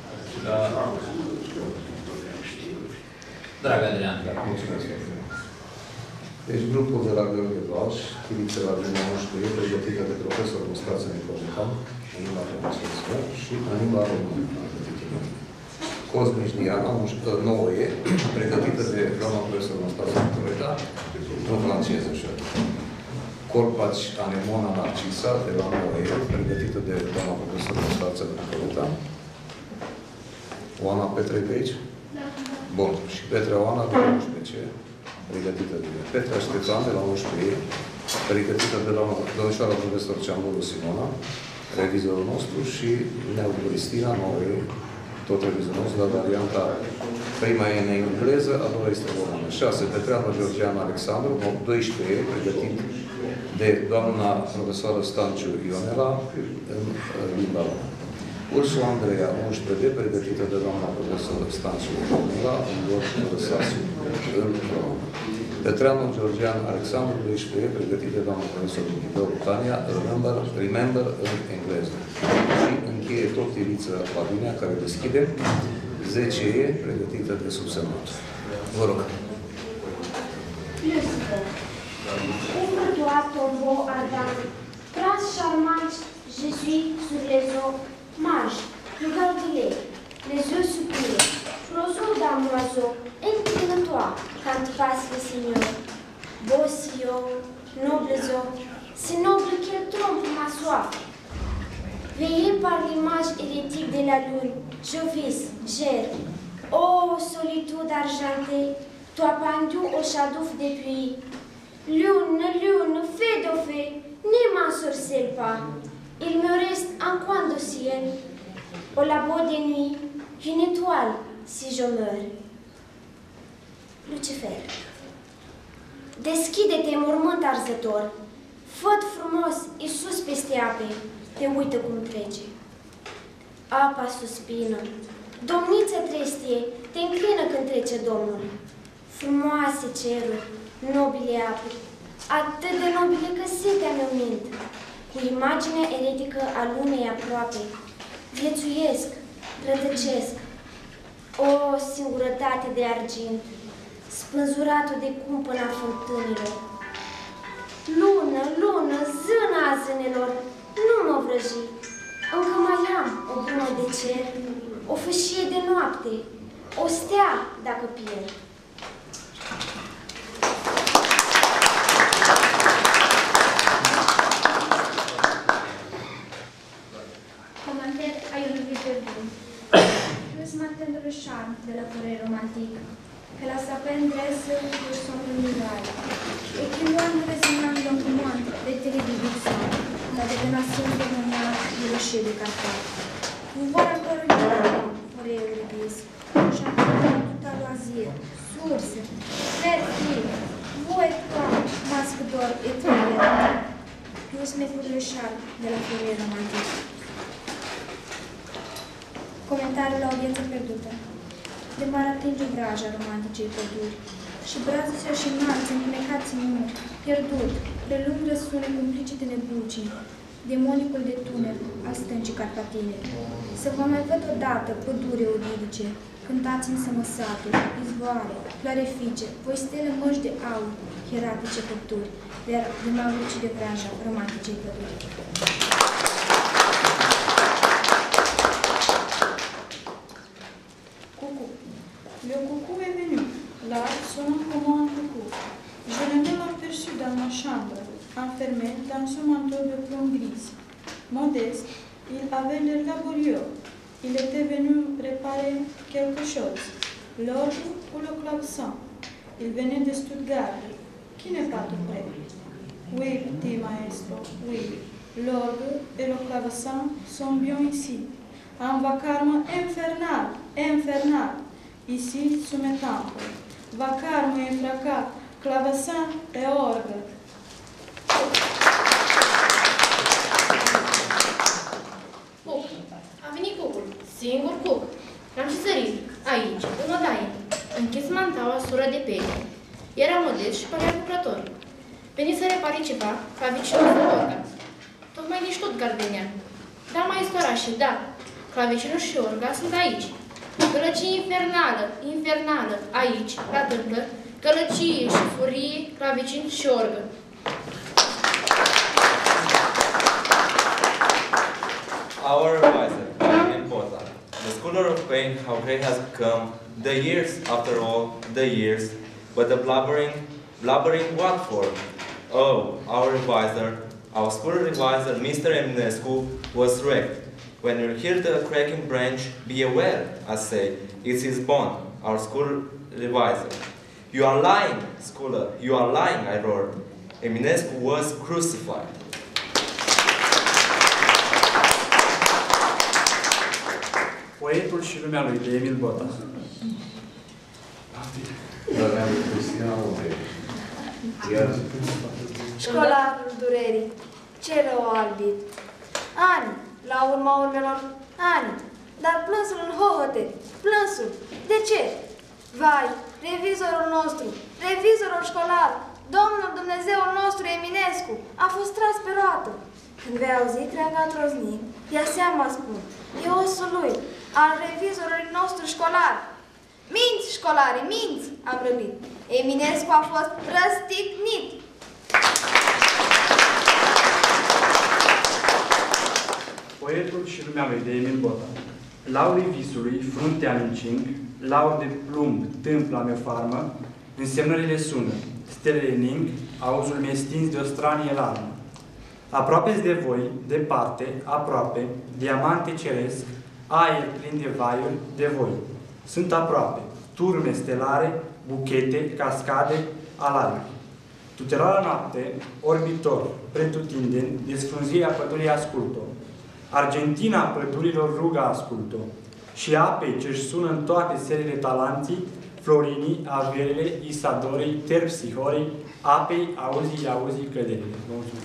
Dragă Adrian. Mulțumesc. Deci grupul de la Gheorghe Blaș, Chiriță la Gena unsprezece, pregătită de profesor Constanță Nicolecan, în limba franceză și în limba română. Cosmici Diana, nouă E, pregătită de doamna profesor Constanță Nicolecan, în franceză și Corpaci Anemona Narcisa, de la nouă E, pregătită de doamna profesor Constanță Nicolecan. Oana Petre de aici? Da. Bun. Și Petre Oana de la unsprezece, pregătită de Petra Ștefan de la unsprezece, pregătită de la domnișoara profesor Ceambulu Simona, revizorul nostru, și Neu Cristina, nouă E, tot revizorul nostru, la varianta prima e în engleză, a doua este română. șase. Petreanu Georgian Alexandru, doisprezece, pregătit de doamna profesoară Stanciu Ionela, în limba română. Ursu Andreea, unsprezece, pregătită de doamna profesor Stanciu Ionela, în limba Răsasiu, în română. Petreanu Georgian Alexandru, doisprezece, pregătit de doamna profesor Michideu Tania, remember, remember, în engleză. Și încheie tot Iliță Lavinia, care deschide, zece E, pregătită de subsemnat. Vă rog. Ouvre toi ton beau Adam, prince charmant, je suis sur les eaux, mage, regarde-les, les yeux soupirent, roseau damoiseau, incline-toi quand passe le Seigneur. Beau sillon, nobles eaux, si noble qu'il trompe ma soif. Veillé par l'image hérétique de la lune, je vis, j'erre. Ô solitude argentée, toi pendu au chadouf depuis. Lune, lune, fée de fée, ne m'ensorcelle pas. Il me reste un coin de ciel, au labo de nuit, une étoile, si je meurs. Lucifer. Deschide-te, mormânt arzător, făt frumos, Iisus peste ape, te uită cum trece. Apa suspină, domniță trestie, te înclină când trece Domnul. Frumoase ceruri, nobile ape, atât de nobile că setea mea mint. Cu imaginea eretică a lunei aproape, viețuiesc, rătăcesc. O singurătate de argint, spânzuratul de cumpăna fântânilor. Lună, lună, zâna a zânelor, nu mă vrăji. Încă mai am o brumă de cer, o fâșie de noapte, m'attendo le charme della Corée romantique, che la sapendresse de son univers, et qui loin de résonant l'engouement des télévisions, la dévenation démoniaque du rocher de Carpath. Vous voir encore une fois, forêt Eurydice, chacun tout à loisir, source, fertile, vous et toi, masque d'or et trailer, plus mais pour le charme de la forêt romantique. Comentariul la audiență pierdută. De mare atinge vraja romanticei păduri și brazii se-și înalți, întunecați în mult, pierdut, prelung răsune complicite nebucii, demonicul de tunel al stâncii carpatine. Să vă mai văd odată, pădure odidice, cântați-mi sămăsaturi, izvoare, clarifice, voi stele măși de aur, hieratice făpturi, de maluci de vraja romanticei păduri. Le coucou est venu, là, sonnant comme un coucou. Je l'ai même aperçu dans ma chambre, enfermé dans son manteau de plomb gris. Modeste, il avait l'air laborieux. Il était venu réparer quelque chose, l'orgue ou le clavecin. Il venait de Stuttgart, qui n'est pas tout près. Oui, petit maestro, oui, l'orgue et le clavecin sont bien ici. Un vacarme infernal, infernal. Ici, sous mes tempes, vacarme et fracas, clavecin et orgue. Cuc. A venit cucul. Singur cuc. L-am și sărit. Aici, în odaie. Închis mantaua sură de pene. Era modest și părea lucrător. Veni să repare ceva, clavicinul de orga. Tocmai din Stuttgart venea. Da, mai este orașe, da. Clavicinul și orga sunt aici. Gălăcie infernală, infernală, aici, la tâmplă, gălăcie și furie, clavicin și orgă. Our advisor, important. The scholar of pain, how great has become, the years, after all, the years, but the blubbering, blubbering what for? Oh, our advisor, our school advisor, Mister Eminescu, was wrecked. When you hear the cracking branch, be aware, I say, it's his bond, our school advisor. You are lying, scholar, you are lying, I roared. Eminescu was crucified. Poetul și lumea lui, de Emil Bota. Școlarul durerii, ce rău albit. Ani, la urma urmelor, ani, dar plânsul în hohote, plânsul. De ce? Vai, revizorul nostru, revizorul școlar, Domnul Dumnezeul nostru Eminescu, a fost tras pe roată. Când vei auzi treanga troznic, ia seama, spun, e osul lui, al revizorului nostru școlar. Minți, școlarii, minți, am răbit. Eminescu a fost răstignit. Poetul și lumea lui, de Emil Bota. Laurii visului, fruntea mincing, laur de plumb, tâmpla mea farmă, însemnările sună, stelele ning, auzul mi-e stins de o stranie larmă. Aproape-s de voi, departe, aproape, diamante ceresc, aer plin de vaiuri, de voi. Sunt aproape, turme stelare, buchete, cascade, alare. Tutelara noapte, orbitor, pretutindeni, desfrunzirea pădurii ascultă. Argentina pădurilor ruga ascultă. Și apei ce-și sună în toate serile talanții, Florinii, Averele, Isadorei, Terpsihorei, apei, auzii, auzii căderile. Mulțumesc!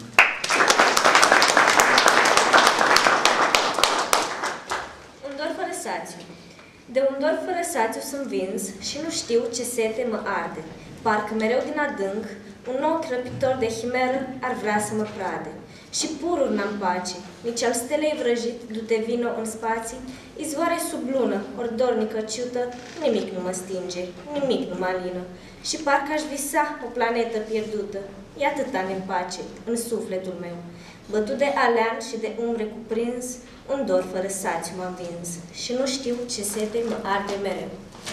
Un dor fără sațiu. De un dor fără sațiu sunt vins și nu știu ce sete mă arde. Parcă mereu din adânc, un nou crăpitor de himeră ar vrea să mă prade. Și purul n-am pace, nici al stelei vrăjit, du-te vino în spații, izvoare sub lună, ori dornică ciută, nimic nu mă stinge, nimic nu mă alină. Și parcă aș visa o planetă pierdută, e atâta nepace în sufletul meu. Bătut de alean și de umbre cuprins, un dor fără sațiu m-a vins și nu știu ce sete mă arde mereu.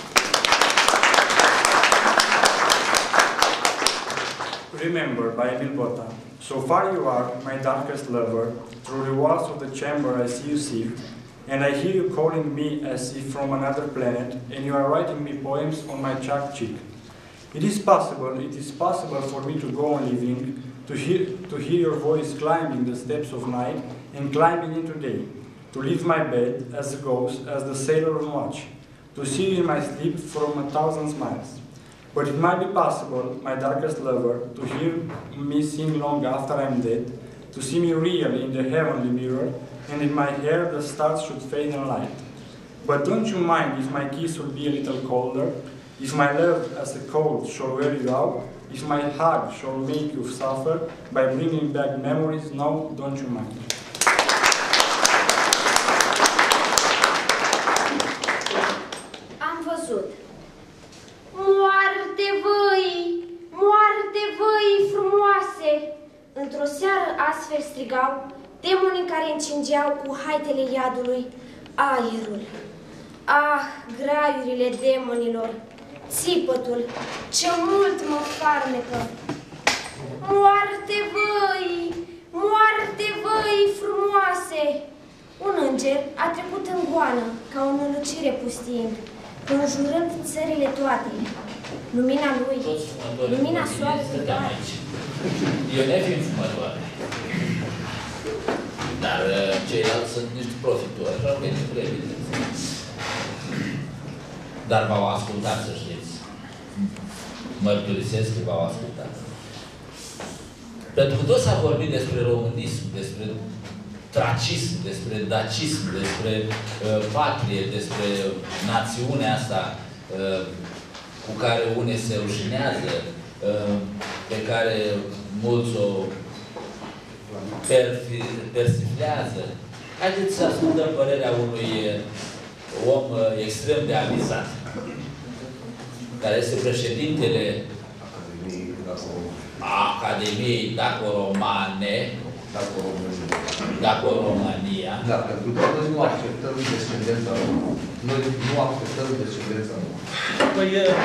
Remember, by Emil Bota. So far you are, my darkest lover, through the walls of the chamber I see you sift, And I hear you calling me as if from another planet, and you are writing me poems on my chalk cheek. It is possible, it is possible for me to go on living, to hear, to hear your voice climbing the steps of night and climbing into day, to leave my bed as a ghost, as the sailor on watch, to see you in my sleep from a thousand miles. But it might be possible, my darkest lover, to hear me sing long after I am dead, to see me real in the heavenly mirror, and in my hair the stars should fade and light. But don't you mind if my kiss will be a little colder, if my love as a cold shall wear you out, if my hug shall make you suffer by bringing back memories, no, don't you mind. Am văzut. Moarte văi, moarte văi frumoase! Într-o seară astfel strigau demonii care încingeau cu haitele iadului aerul. Ah, graiurile demonilor, țipătul, ce mult mă farmecă! Moarte văi, moarte văi frumoase! Un înger a trecut în goană ca o nălucire pustiind, conjurând țările toate. Lumina lui, lumina soarelui doar. Eu ne fiind fumătoare. Dar ceilalți sunt niște profitori, așa că e trebuie. Dar v-au ascultat, să știți. Mărturisesc că v-au ascultat. Pentru că tot s-a vorbit despre românism, despre tracism, despre dacism, despre uh, patrie, despre națiunea asta uh, cu care unii se rușinează, uh, pe care mulți o persiflează. Haideți să ascultăm părerea unui om uh, extrem de avizat, care este președintele Academiei Daco-Romane, Daco-România. Da, pentru că noi nu acceptăm descendența lor. Noi nu acceptăm descendența lor. Păi,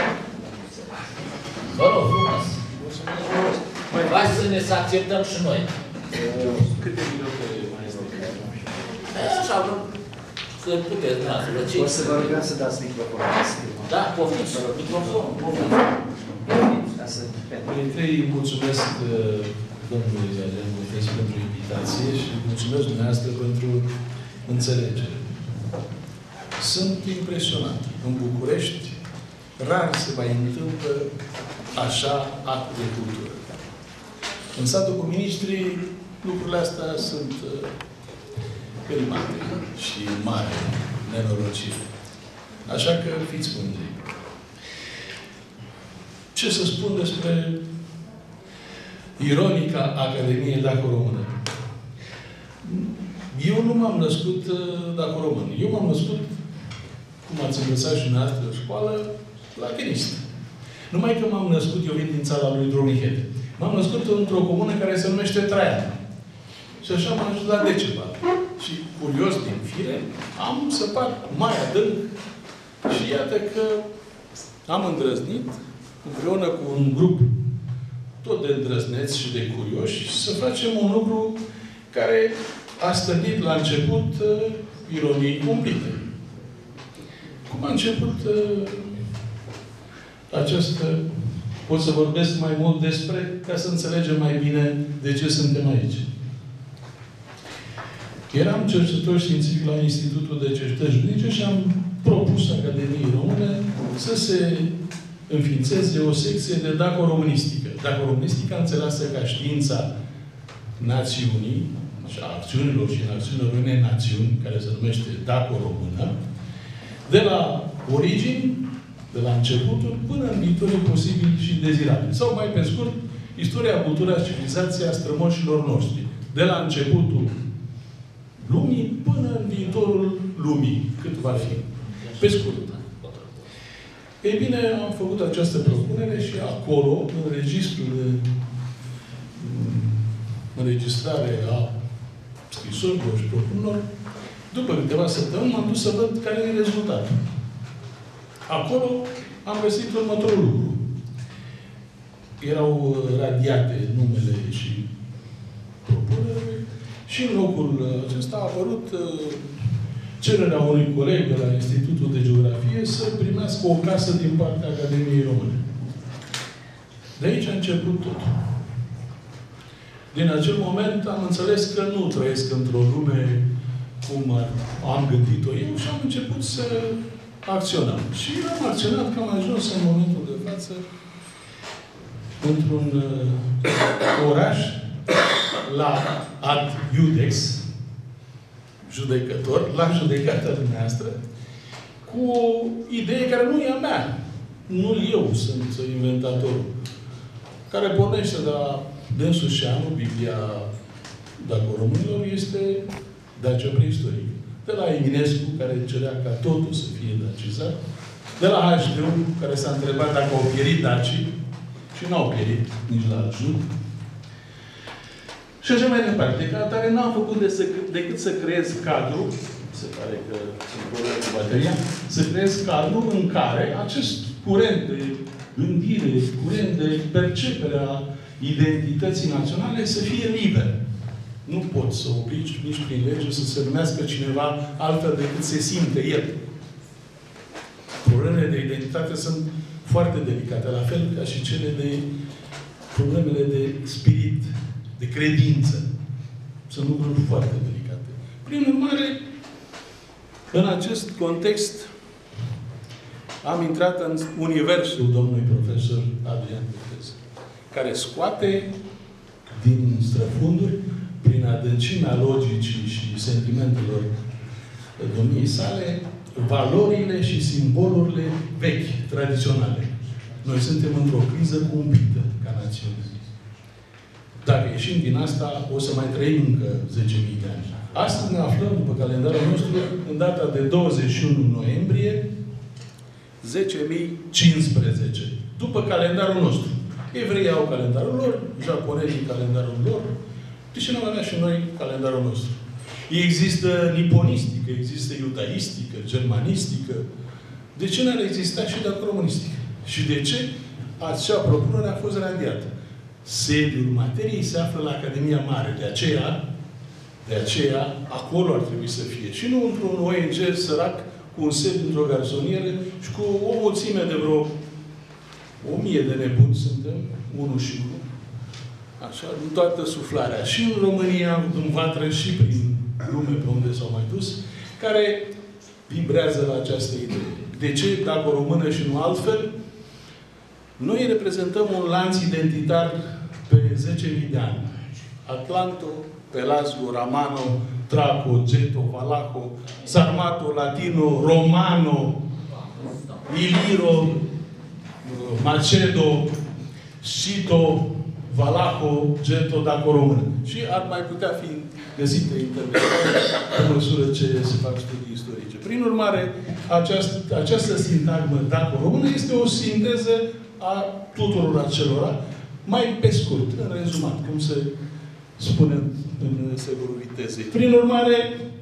vă rog frumos. Hai să ne să acceptăm și noi. Câte minute mai este? Așa, că puteți, dumneavoastră. O să vă rugăm să dați microfonul. Da, poftiți, microfonul, poftiți. Mai întâi mulțumesc domnului Adrian Botescu pentru invitație și mulțumesc dumneavoastră pentru înțelegere. Sunt impresionat. În București rar se mai întâmplă așa act de cultură. În satul cu miniștrii lucrurile astea sunt perimate și mare nenorocire. Așa că fiți mândri. Ce să spun despre ironica Academiei Daco-Română? Eu nu m-am născut daco-român. Eu m-am născut, cum ați învățat și dumneavoastră în școală, la Chinist. Numai că m-am născut, eu vin din țara lui Dromihete. M-am născut într-o comună care se numește Traian. Și așa m-am ajuns la Decebal. Și curios din fire, am săpat mai adânc și iată că am îndrăznit împreună cu un grup tot de îndrăzneți și de curioși, să facem un lucru care a stănit la început uh, ironii cumplite. Cum a început uh, această... Pot să vorbesc mai mult despre, ca să înțelegem mai bine de ce suntem aici. Eram cercetător științific la Institutul de Cercetări Juridice și am propus Academiei Române să se înființeze o secție de daco-românistică. Daco-românistica înțeleasă ca știința națiunii și a acțiunilor și acțiunilor unei națiuni, care se numește daco-română, de la origini, de la începutul, până în viitorul posibil și dezirabil. Sau, mai pe scurt, istoria, cultura, civilizația strămoșilor noștri. De la începutul lumii până în viitorul lumii, cât va fi. Pe scurt. Ei bine, am făcut această propunere și acolo, în registrul de înregistrare a scrisorilor și propunerilor, după câteva săptămâni m-am dus să văd care e rezultatul. Acolo am găsit următorul lucru. Erau radiate numele și propunerile și în locul acesta a apărut cererea unui coleg de la Institutul de Geografie să primească o casă din partea Academiei Române. De aici a început totul. Din acel moment am înțeles că nu trăiesc într-o lume cum am gândit-o eu și am început să acționăm. Și am acționat că am ajuns în momentul de față într-un uh, oraș la ad iudex, judecător, la judecata dumneavoastră, cu o idee care nu e a mea. Nu eu sunt inventatorul. Care pornește de la dânsul Șeanu, Biblia dacă românilor, este Dacia preistorică. De la Eminescu, care cerea ca totul să fie dacizat. De la H D U, care s-a întrebat dacă au pierit dacii. Și nu au pierit nici la ajut. Și așa mai departe. Ca atare n-am făcut de să, decât să creez cadru, se pare că sunt probleme cu bateria, să creez cadru în care acest curent de gândire, curent de percepere a identității naționale să fie liber. Nu poți să obligi nici prin lege să se numească cineva altfel decât se simte el. Problemele de identitate sunt foarte delicate, la fel ca și cele de problemele de spirit, de credință. Sunt lucruri foarte delicate. Prin urmare, în acest context, am intrat în universul domnului profesor Adrian Botez, care scoate din străfunduri, prin adâncimea logicii și sentimentelor domniei sale, valorile și simbolurile vechi, tradiționale. Noi suntem într-o criză cumplită ca națiune. Dacă ieșim din asta, o să mai trăim încă zece mii de ani. Astăzi ne aflăm, după calendarul nostru, în data de douăzeci și unu noiembrie, zece mii cincisprezece. După calendarul nostru. Evreii au calendarul lor, japonezii calendarul lor, de ce nu avea și noi calendarul nostru? Există niponistică, există iudaistică, germanistică. De ce n-ar exista și dacă românistică? Și de ce acea propunere a fost randiată? Sediul materiei se află la Academia Mare. De aceea, de aceea, acolo ar trebui să fie. Și nu într-un O N G sărac, cu un sediu într-o garsonieră și cu o mulțime de vreo o mie de nebuni suntem, unul și unul. Așa, în toată suflarea. Și în România, în vatră, și prin lume pe unde s-au mai dus, care vibrează la această idee. De ce, dacă o română și nu altfel? Noi reprezentăm un lanț identitar pe zece mii de ani. Atlanto, Pelasgo, Ramano, Traco, Geto, Valaco, Sarmato, Latino, Romano, Iliro, Macedo, Scito, Valaco, Geto, Daco, Română. Și ar mai putea fi găsite intervenții în măsură ce se fac studii istorice. Prin urmare, această, această sintagmă Daco, Română este o sinteză a tuturor acelora, mai pe scurt, în rezumat, cum se spune în secolul vitezei. Prin urmare,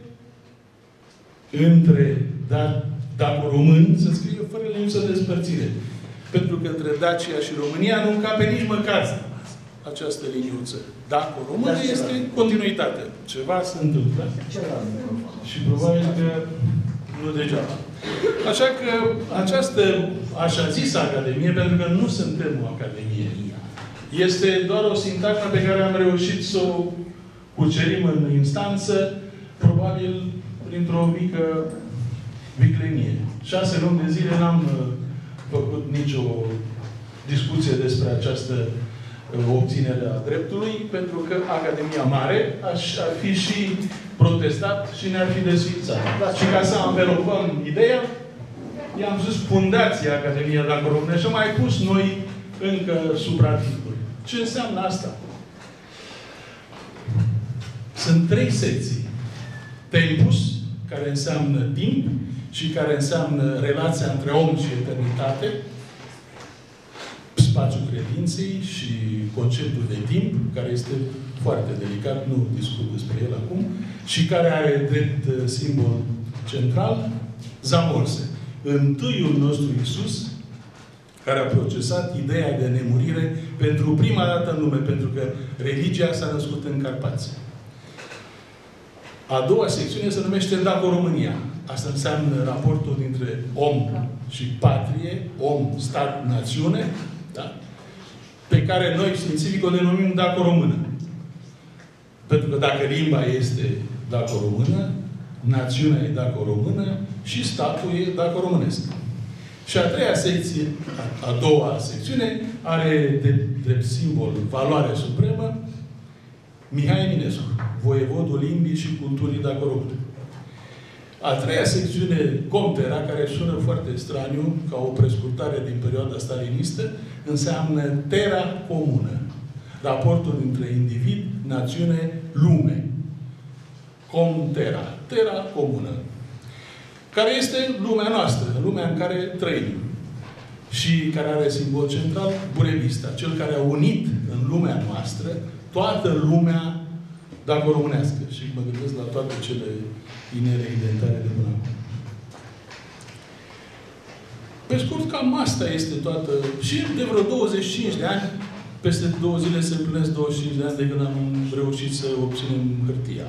între Daco român se scrie fără liniuță de despărțire. Pentru că între Dacia și România nu încape nici măcar această liniuță. Daco română este continuitate. Ceva se întâmplă. Și probabil că nu degeaba. Așa că această așa zisă Academie, pentru că nu suntem o Academie, este doar o sintagmă pe care am reușit să o cucerim în instanță, probabil printr-o mică viclenie. Șase luni de zile n-am făcut nicio discuție despre această obținere a dreptului, pentru că Academia Mare ar fi și protestat și ne-ar fi desfințat. Și ca să învelopăm ideea, i-am zis Fundația Academia Daco Română și am mai pus noi încă supraticuri. Ce înseamnă asta? Sunt trei secții. Tempus, care înseamnă timp și care înseamnă relația între om și eternitate, spațiul credinței și conceptul de timp, care este foarte delicat, nu discut despre el acum, și care are drept simbol central Zamolse. Întâiul nostru Iisus, care a procesat ideea de nemurire pentru prima dată în lume, pentru că religia s-a născut în Carpați. A doua secțiune se numește Daco România. Asta înseamnă raportul dintre om și patrie, om, stat, națiune, da? Pe care noi, științific, o denumim Daco Română. Pentru că dacă limba este Daco Română, națiunea e Daco Română și statul e Daco Românesc. Și a treia secție, a, a doua secțiune, are de, drept simbol valoarea supremă Mihai Eminescu, voievodul limbii și culturii Daco Române. A treia secțiune, Comtera, care sună foarte straniu, ca o prescurtare din perioada stalinistă, înseamnă terra comună. Raportul dintre individ, națiune, lume. Comtera. Terra comună. Care este lumea noastră, lumea în care trăim. Și care are simbol central, Burevista, cel care a unit în lumea noastră toată lumea daco românească. Și mă gândesc la toate cele inere identitare de până acum. Pe scurt, cam asta este toată... Și de vreo douăzeci și cinci de ani, peste două zile se împlinesc douăzeci și cinci de ani de când am reușit să obținem hârtia.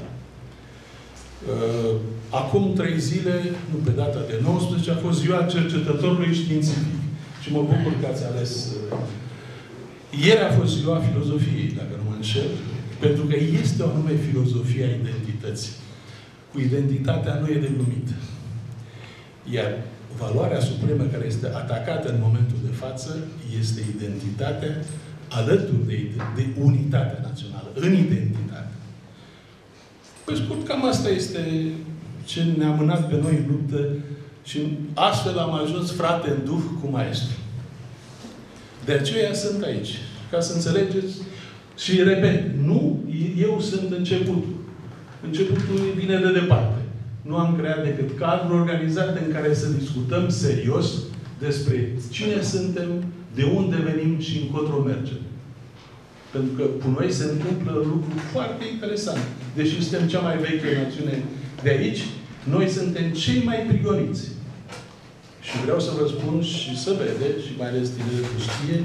Acum trei zile, nu pe data de nouăsprezece, a fost ziua cercetătorului științific. Și mă bucur că ați ales... Ieri a fost ziua filozofiei, dacă nu mă înșel, pentru că este o anume filozofie a identității. Cu identitatea nu e de glumit. Iar valoarea supremă care este atacată în momentul de față este identitatea alături de, de unitatea națională, în identitate. Pe scurt, cam asta este ce ne-a mânat pe noi în luptă și astfel am ajuns frate în duh cu maestru. De aceea sunt aici. Ca să înțelegeți și repet, nu, eu sunt începutul. Începutul vine de departe. Nu am creat decât cadrul organizat în care să discutăm serios despre cine suntem, de unde venim și încotro mergem. Pentru că cu noi se întâmplă lucruri foarte interesante. Deși suntem cea mai veche națiune de aici, noi suntem cei mai prigoniți. Și vreau să vă spun și să vede, și mai ales tineretul știe,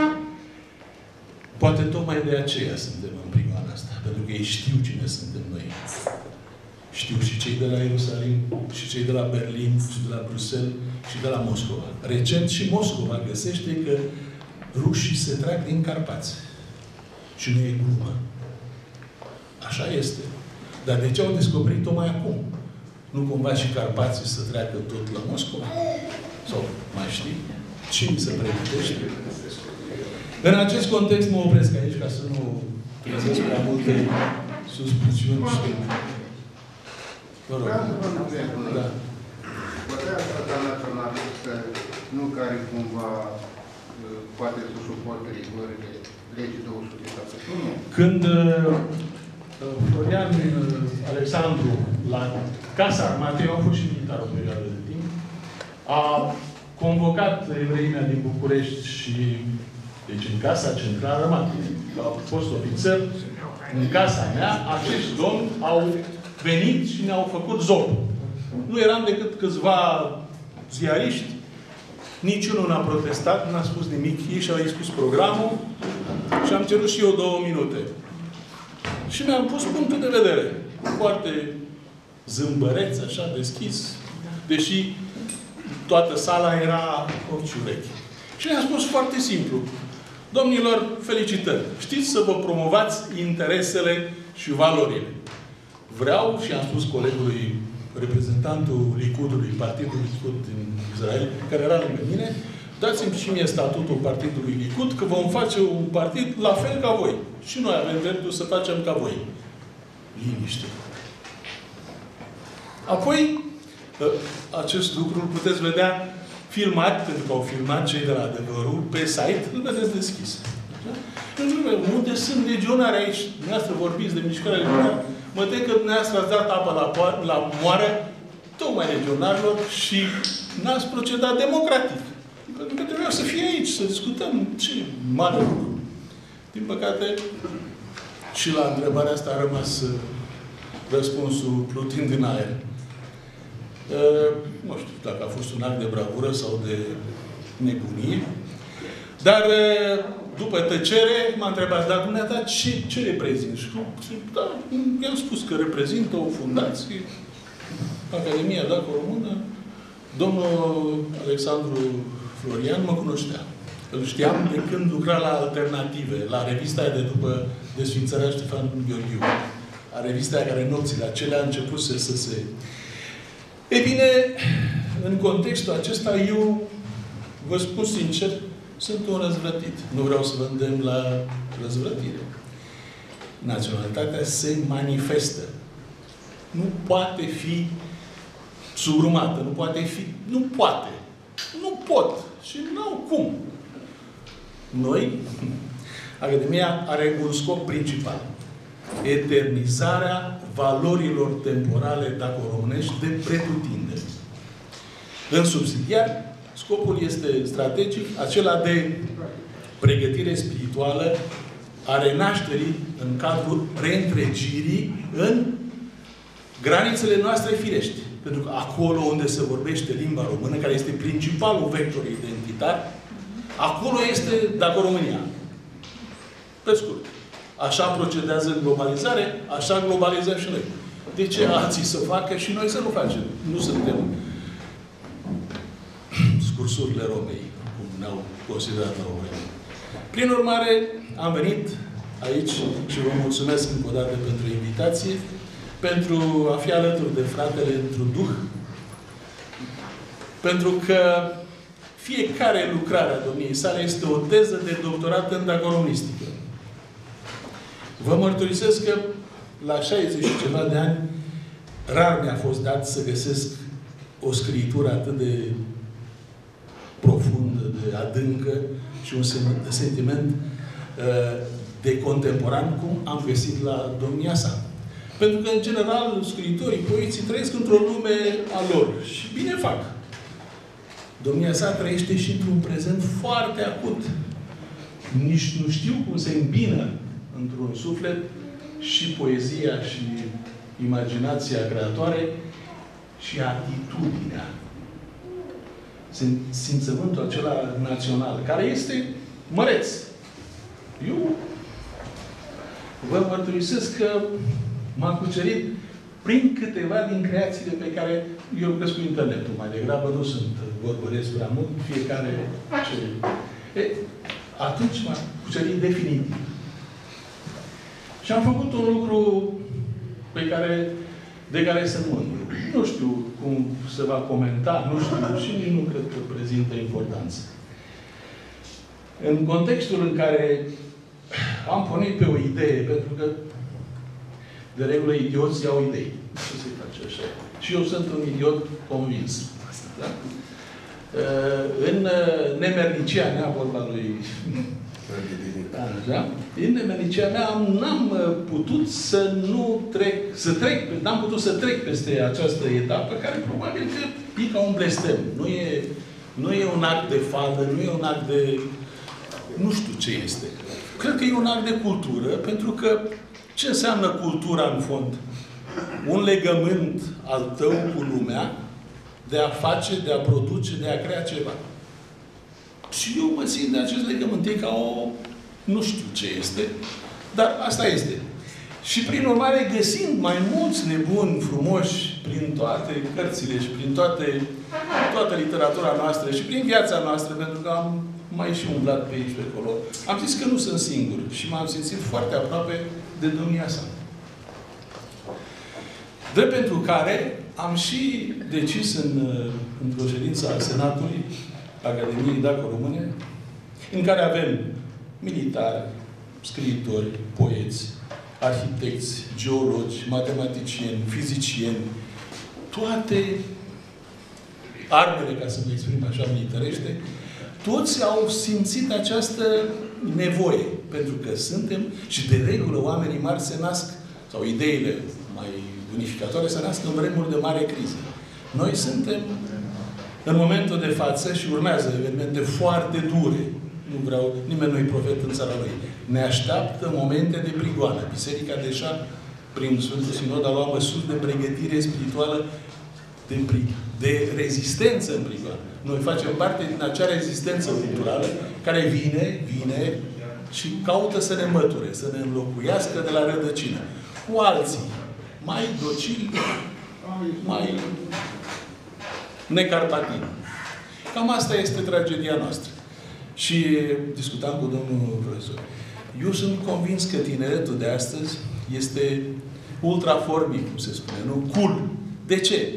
poate tocmai de aceea suntem în prigoana asta. Pentru că ei știu cine suntem noi. Știu și cei de la Ierusalim, și cei de la Berlin, și de la Bruxelles, și de la Moscova. Recent și Moscova găsește că rușii se trag din Carpați. Și nu e glumă. Așa este. Dar de ce au descoperit tocmai acum? Nu cumva și Carpații să treacă tot la Moscova? Sau mai știi? Cine se pregătește? În acest context mă opresc aici ca să nu trezesc prea multe suspiciuni și... Vă rog. Da. Bătaia asta naționalistă, nu care cumva poate să suporte rigorile legii două sute șaptezeci și unu? Când uh, Florian uh, Alexandru, la Casa Armatei, eu am fost și militar o perioadă de timp, a convocat evreimea din București și, deci în Casa Centrală Armatei, a fost ofițer, în casa mea, acești domni au venit și ne-au făcut zop. Nu eram decât câțiva ziariști, niciunul n-a protestat, n-a spus nimic, ei și-au expus programul și am cerut și eu două minute. Și mi-am pus punctul de vedere. Foarte zâmbăreț, așa, deschis, deși toată sala era ochi și urechi. Și mi-am spus foarte simplu. Domnilor, felicitări! Știți să vă promovați interesele și valorile. Vreau, și am spus colegului, reprezentantul Likudului, partidului Likud din Israel, care era lângă mine, dați-mi și mie statutul partidului Likud, că vom face un partid la fel ca voi. Și noi avem dreptul să facem ca voi. Liniște. Apoi, acest lucru îl puteți vedea filmat, pentru că au filmat cei de la Adevărul, pe site, îl vedeți deschis. Unde sunt legionari aici? Dumneavoastră vorbiți de mișcarea legionară. Mă tem că dumneavoastră ați dat apă la, la moară, tocmai legionarilor, și n-ați procedat democratic. Pentru că trebuia să fie aici, să discutăm ce mare lucru. Din păcate, și la întrebarea asta a rămas răspunsul plutind în aer. Uh, nu știu dacă a fost un act de bravură sau de nebunie, dar uh, după tăcere, m-a întrebat, dar dumneata ce, ce reprezint? Și da, i-am spus că reprezintă o fundație, Academia Daco Română. Domnul Alexandru Florian mă cunoștea. Îl știam de când lucra la Alternative, la revista aia de după desfințarea Ștefan Gheorghiu. A revista aia care nopțile acelea a început să, să se... Ei bine, în contextul acesta, eu vă spun sincer, sunt un răzvrătit. Nu vreau să vă îndemn la răzvrătire. Naționalitatea se manifestă. Nu poate fi sugrumată, nu poate fi... Nu poate. Nu pot. Și nu au cum. Noi, Academia are un scop principal. Eternizarea valorilor temporale daco-românești de pretutindeni. În subsidiar, scopul este strategic, acela de pregătire spirituală a renașterii în cadrul reîntregirii în granițele noastre firești. Pentru că acolo unde se vorbește limba română, care este principalul vector identitar, acolo este Daco-România. Pe scurt. Așa procedează în globalizare, așa globalizăm și noi. De ce alții să facă și noi să nu facem? Nu suntem scursurile Romei, cum ne-au considerat la România. Prin urmare, am venit aici și vă mulțumesc încă o dată pentru invitație, pentru a fi alături de fratele într-un duh, pentru că fiecare lucrare a domniei sale este o teză de doctorat în daco-românistică. Vă mărturisesc că la șaizeci și ceva de ani rar mi-a fost dat să găsesc o scritură atât de profundă, de adâncă și un sentiment de contemporan cum am găsit la domnia sa. Pentru că, în general, scriitorii, poeții trăiesc într-o lume a lor. Și bine fac. Domnia sa trăiește și într-un prezent foarte acut. Nici nu știu cum se îmbină într-un suflet și poezia și imaginația creatoare și atitudinea. Simțământul acela național, care este măreț. Eu vă mărturisesc că m-a cucerit prin câteva din creațiile pe care eu lucrez cu internetul. Mai degrabă nu sunt vorbăresc prea mult, fiecare ce... E, atunci m-a cucerit definitiv. Și am făcut un lucru pe care, de care sunt mândru. Nu știu cum se va comenta, nu știu și nici nu cred că prezintă importanță. În contextul în care am pornit pe o idee, pentru că de regulă idioții au idei. Ce să-i face așa? Și eu sunt un idiot convins. Da? În nemernicia mea, vorba lui Așa, în nemernicia mea n-am putut să nu trec, să trec, n-am putut să trec peste această etapă, care probabil că e ca un blestem. Nu e, nu e un act de fadă, nu e un act de... Nu știu ce este. Cred că e un act de cultură, pentru că ce înseamnă cultura în fond? Un legământ al tău cu lumea de a face, de a produce, de a crea ceva. Și eu mă țin de acest legământ. E ca o... Nu știu ce este, dar asta este. Și prin urmare, găsind mai mulți nebuni frumoși prin toate cărțile și prin toate, toată literatura noastră și prin viața noastră, pentru că am mai și umblat pe aici, pe acolo, am zis că nu sunt singur și m-am simțit foarte aproape de domnia sa. Drept pentru care am și decis în, într-o ședință a Senatului Academiei Daco Române, în care avem militari, scriitori, poeți, arhitecți, geologi, matematicieni, fizicieni, toate armele, ca să mă exprim așa militarește, toți au simțit această nevoie. Pentru că suntem, și de regulă oamenii mari se nasc, sau ideile mai unificatoare se nasc în vremuri de mare criză. Noi suntem în momentul de față și urmează evenimente foarte dure. Nu vreau, nimeni nu-i profet în țara lui. Ne așteaptă momente de prigoană. Biserica deja, prin Sfântul Sinod, a luat măsuri de pregătire spirituală de, de rezistență în prigoană. Noi facem parte din acea rezistență culturală care vine, vine și caută să ne măture, să ne înlocuiască de la rădăcină. Cu alții, mai docili, mai necarpatini. Cam asta este tragedia noastră. Și discutam cu domnul profesor. Eu sunt convins că tineretul de astăzi este ultraformic, cum se spune, nu? Cool. De ce?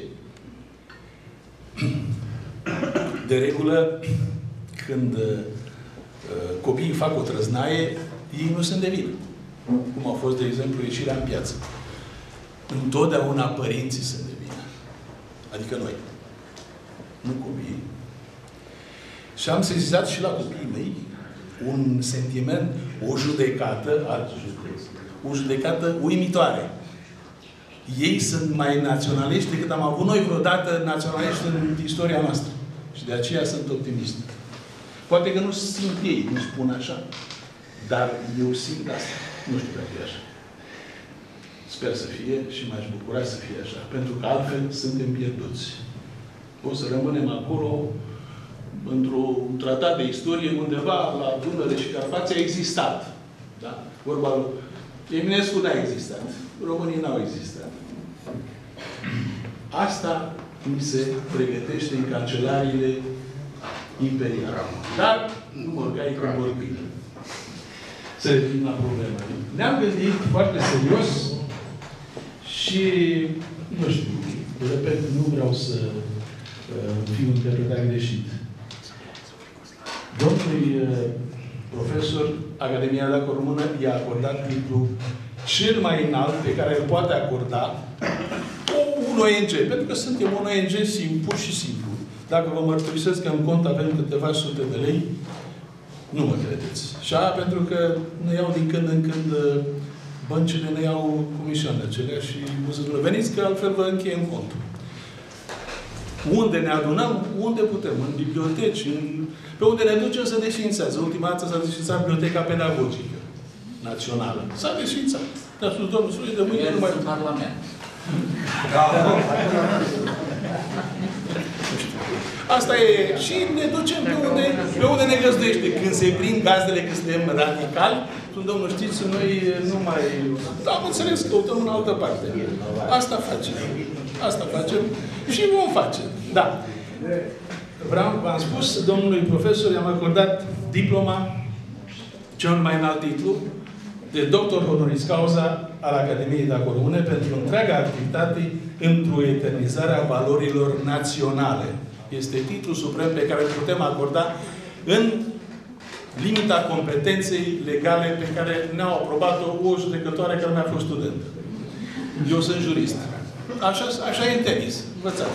De regulă, când uh, copiii fac o trăznaie, ei nu sunt de vină. Cum a fost, de exemplu, ieșirea în piață. Întotdeauna părinții sunt de vină. Adică noi. Nu copiii. Și am sesizat și la copiii mei un sentiment, o judecată, o judecată uimitoare. Ei sunt mai naționaliști decât am avut noi vreodată naționaliști în istoria noastră. Și de aceea sunt optimist. Poate că nu simt ei, nu spun așa. Dar eu simt asta. Nu știu dacă e așa. Sper să fie și m-aș bucura să fie așa. Pentru că altfel suntem pierduți. O să rămânem acolo într-un tratat de istorie undeva la Dunăre și Carpați a existat. Da? Vorba lui Eminescu n-a existat. Românii n-au existat. Asta mi se pregătește în cancelariile imperiale. Dar nu mărcai când vorbim. Să revin la problemă. Ne-am gândit foarte serios și, nu știu, repet, nu vreau să uh, fiu interpretat greșit. Domnului uh, profesor, Academia de Artă Română i-a acordat titlul cel mai înalt pe care îl poate acorda un O N G. Pentru că suntem un O N G simplu, pur și simplu. Dacă vă mărturisesc că în cont avem câteva sute de lei, nu mă credeți. Și aia pentru că ne iau din când în când băncile, ne iau comisioanele acelea și vă veniți că altfel vă încheiem contul. Unde ne adunăm? Unde putem? În biblioteci, în... pe unde ne ducem să desfințează. Ultima dată s-a desfințat Biblioteca Pedagogică Națională. S-a desfințat. Dar sus, domnul Sului, de mâine nu mai... în Parlament. Asta e. Și ne ducem pe unde, pe unde ne găzduiește. Când se prind gazdele, când suntem radicali, sunt, domnul, știți, noi nu mai... Da, am înțeles, căutăm în altă parte. Asta facem. Asta facem și vom face. Da. Vreau, v-am spus, domnului profesor, i-am acordat diploma, cel mai înalt titlu, de doctor honoris causa al Academiei de Artă Română pentru întreaga activitate într-o eternizare a valorilor naționale. Este titlul suprem pe care îl putem acorda în limita competenței legale pe care ne-au aprobat-o o judecătoare care mi-a fost student. Eu sunt jurist. Așa, așa e în tenis. Învățați.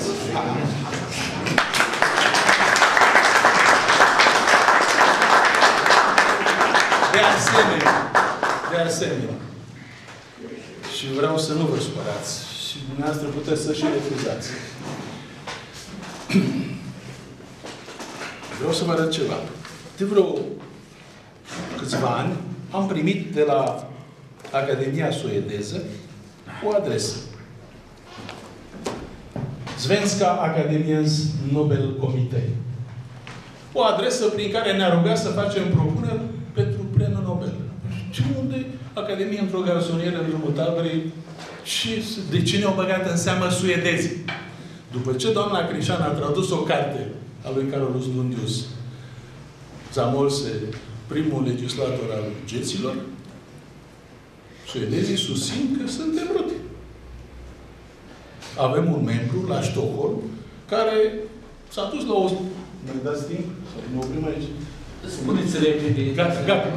De asemenea, de asemenea, și vreau să nu vă supărați, și dumneavoastră puteți să și refuzați. Vreau să vă arăt ceva. De vreo câțiva ani am primit de la Academia Suedeză o adresă. Svenska Akademiens Nobel Committee. O adresă prin care ne-a rugat să facem propuneri pentru premiul Nobel. Și unde? Academia într-o garsonieră în drumul taberei. Și de ce ne-au băgat în seamă suedezii? După ce doamna Crișan a tradus o carte a lui Carolus Lundius, Zamolse, primul legislator al geților, suedezii susțin că suntem rude. Avem un membru la Stockholm care s-a dus la o... Mă dați timp? Sau mă oprim aici? Spuneți repede. Gata, gata.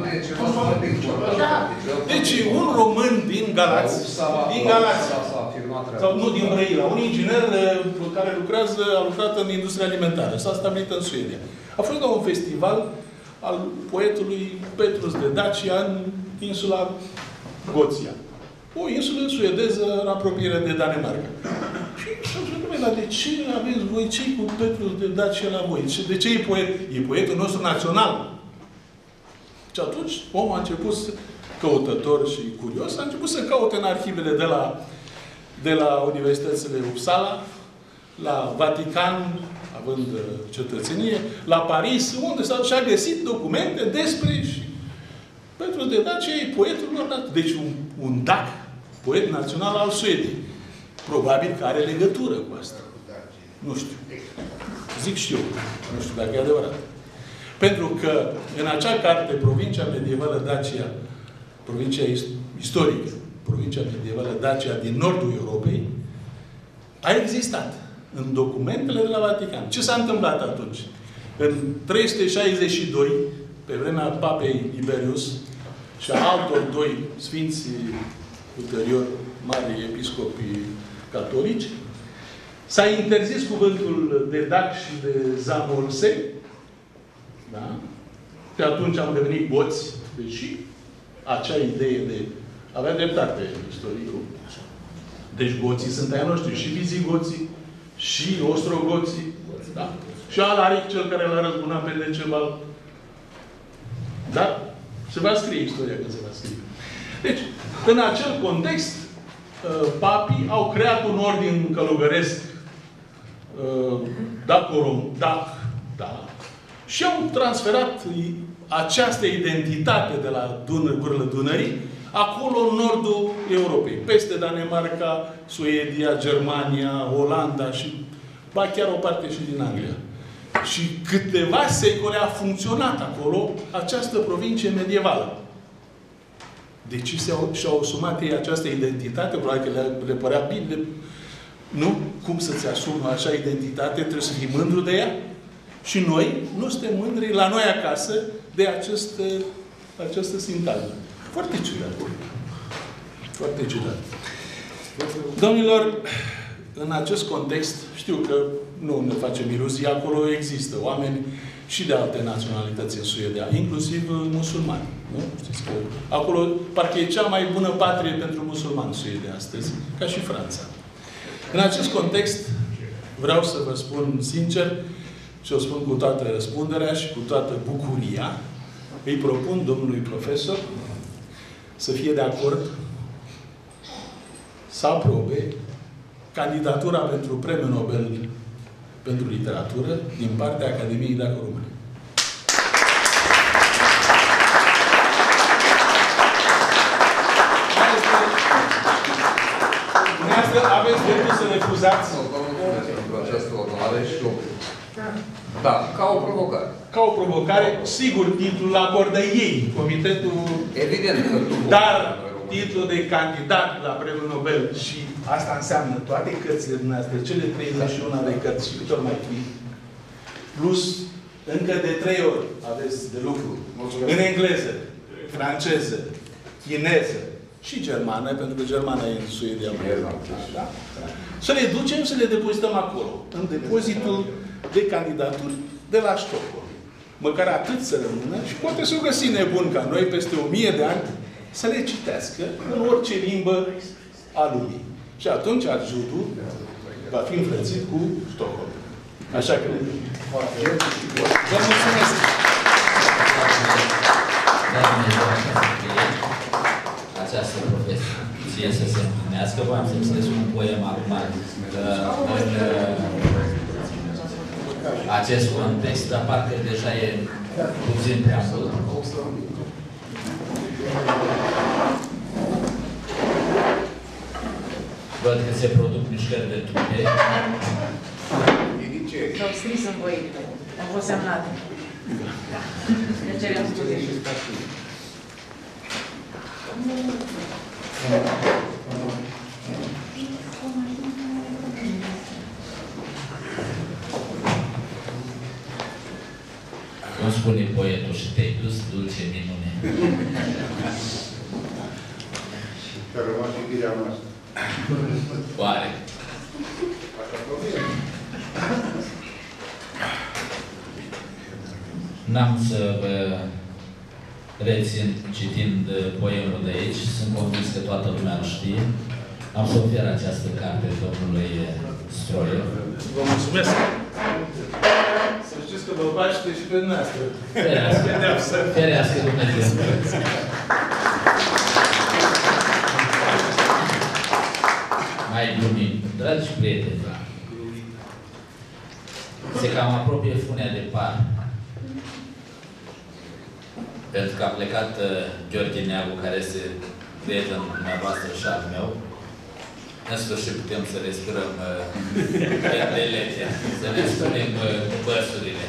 Deci, un român din Galați, din Galați, sau nu, din Brăila, un inginer care lucrează, a lucrat în industria alimentară, s-a stabilit în Suedia. A fost la un festival al poetului Petrus de Dacia în insula Goția. O insulă suedeză în apropiere de Danemarca. Și am zis, dar de ce aveți voi cei cu Petrus de Dacia la voi? De ce e poet? E poetul nostru național. Și atunci omul a început, căutător și curios, a început să caute în arhivele de la, de la universitățile Uppsala, la Vatican, având cetățenie, la Paris, unde s-a și-a găsit documente despre și Petru de Dacia e poetul lor, deci un, un dac, poet național al Suediei. Probabil că are legătură cu asta. Nu știu. Zic și eu. Nu știu dacă e adevărat. Pentru că în acea carte, provincia medievală Dacia, provincia istorică, provincia medievală Dacia din nordul Europei, a existat în documentele de la Vatican. Ce s-a întâmplat atunci? În trei sute șaizeci și doi, pe vremea papei Liberius și a altor doi sfinți ulterior mari episcopi catolici, s-a interzis cuvântul de dac și de zamolse. Da? Pe atunci am devenit goți, deși acea idee de... avea dreptate istoricul. Deci goții sunt ai noștri. Și vizigoții, și ostrogoții. Da? Și Alaric, cel care l-a răzbunat pe Decebal. Dar se va scrie istoria când se va scrie. Deci, în acel context, papii au creat un ordin călugăresc dacorum, dac, da, și au transferat această identitate de la Dună, Gurlă Dunării acolo în nordul Europei. Peste Danemarca, Suedia, Germania, Olanda și ba chiar o parte și din Anglia. Și câteva secole a funcționat acolo această provincie medievală. Deci și-au asumat ei această identitate, probabil că le, le părea bine. Nu? Cum să-ți asumi așa identitate? Trebuie să fii mândru de ea? Și noi nu suntem mândri la noi acasă de această, această sintagmă. Foarte ciudat. Foarte ciudat. Domnilor, în acest context, știu că nu ne facem iluzii, acolo există oameni și de alte naționalități în Suedia, inclusiv musulmani. Nu? Știți că acolo parcă e cea mai bună patrie pentru musulmani Suedia astăzi, ca și Franța. În acest context, vreau să vă spun sincer, și o spun cu toată răspunderea și cu toată bucuria, îi propun domnului profesor să fie de acord să aprobe candidatura pentru Premiul Nobel pentru Literatură din partea Academiei Daco-Române. Dumneavoastră aveți dreptul să refuzați? Pentru această onoare și o... Da, ca o provocare. Ca o provocare, sigur, titlul acordă ei, Comitetul... Evident că nu. Dar titlul de candidat la Premiul Nobel și asta înseamnă toate cărțile dumneavoastră, cele treizeci și unu de cărți și câte ori mai fi, plus încă de trei ori aveți de lucru. Mulțumesc. În engleză, franceză, chineză și germană, pentru că germana e în Suedia. Da? Să le ducem, să le depozităm acolo, în depozitul de candidaturi de la Stockholm. Măcar atât să rămână și poate să o găsi nebun ca noi peste o mie de ani să le citească în orice limbă a lumii. Și atunci adjutul va fi înfrățit cu Stockholm. Așa că... Vă mulțumesc! Această profesie să se împlinească. Voiam să citesc un poem acum în acest context, dar parcă deja e puțin prea mult. Văd că se produc mișcări de trupe. S-au scris în voi. Au fost semnate. De ce le-am spus? Cum spune poetul, și te-ai dus, dulce minune. Că rămas și ghirea noastră. Oare? N-am să vă rețin citind poemul de aici. Sunt convins că toată lumea îl știe. Am să ofer această carte domnului Stroiev. Vă mulțumesc! Să știți că vă baște și pe dumneavoastră. Ferească. Ferească Dumnezeu. Mai glumim. Dragi prieteni, se cam apropie funea de par. pentru că a plecat uh, Gheorghe Neagu, care este prietenul dumneavoastră și al meu. În sfârșit putem să respirăm perdelete, uh, să ne spunem uh, bărsurile.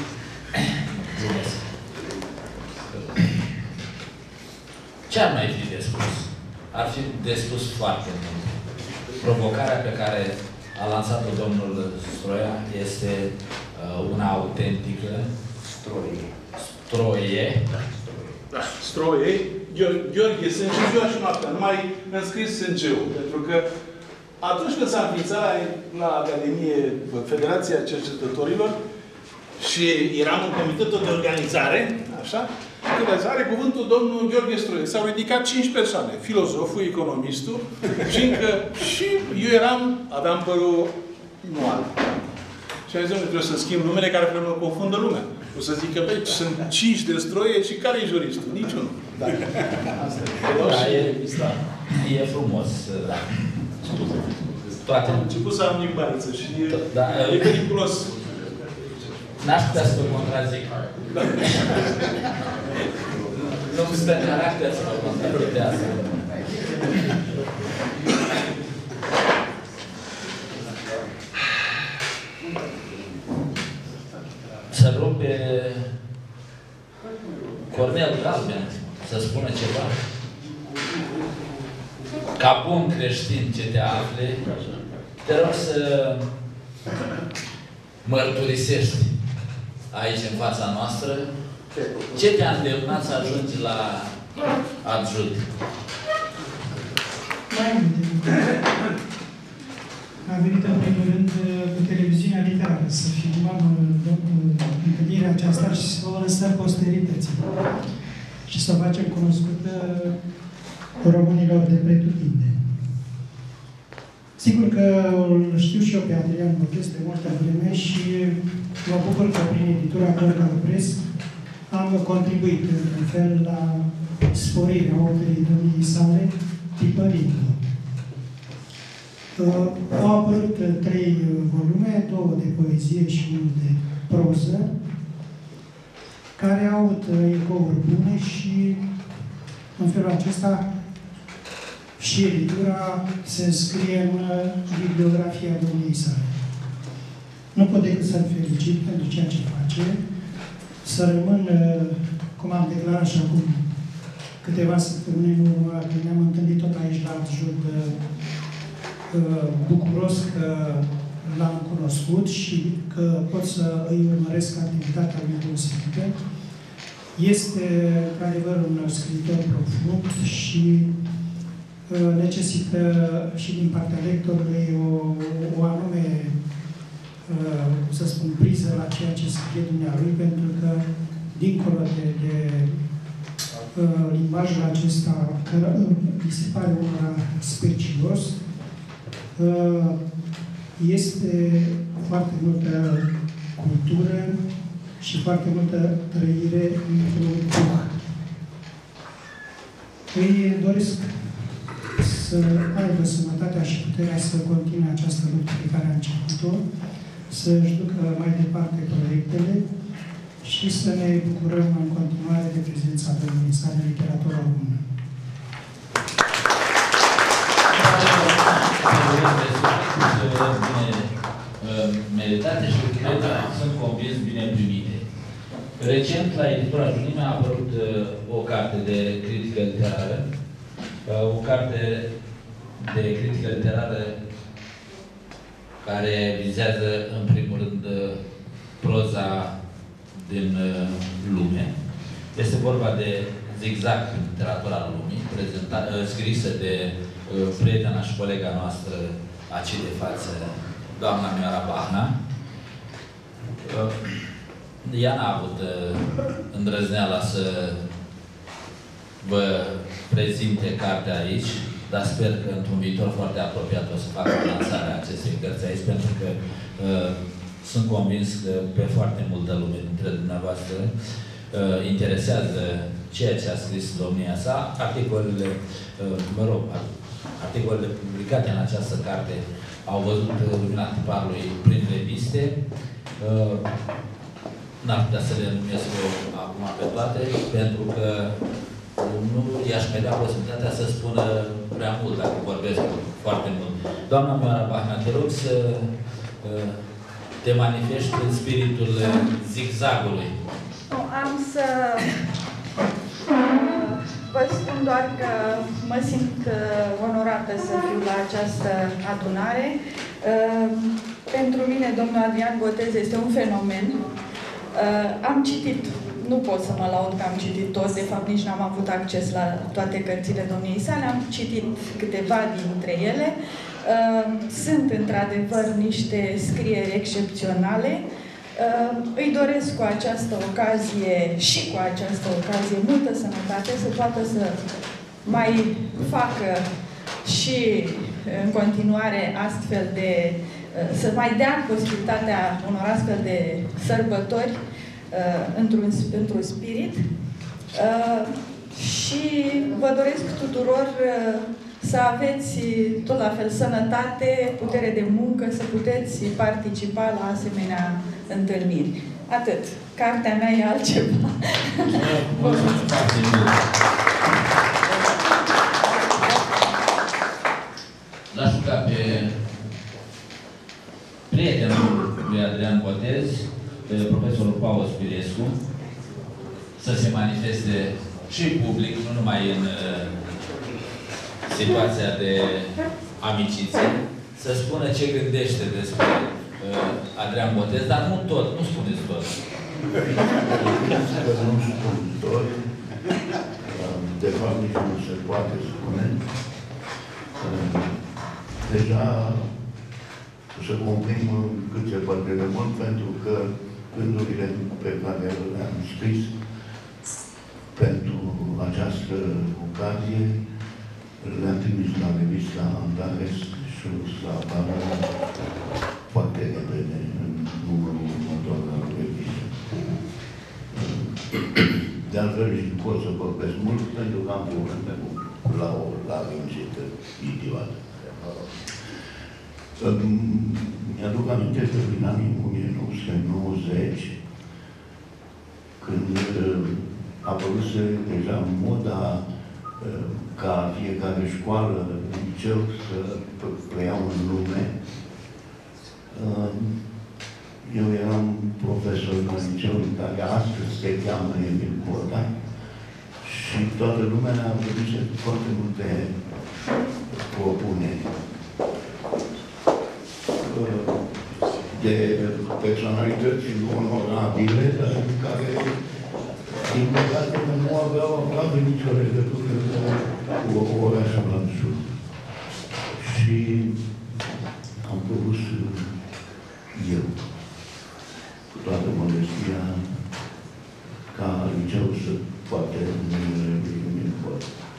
Ce ar mai fi de spus? Ar fi de spus foarte mult. Provocarea pe care a lansat-o domnul Stroia este uh, una autentică. Stroie. Stroie. Da, Stroie. Gheorghe, sunt și ziua și noaptea. Nu mai înscris sângeul. Pentru că atunci când s-a înființat la Academie Federația Cercetătorilor și eram în comitetul de organizare, așa, când are cuvântul domnul Gheorghe Stroie. S-au ridicat cinci persoane. Filozoful, economistul, și încă, și eu eram, aveam părul nu alb. Și am zis, nu trebuie să schimb numele care mă confundă lumea. O să zic că, băi, sunt cinci de Stroie și care e juristul? Niciunul. Da. Asta da, e, e frumos. Da. Toate. Am început să am limbariță și da, e periculos. N-aș putea să vă contrazic. Nu stă în caracter să vă contrazic de asta. Să rog pe Cornel Galben să spună ceva. Ca bun creștin ce te afli, te rog să mărturisești aici, în fața noastră, ce te-a îndemnat să ajungi la adjunct? Mai multe. A venit în primul rând cu televiziunea literară, să filmăm întâlnirea aceasta și să o lăsăm posterității. Și să o facem cunoscută românilor de pretutindeni. Sigur că îl știu și eu pe Adrian Boches de multă vreme și mă bucur că prin editura Corca Press am contribuit într-un fel la sporirea operei domniei sale, tipărind-o. Au apărut trei volume, două de poezie și unul de proză, care au ecouri bune și în felul acesta și editura se înscrie în bibliografia domniei sale. Nu pot decât să-l felicit pentru ceea ce face, să rămân, cum am declarat și acum câteva săptămâni în urmă, când ne-am întâlnit tot aici la adjunct, bucuros că l-am cunoscut și că pot să îi urmăresc activitatea lui deosebită. Este, într-adevăr, un scriitor profund și necesită și din partea lectorului o, o anume, să spun, priză la ceea ce scrie dumnealui, pentru că, dincolo de, de limbajul acesta, care mi se pare unora specios, este foarte multă cultură și foarte multă trăire într-un duh. Îi doresc să aibă sănătatea și puterea să continue această luptă pe care a început-o, să-și ducă mai departe proiectele și să ne bucurăm în continuare de prezența domniei sale în literatura română. Meritate și cred că sunt convins bine primite. Recent, la editura Junime a apărut uh, o carte de critică literară, uh, o carte de critică literară care vizează, în primul rând, uh, proza din uh, lume. Este vorba de Zigzag în literatura lumii, prezenta, uh, scrisă de uh, prietena și colega noastră aici de față, doamna Mioara Bahna. Ea n-a avut îndrăzneala să vă prezinte cartea aici, dar sper că într-un viitor foarte apropiat o să facă lansarea acestei cărți aici, pentru că uh, sunt convins că pe foarte multă lume dintre dumneavoastră uh, interesează ceea ce a scris domnia sa. Articolele, uh, mă rog, articolele publicate în această carte au văzut lumina tiparului prin reviste. n-ar putea să le numesc eu acum pe toate, pentru că nu i-aș mai da posibilitatea să spună prea mult, dacă vorbesc foarte mult. Doamna Mioara Bahnea, te rog să te manifesti în spiritul zigzagului. Am să vă spun doar că mă simt onorată să fiu la această adunare. Pentru mine, domnul Adrian Botez este un fenomen. Am citit, nu pot să mă laud că am citit tot, de fapt nici n-am avut acces la toate cărțile domniei sale, am citit câteva dintre ele. Sunt într-adevăr niște scrieri excepționale. Îi doresc cu această ocazie și cu această ocazie multă sănătate, să poată să mai facă și în continuare astfel de, să mai dea posibilitatea unor astfel de sărbători într-un, într-un spirit. Și vă doresc tuturor să aveți tot la fel sănătate, putere de muncă, să puteți participa la asemenea întâlniri. Atât. Cartea mea e altceva. L-aș ruga pe prietenul lui Adrian Botez, pe profesorul Paul Spirescu, să se manifeste și public, nu numai în situația de amiciție, să spună ce gândește despre uh, Adrian Botez, dar nu tot, nu spuneți tot. Nu spun tot, de fapt nici nu se poate spune. Deja să comprim cât se poate de mult, pentru că gândurile pe care le-am scris pentru această ocazie le-am trimis la revista Antares și o să apară foarte repede în numărul următor al revistei. De altfel și pot să vorbesc mult, pentru că am probleme la o laringită idiotă. Mi-aduc aminte că prin anii o mie nouă sute nouăzeci, când a apărut deja moda ca fiecare școală, liceu, să preia un nume. Eu eram profesor în liceul care astăzi se cheamă Emil Bota și toată lumea a venit cu foarte multe propuneri de personalități onorabile, dar care din păcate nu aveau aproape nicio legătură cu orașul Anșur. Și am propus eu, cu toată modestia, ca liceu să poate numele lui Bot.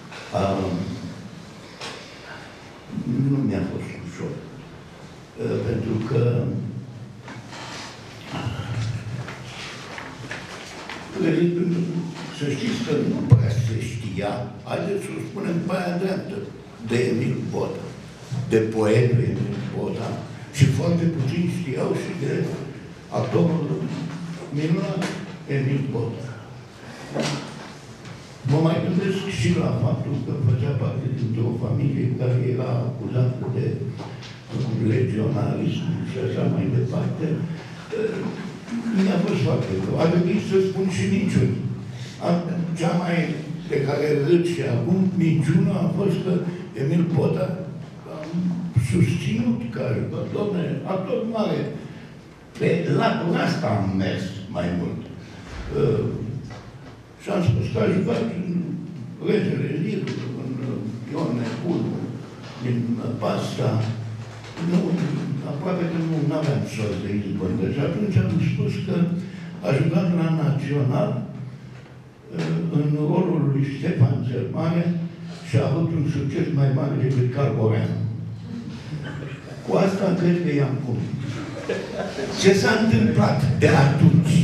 Nu mi-a fost ușor. Pentru că să știți că nu prea se știa, haideți să o spunem pe aia dreaptă, de Emil Bota, de poetul Emil Bota, și foarte puțin știau și de actorul minunat Emil Bota. Mă mai gândesc și la faptul că făcea parte dintr-o familie care era acuzată de legionarism și așa mai departe. Mi-a fost foarte greu. A trebuit să spun și minciuni. Cea mai pe care râd și acum, minciuna a fost că Emil Bota am susținut că a jucat, doamne, actor mare. Pe latura asta am mers mai mult. Uh, și am spus că a jucat în Regele Lir, în Ion Necul, din Pasta. Nu, aproape că nu aveam sos de izbândă. Și atunci am spus că a jucat la Național în rolul lui Ștefan cel Mare și a avut un succes mai mare decât Carboreanu. Cu asta cred că i-am pus. Ce s-a întâmplat de atunci?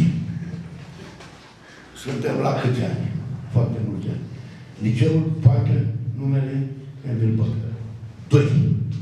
Suntem la câți ani? Foarte mulți ani. Liceul poartă numele Emil Bota. Doi.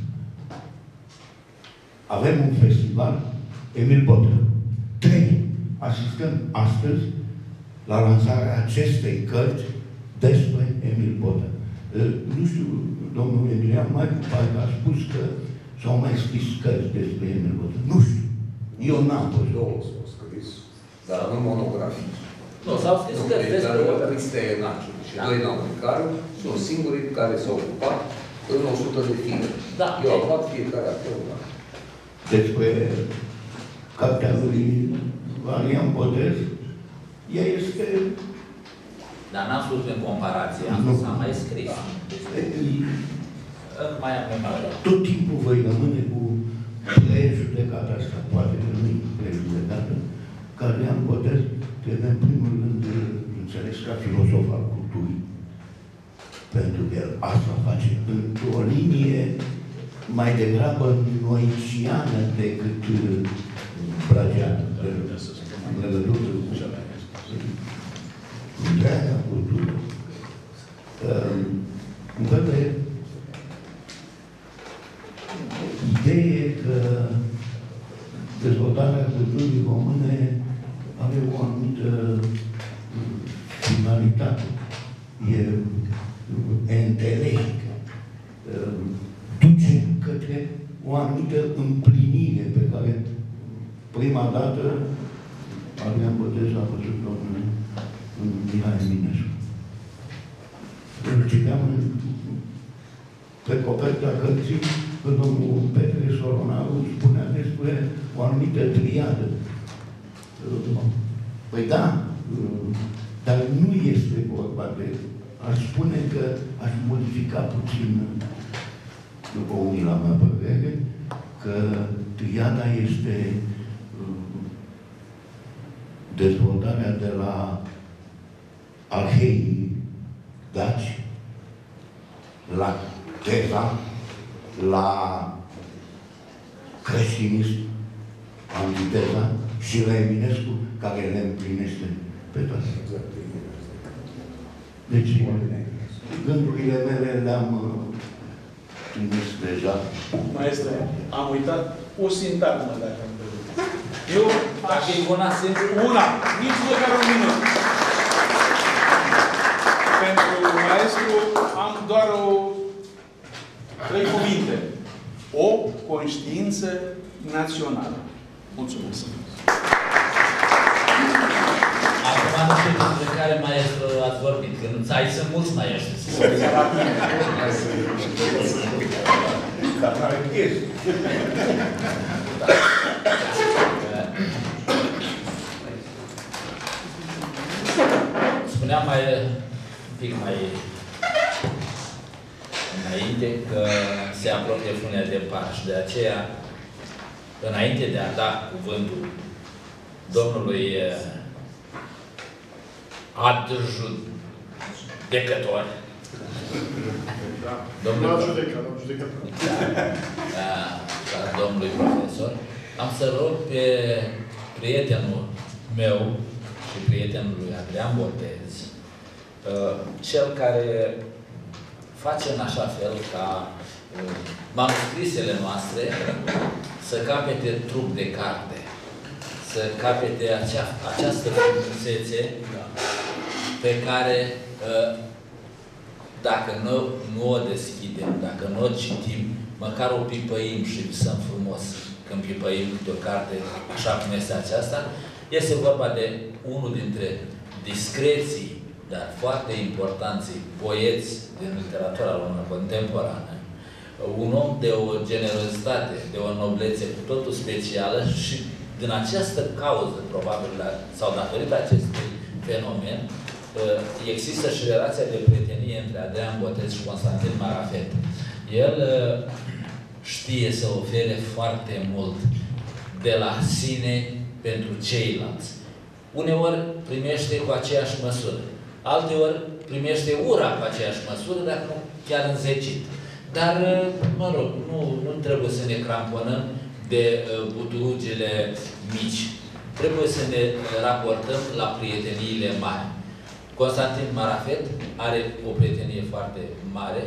Avem un festival Emil Bota. Trei. asistăm astăzi la lansarea acestei cărți despre Emil Botă. Nu știu, domnul Emilian mai parcă a spus că s-au mai scris cărți despre Emil Botă. Nu știu. Eu n-am fost. Două s-au scris, dar nu monografii. Nu, s-au scris cărți despre Botă. Cristi Enaciu și doi Naunicaru sunt singurii care s-au ocupat în o sută de fire. Da. Eu am luat fiecare acolo. Despre cartea lui Adrian Botez, ea este... Dar n-am spus în comparație, am spus, am mai scris. Mai am memorie. Tot timpul voi rămâne cu prejudecata asta, poate că nu e prejudecată, că Adrian Botez trebuie în primul rând înțeles ca filosof al culturii. Pentru că el asta face într-o linie mai degrabă noiciană decât brageană, în legătură cu întreaga cultură. În fel de idee că dezvoltarea culturii române are o anumită finalitate. E enteleștică. Duce către o anumită împlinire pe care prima dată Adrian Botez a văzut-o în, în Mihai Eminescu. Îl citeam în, pe coperta cărții că domnul Petre Soronaru spunea despre o anumită triadă. Păi da, dar nu este vorba de... Aș spune că aș modifica puțin, după umila mea părere, că triada este dezvoltarea de la arheii daci, la teza, la creștinism, antiteza și la Eminescu, care le împlinește pe toate. Deci, gândurile mele le-am trimis deja. Maestre, am uitat o sintagmă, dacă îmi permite. Eu, dacă e una singur, una, nici măcar un minut. Pentru maestru am doar o trei cuvinte. O conștiință națională. Mulțumesc. Acum nu știu despre care maestru ați vorbit, că nu ți-ai sunt mulți maestri. Dar n-are chestii. Spuneam mai un pic mai înainte că se apropie funea de Paști. De aceea, înainte de a da cuvântul domnului adjudecător, domnului, domnului profesor, am să rog pe prietenul meu și prietenul lui Adrian Botez, cel care face în așa fel ca manuscrisele noastre să capete trup de carte, să capete acea, această frumusețe pe care dacă nu, nu o deschidem, dacă nu o citim, măcar o pipăim și visăm frumos când pipăim câte o carte așa cum este aceasta, este vorba de unul dintre discreții, dar foarte importanți poeți din literatura română contemporană, un om de o generozitate, de o noblețe cu totul specială și din această cauză, probabil, sau datorită acestui fenomen, există și relația de prietenie între Adrian Botez și Constantin Marafet. El știe să ofere foarte mult de la sine pentru ceilalți. Uneori primește cu aceeași măsură. Alteori primește ura cu aceeași măsură, dacă nu chiar înzecit. Dar, mă rog, nu, nu trebuie să ne cramponăm de buturugile mici. Trebuie să ne raportăm la prieteniile mari. Constantin Marafet are o prietenie foarte mare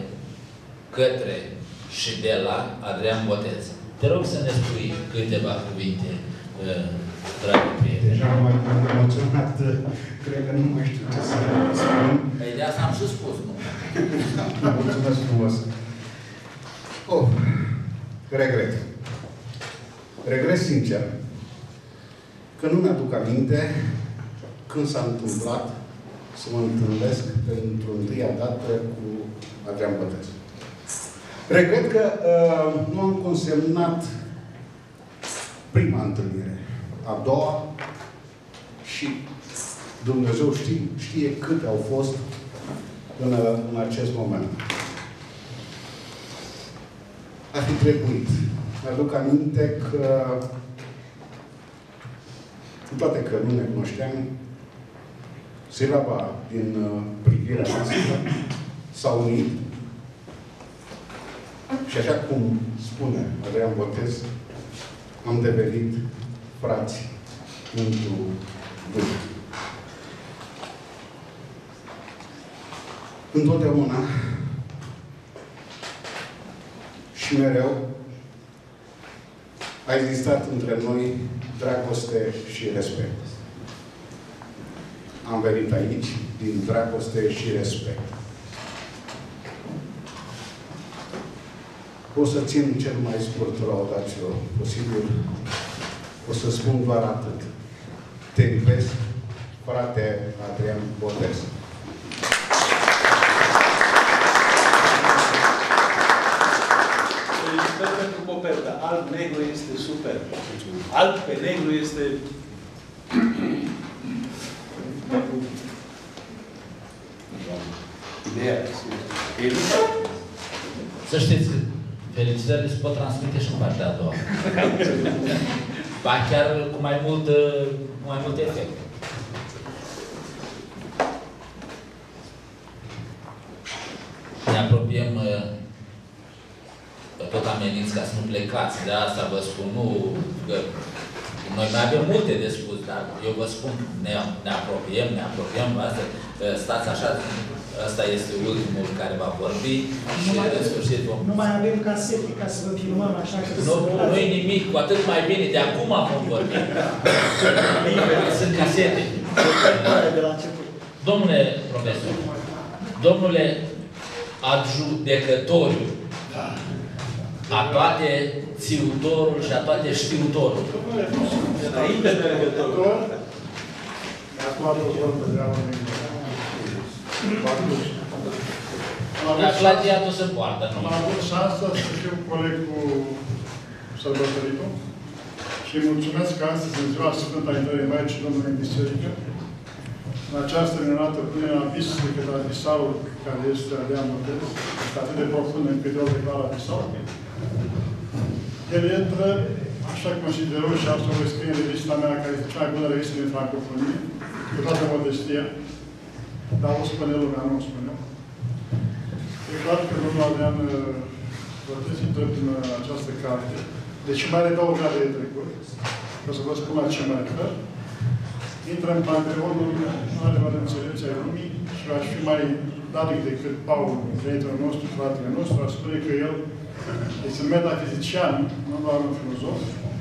către și de la Adrian Botez. Te rog să ne spui câteva cuvinte dragi prieteni. Deja m-am emoționat, cred că nu mai știu ce să spun. Păi de asta am și spus, nu? Mulțumesc frumos. Oh, regret. Regret sincer că nu mi-aduc aminte când s-a întâmplat să mă întâlnesc pentru întâia dată cu Adrian Botescu. Regret că uh, nu am consemnat prima întâlnire, a doua și Dumnezeu știe, știe câte au fost până în acest moment. Ar fi trebuit. Mi-aduc aminte că cu toate că nu ne cunoșteam, silaba din uh, privirea noastră s-a unit și așa cum spune Adrian Botescu, am devenit frați într-un Duh. Întotdeauna și mereu a existat între noi dragoste și respect. Am venit aici din dragoste și respect. O să țin cel mai scurt laudațiu posibil. O să spun doar atât. Te iubesc, frate Adrian Botescu. Felicitări pentru copertă. Alb-negru este super. Alb pe negru este... Ideea. Să știți, felicitările se pot transmite și în partea a doua. Ba chiar cu mai mult, mai mult efect. Ne apropiem tot ameniți ca să nu plecați. De asta vă spun, nu că noi mai avem multe de spus, dar eu vă spun, ne, ne apropiem, ne apropiem, asta, stați așa, ăsta este ultimul care va vorbi și în sfârșit vom... Nu mai avem casete ca să vă filmăm așa că Nu, nu e nimic, cu atât mai bine, de acum vom vorbi. Sunt casete. Domnule profesor, domnule adjudecătoriu, a toate țiutorul și a toate știutorul. Înainte de regător, Dar plagiatul se poartă, nu? Am avut șansa să fiu coleg cu sărbătoritul și îi mulțumesc că astăzi, în ziua Sfânta Intrării Maicii Domnului în Biserică, în această minunată punere în abis, decât abisalul care este Adrian Botescu, este atât de profund încât eu declar abisalul. El intră, așa cum consider eu, și asta o voi scrie în revista mea, care este cea mai bună revistă din francofonie, cu toată modestia, dar o spune lumea, nu o spune eu. E clar că domnul Adrian Botescu intră în această carte, deci mai are două grade de trecut, ca să vă spun la ce mă refer, intră în panteonul marilor înțelepți ai lumii și aș fi mai datic decât Paul, prietenul nostru, fratele nostru, aș spune că el este un metafizician, nu doar un filozof.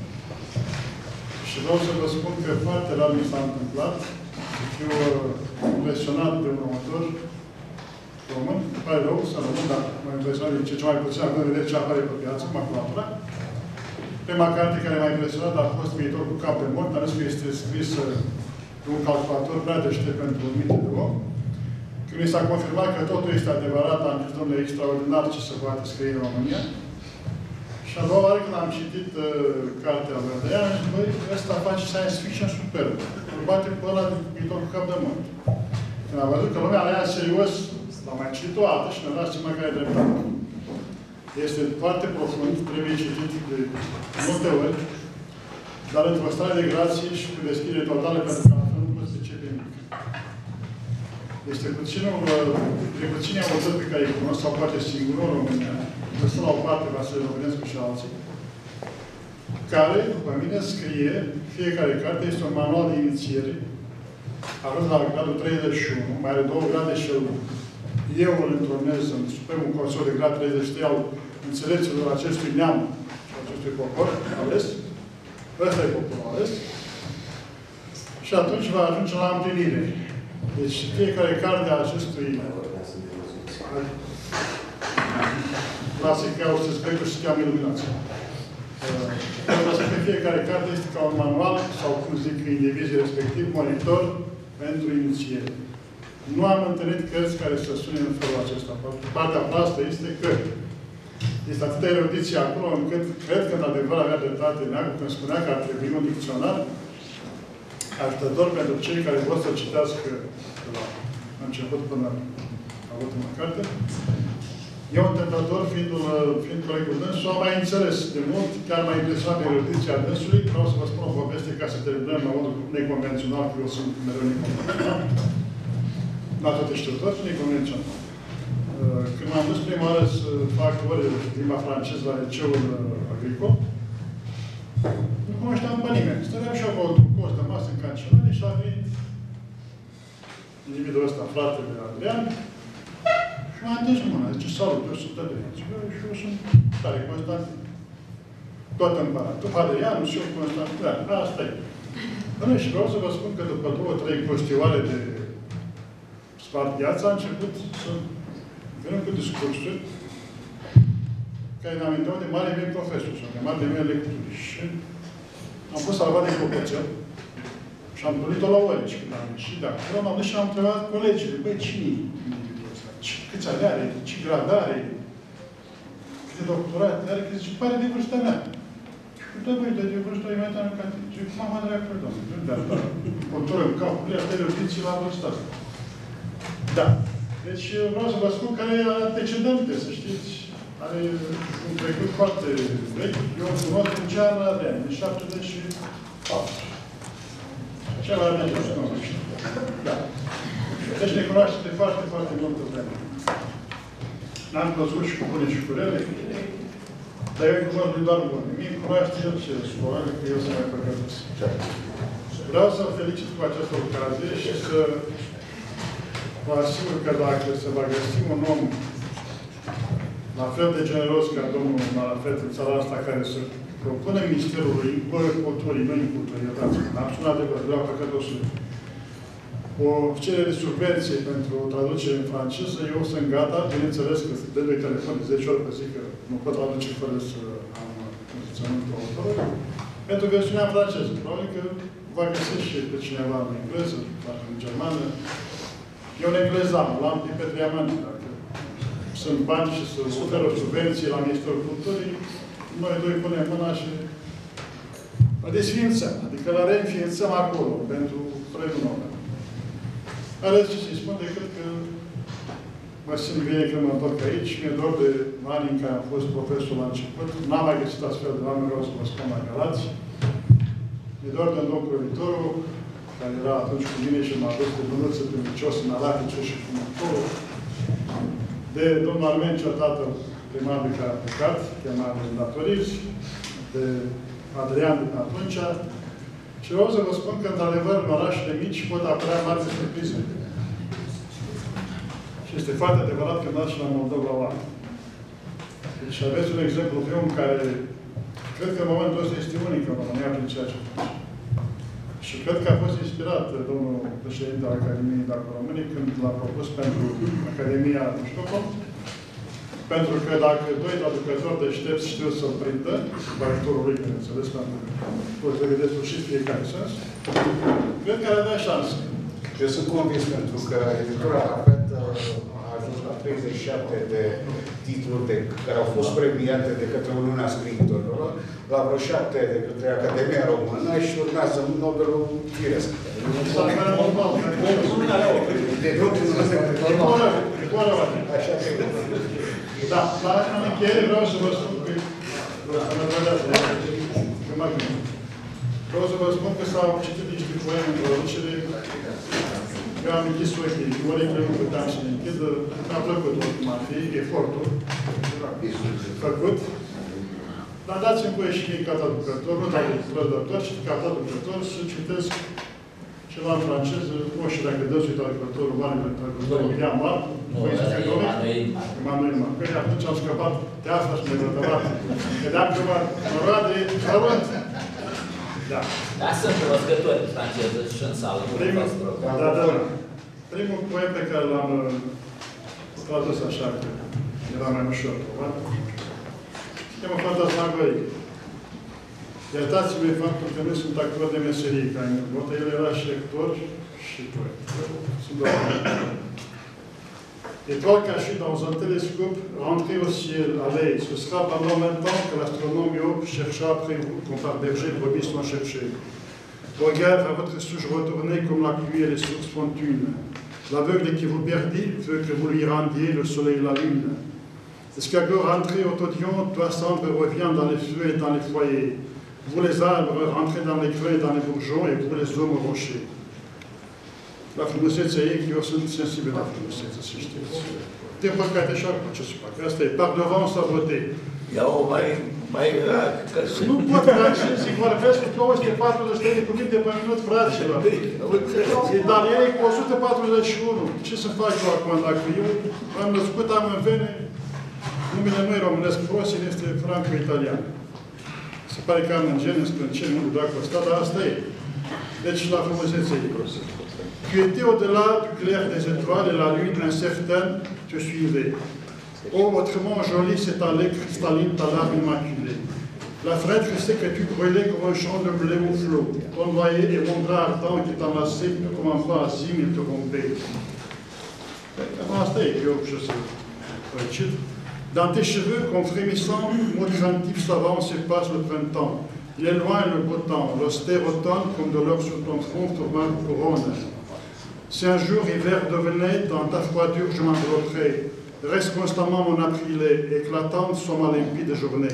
Și vreau să vă spun că foarte rar mi s-a întâmplat să fiu impresionat de un autor român, îmi pare rău să rămân, dar m-a impresionat de ce ce mai puțin, având în vedere ce apare pe piață, maculatura. Prima carte care m-a impresionat a fost Viitor cu cap de mort, dar nu este scrisă de un calculator prea deștept pentru un minte de om. Când mi s-a confirmat că totul este adevărat, am zis, domnule, extraordinar ce se poate scrie în România. Și a doua oară când am citit uh, cartea Verdea, am zis, băi, ăsta face science fiction superb. Îl bate pe ăla de Viitor cu cap de mort. Când am văzut că lumea la ea serios, l-am mai citit o dată și mi-a dat seama că e dreptate. Este foarte profund, trebuie citit de multe ori, dar într-o stare de grație și cu deschidere totală, pentru că altfel nu poți pricepe nimic. Este puținul, de puțini autori pe care îi cunosc, sau poate singurul în România, lăsând la o parte, va să le românesc cu și alții, care, după mine, scrie, fiecare carte este un manual de inițiere, având la gradul treizeci și unu, mai are două grade și el, eu îl întronez în Supremul Consiliu de grad treizeci și trei al înțelepților acestui neam și acestui popor ales, Ăsta e popularist. Și atunci va ajunge la împlinire. Deci fiecare carte a acestui clasic au să specul și se cheamă iluminație. Trebuie să fie fiecare carte este ca un manual sau, cum zic indivizii respectiv, monitor pentru inițiere. Nu am întâlnit cărți care să sune în felul acesta. Partea proastă este că este atâta erudiție acolo încât cred că, într-adevăr, avea dreptate Neagu când spunea că ar trebui un dicționar ajutător pentru cei care vor să citească de la început până la ultima carte. Eu, întâmplător, fiind, fiind colegul dânsul, am mai înțeles de mult, chiar mai impresionat de erudiția dânsului. Vreau să vă spun o poveste ca să terminăm la modul neconvențional, că eu sunt mereu neconvențional. Nu atât știu tot, neconvențional. Când m-am dus prima oară să fac ore limba franceză la liceul agricol, nu cunoșteam pe nimeni. Stăream și eu cu un cost de masă în cancelare și a venit individul ăsta, fratele Adrian, și m-a întins mâna. Zice, salut, eu sunt Adrian. Și eu sunt tare Constantin. Tot împărat. Tu Adrian, și eu Constantin. Da, asta e. Bine, și vreau să vă spun că după două, trei costioare de spart gheața, a început să venim cu discursuri care ne aminteau de mare mei profesori sau de mare mei lecturi. Și am fost salvat de clopoțel și am pornit-o la ore. Și când am ieșit de acolo, m-am dus și am întrebat colegii. Băi, cine-i individul ăsta? Câți ani are? Ce grad are? Câte doctorate are? Că zice, pare de vârsta mea. Și da, băi, de vârsta e mai tare ca tine. Zice, mama dreaptă, doamne. Dar, da, contorul în capul ei, asta e erudiții la vârsta asta. Da. Deci vreau să vă spun că are antecedente, să știți. Are un trecut foarte vechi. Eu îl cunosc în cea la Adrian, în șaptezeci și patru. Cea la Adrian, nu știu. Da. Deci ne cunoaște de foarte, foarte multă vreme. N-am văzut și cu bune și cu rele, dar eu îi cunosc doar bune. Mie îmi cunoaște el ce probabil că eu să mai păcătesc. Vreau să-l felicit cu această ocazie și să vă asigur că dacă se va găsi un om la fel de generos ca domnul Marafet în țara asta, care să propună Ministerului Culturii, nu în culturii, iertați-mă, am sunat de vreau păcătosului, o cerere de subvenție pentru traducere în franceză, eu sunt gata, bineînțeles că de doi telefoni, zece ori pe zi, că nu pot traduce fără să am condiționamentul autorului, pentru versiunea franceză. Probabil că va găsi și pe cineva în engleză, în germană. Eu în engleză am, l-am pe Petriaman, dacă sunt bani și să oferă o subvenție la Ministerul Culturii, noi doi punem mâna și îl desființăm, adică îl reînființăm acolo, pentru premiul Nobel. Are ce să-i spun decât că mă simt bine că mă întorc aici, mi-e dor de anii în care am fost profesor la început, n-am mai găsit astfel de oameni, vreau să vă spun mai galați. Mi-e dor de domnul Provitorul, care era atunci cu mine și m-a dus de mânuță prin picios în Aratice și cu motorul, de domnul Armenciu, tatăl primarului care a plecat, chemat de datorizi, de Adrian din atunci. Și vreau să vă spun că, într-adevăr, în orașele mici pot apărea mari surprize. Și este foarte adevărat că dați și la Moldova oameni. Deci aveți un exemplu pe om care, cred că în momentul ăsta este unic în România prin ceea ce face. Și cred că a fost inspirat domnul președinte al Academiei Dacă Românii când l-a propus pentru Academia din Stockholm. Pentru că dacă doi traducători deștepți știu să-l prindă, cu ajutorul lui, bineînțeles, pentru că trebuie de sfârșit fiecare sens, cred că ar avea șanse. Eu sunt convins pentru că editura Rafet a ajuns la treizeci și șapte de titluri de, care au fost premiate de către Uniunea Scriitorilor, la vreo șapte de către Academia Română și urmează Nobelul Firesc. Așa că... Da, la în încheiere vreau să vă spun că... Vreau să vă spun că s-au citit niște poeme în traducere. Eu am închis ochii, oricum nu puteam să ne închid. Mi-a plăcut oricum ar fi, efortul făcut. Dar dați-mi voie și mie ca traducător, nu traducător, ci ca traducător, să citesc ceva în franceză, nu știu dacă dă-ți traducătorul, marele traducătorul, Ian Marc, Emanuel Marc. Păi atunci am scăpat de asta și ne-am rătăvat. Vedeam că mă roade, mă roade. Da. Da, sunt cunoscători franceză și în sală. Primul, da, da, da. Primul poem pe care l-am tradus așa, că era mai ușor, probabil, se cheamă Fantasmagorie. Iertați-mi faptul că nu sunt actor de meserie, ca în botă, el era și actor și poet. Sunt doar. Étoile cachée dans un télescope, rentrée au ciel, allez, ce sera pendant vingt ans que l'astronome myope chercha après vous, comme par berger de brebis sont cherchés. Regard à votre souche retournée comme la pluie et les sources font une. L'aveugle qui vous perdit veut que vous lui rendiez le soleil et la lune. L'escargot rentré au todion, toi sombre revient dans les feux et dans les foyers. Vous les arbres, rentrez dans les creux et dans les bourgeons, et vous les hommes aux rochers. La frumusețea ei, eu sunt sensibil la frumusețe, să știți. Din păcate, așa, ce să fac? Asta e, par devant sa beauté. Ia-o mai, mai rar, ca să... Nu pot, francezi, vorbesc cu două sute patruzeci și trei de cuvinte pe minut, fraților. Italienii cu o sută patruzeci și unu. Ce să fac eu acum? Dacă eu am născut, am în vene, numele meu e românesc, Frosin este franco-italian. Se pare că am în gene sprânceni, nu dacă ăsta, dar asta e. Deci, la frumusețe ei. Tu étais au-delà du clair des étoiles et la lune incertaine te suivait. Oh, autrement jolie s'étalait cristalline ta larme immaculée. La fenêtre sait que tu brûlais comme un champ de blé au flot. Ton noyer et mon bras ardent qui t'enlaçait comme un pas azim, il te rompait. Asta e, eu je sais. Dans tes cheveux, comme frémissant, mot craintif savant s'efface le printemps. Il est loin le beau temps, l'austère automne, comme de l'or sur ton front, tourment de couronne. Si un jour hiver devenait, dans ta froidure je m'envelopperais. Reste constamment mon aprilé, éclatante soit ma limpide journée.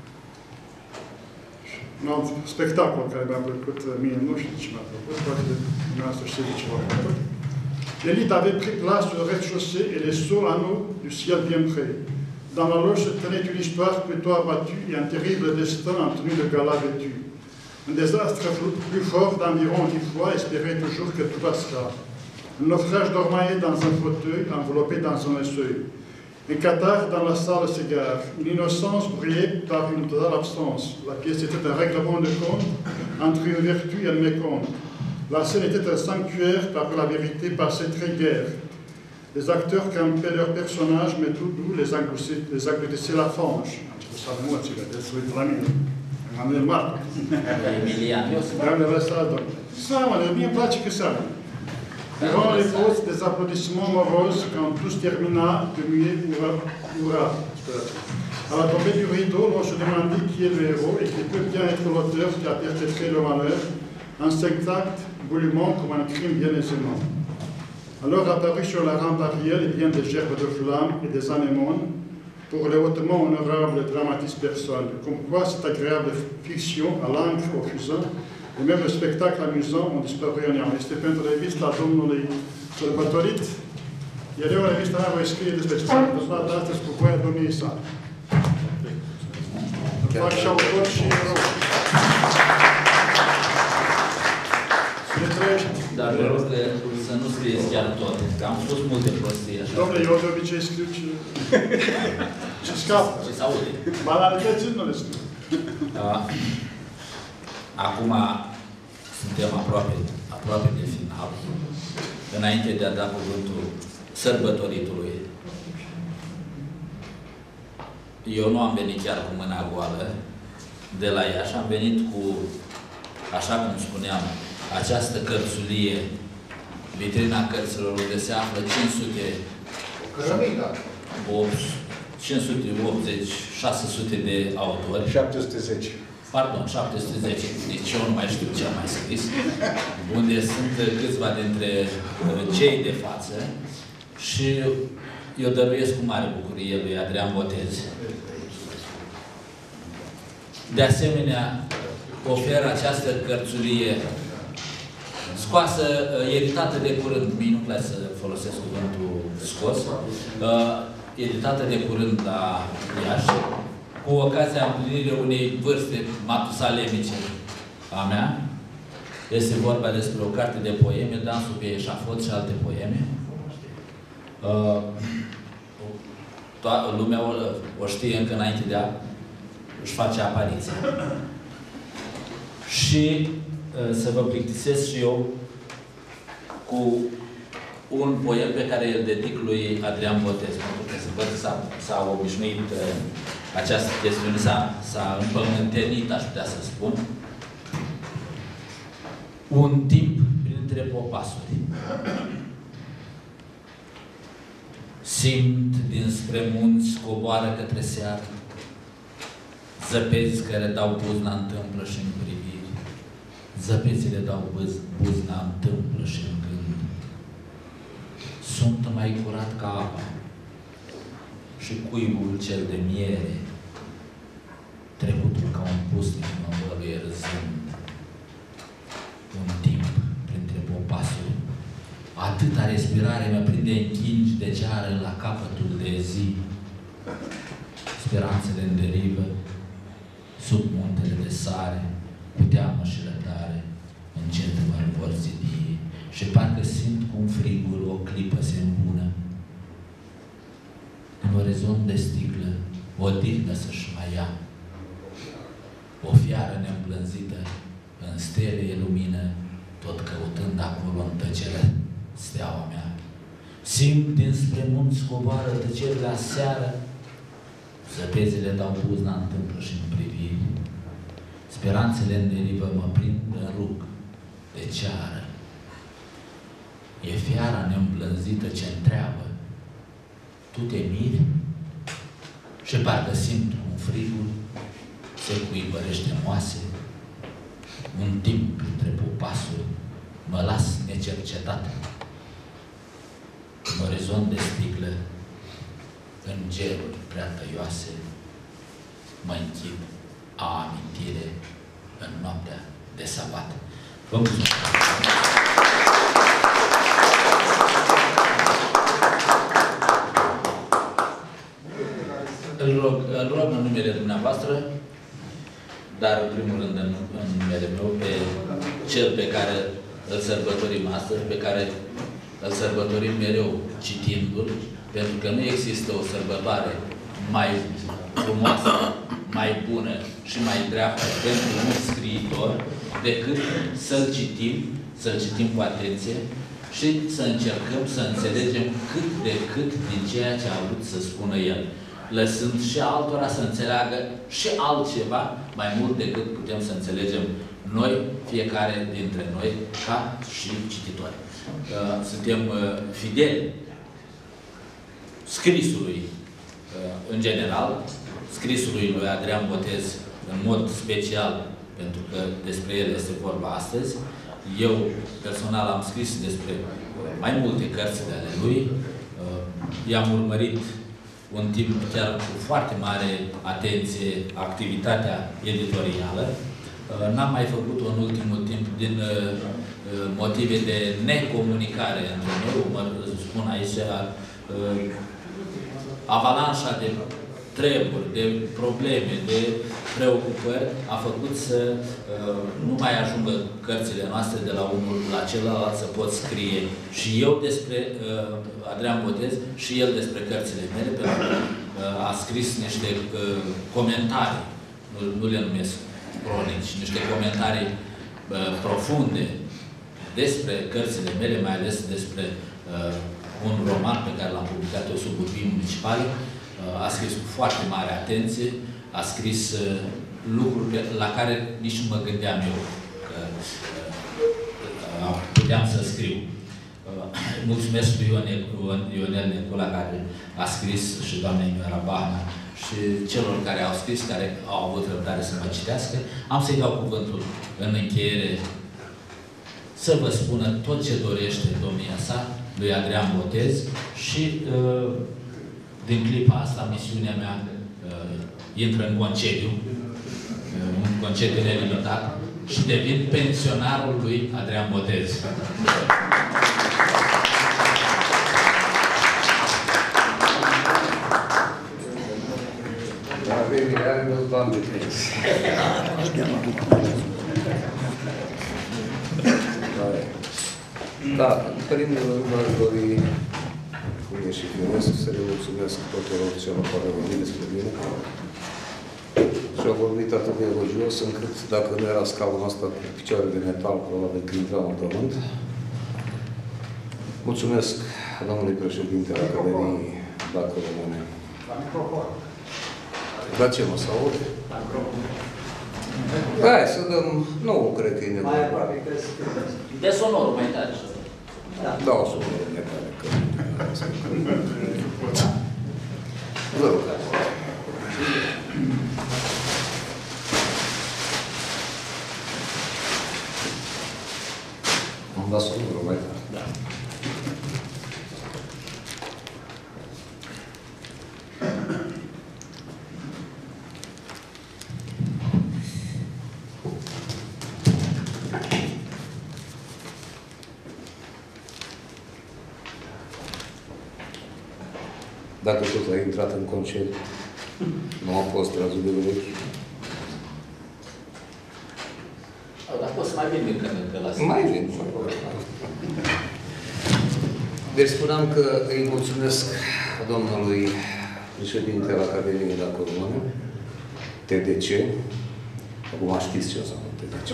Un spectacol care mi-a plăcut mie, nu știu ce mi-a plăcut, poate dumneavoastră știți ce v-a plăcut. L'élite avait pris place sur le rez-de-chaussée et les sauts anneaux du ciel bien près. Dans la loge se tenait une histoire plutôt abattue et un terrible destin en tenue de gala vêtu. Un désastre plus fort d'environ dix fois espérait toujours que tout passera. Un naufrage dormait dans un fauteuil, enveloppé dans un esseuil. Un cathare dans la salle s'égare. Une innocence brillait par une totale absence. La pièce était un règlement de compte entre une vertu et un mécompte. La scène était un sanctuaire par où la vérité passait très guère. Les acteurs campaient leurs personnages, mais tout doux les agglutissait la fange. Vous savez, moi, tu vas être sur la mine. Emmanuel Marc. Emilian. Doamne, lăsat-o. Seamănă, mie îmi place că seamănă. Durant les pauses, des applaudissements moroses, quand tout se termina, de muet hurrah. À la tombée du rideau, l'on se demandait qui est le héros et qui peut bien être l'auteur qui a perpétré le malheur, un spectacle bouillement comme un crime bien aisément. Alors apparut sur la rampe arrière et bien des gerbes de flammes et des anémones pour les hautement honorables et dramatistes personnes. Comme quoi cette agréable fiction à l'encre au fusain et même le spectacle amusant ont disparu en neam. Este pentru revista domnului sărbătorit, iar eu revista mea voi scrie despre ce s-a întâmplat astăzi cu voia domniei sale. Fac și autor și erou. Le trăiești. Dar vă rog să nu scrieți chiar tot, că am spus multe prostii așa. Dom'le, eu de obicei scriu ce... ce scap. Ce s-aude. Banalități nu le scriu. Acum suntem aproape, aproape de final. Înainte de a da cuvântul sărbătoritului, eu nu am venit chiar cu mâna goală de la Iași, am venit cu, așa cum spuneam, această cărțulie, vitrina cărților, unde se află cinci sute, cinci sute optzeci, șase sute de autori. șapte sute zece. Pardon, șapte sute zece, deci eu nu mai știu ce am mai scris, unde sunt câțiva dintre cei de față și eu dăruiesc cu mare bucurie lui Adrian Botez. De asemenea, ofer această cărțulie scoasă, editată de curând, mie nu place să folosesc cuvântul scos, editată de curând la Iași, cu ocazia împlinirii unei vârste matusalemice a mea. Este vorba despre o carte de poeme, Dansul pe eșafod și alte poeme. Toată lumea o, o știe încă înainte de a își face apariția. și să vă plictisesc și eu cu un poem pe care îl dedic lui Adrian Botez, pentru că să văd că s-a obișnuit această chestiune, s-a împământenit, aș putea să spun. Un timp printre popasuri. Simt dinspre munți coboară către seară, zăpezi care dau buzna în tâmplă și în priviri, zăpezile dau buzna în tâmplă și în gând. Sunt mai curat ca apa și cuibul cel de miere, trecutul ca un pustic mă învăluie râzând. Un timp printre popasuri, atâta respirare mă prinde în chingi de ceară la capătul de zi. Speranțele în derivă, sub muntele de sare, cu teamă și răbdare, încet mă vor zidi și parcă simt cum frigul o clipă se îmbună. În orizont de sticlă, o dignă să-și mai ia. O fiară neîmblânzită, în stele e lumină, tot căutând acolo în tăcere steaua mea. Simt dinspre munți coboară tăcerile aseară, zăpezile dau buzna în tâmplă și în priviri. Speranțele în derivă mă prind în rug de ceară. E fiara neîmblânzită ce întreabă, tu te miri? Și parcă simt cum frigul se cuibărește moase. Un timp printre popasuri mă las necercetat. În orizont de sticlă, în geruri prea tăioase, mă închid a amintire în noaptea de sabat. Vă mulțumesc! Îl rog, îl rog în numele dumneavoastră, dar în primul rând în, în numele meu, pe cel pe care îl sărbătorim astăzi, pe care îl sărbătorim mereu citindu-l, pentru că nu există o sărbătoare mai frumoasă, mai bună și mai dreaptă pentru un scriitor decât să-l citim, să-l citim cu atenție și să încercăm să înțelegem cât de cât din ceea ce a vrut să spună el, lăsând și altora să înțeleagă și altceva mai mult decât putem să înțelegem noi, fiecare dintre noi, ca și cititori. Suntem fideli scrisului în general, scrisului lui Adrian Botez în mod special, pentru că despre el este vorba astăzi. Eu personal am scris despre mai multe cărți de ale lui. I-am urmărit un timp chiar cu foarte mare atenție activitatea editorială. N-am mai făcut-o în ultimul timp din motive de necomunicare între noi, mă spun aici, avalanșa de treburi, de probleme, de preocupări a făcut să uh, nu mai ajungă cărțile noastre de la unul la celălalt să pot scrie și eu despre uh, Adrian Botez și el despre cărțile mele, pentru că uh, a scris niște uh, comentarii, nu, nu le numesc cronici, niște comentarii uh, profunde despre cărțile mele, mai ales despre uh, un roman pe care l-am publicat eu sub Urbii Municipale. A scris cu foarte mare atenție, a scris uh, lucruri la care nici nu mă gândeam eu că uh, puteam să scriu. Uh, mulțumesc lui Ionel, Ionel Necula, care a scris, și doamnei Mioara Bahna, și celor care au scris, care au avut răbdare să mă citească. Am să-i dau cuvântul în încheiere să vă spună tot ce dorește domnia sa, lui Adrian Botez, și uh, din clipa asta, misiunea mea uh, intră în concediu, uh, un concediu nelimitat, și devin pensionarul lui Adrian Botez. Da, primul rând aș dori, cum e și Ionescu, să le mulțumesc tuturor celor care au venit despre mine. și au vorbit atât de elogios, încât dacă nu era scaunul ăsta cu picioare de metal, probabil că intram în pământ. Mulțumesc domnului președinte al Academiei Dacă Române. La microfon. Da, ce mă, să aud? La microfon. Hai să dăm... Nu, cred că e nevoie. Mai aproape, crezi că... De sonor, mai tare. Da, da o sonor, mi-e tare că... Vă rog. Am dat sonorul mai tare. Da. Dacă tot ai intrat în concert, nu a fost trazul de urechi. Dar poți să mai vin din când în când la Mai vin. Deci spuneam că îi mulțumesc domnului președinte al Academiei Dacă Române, T D C. Acum știți ce înseamnă T D C.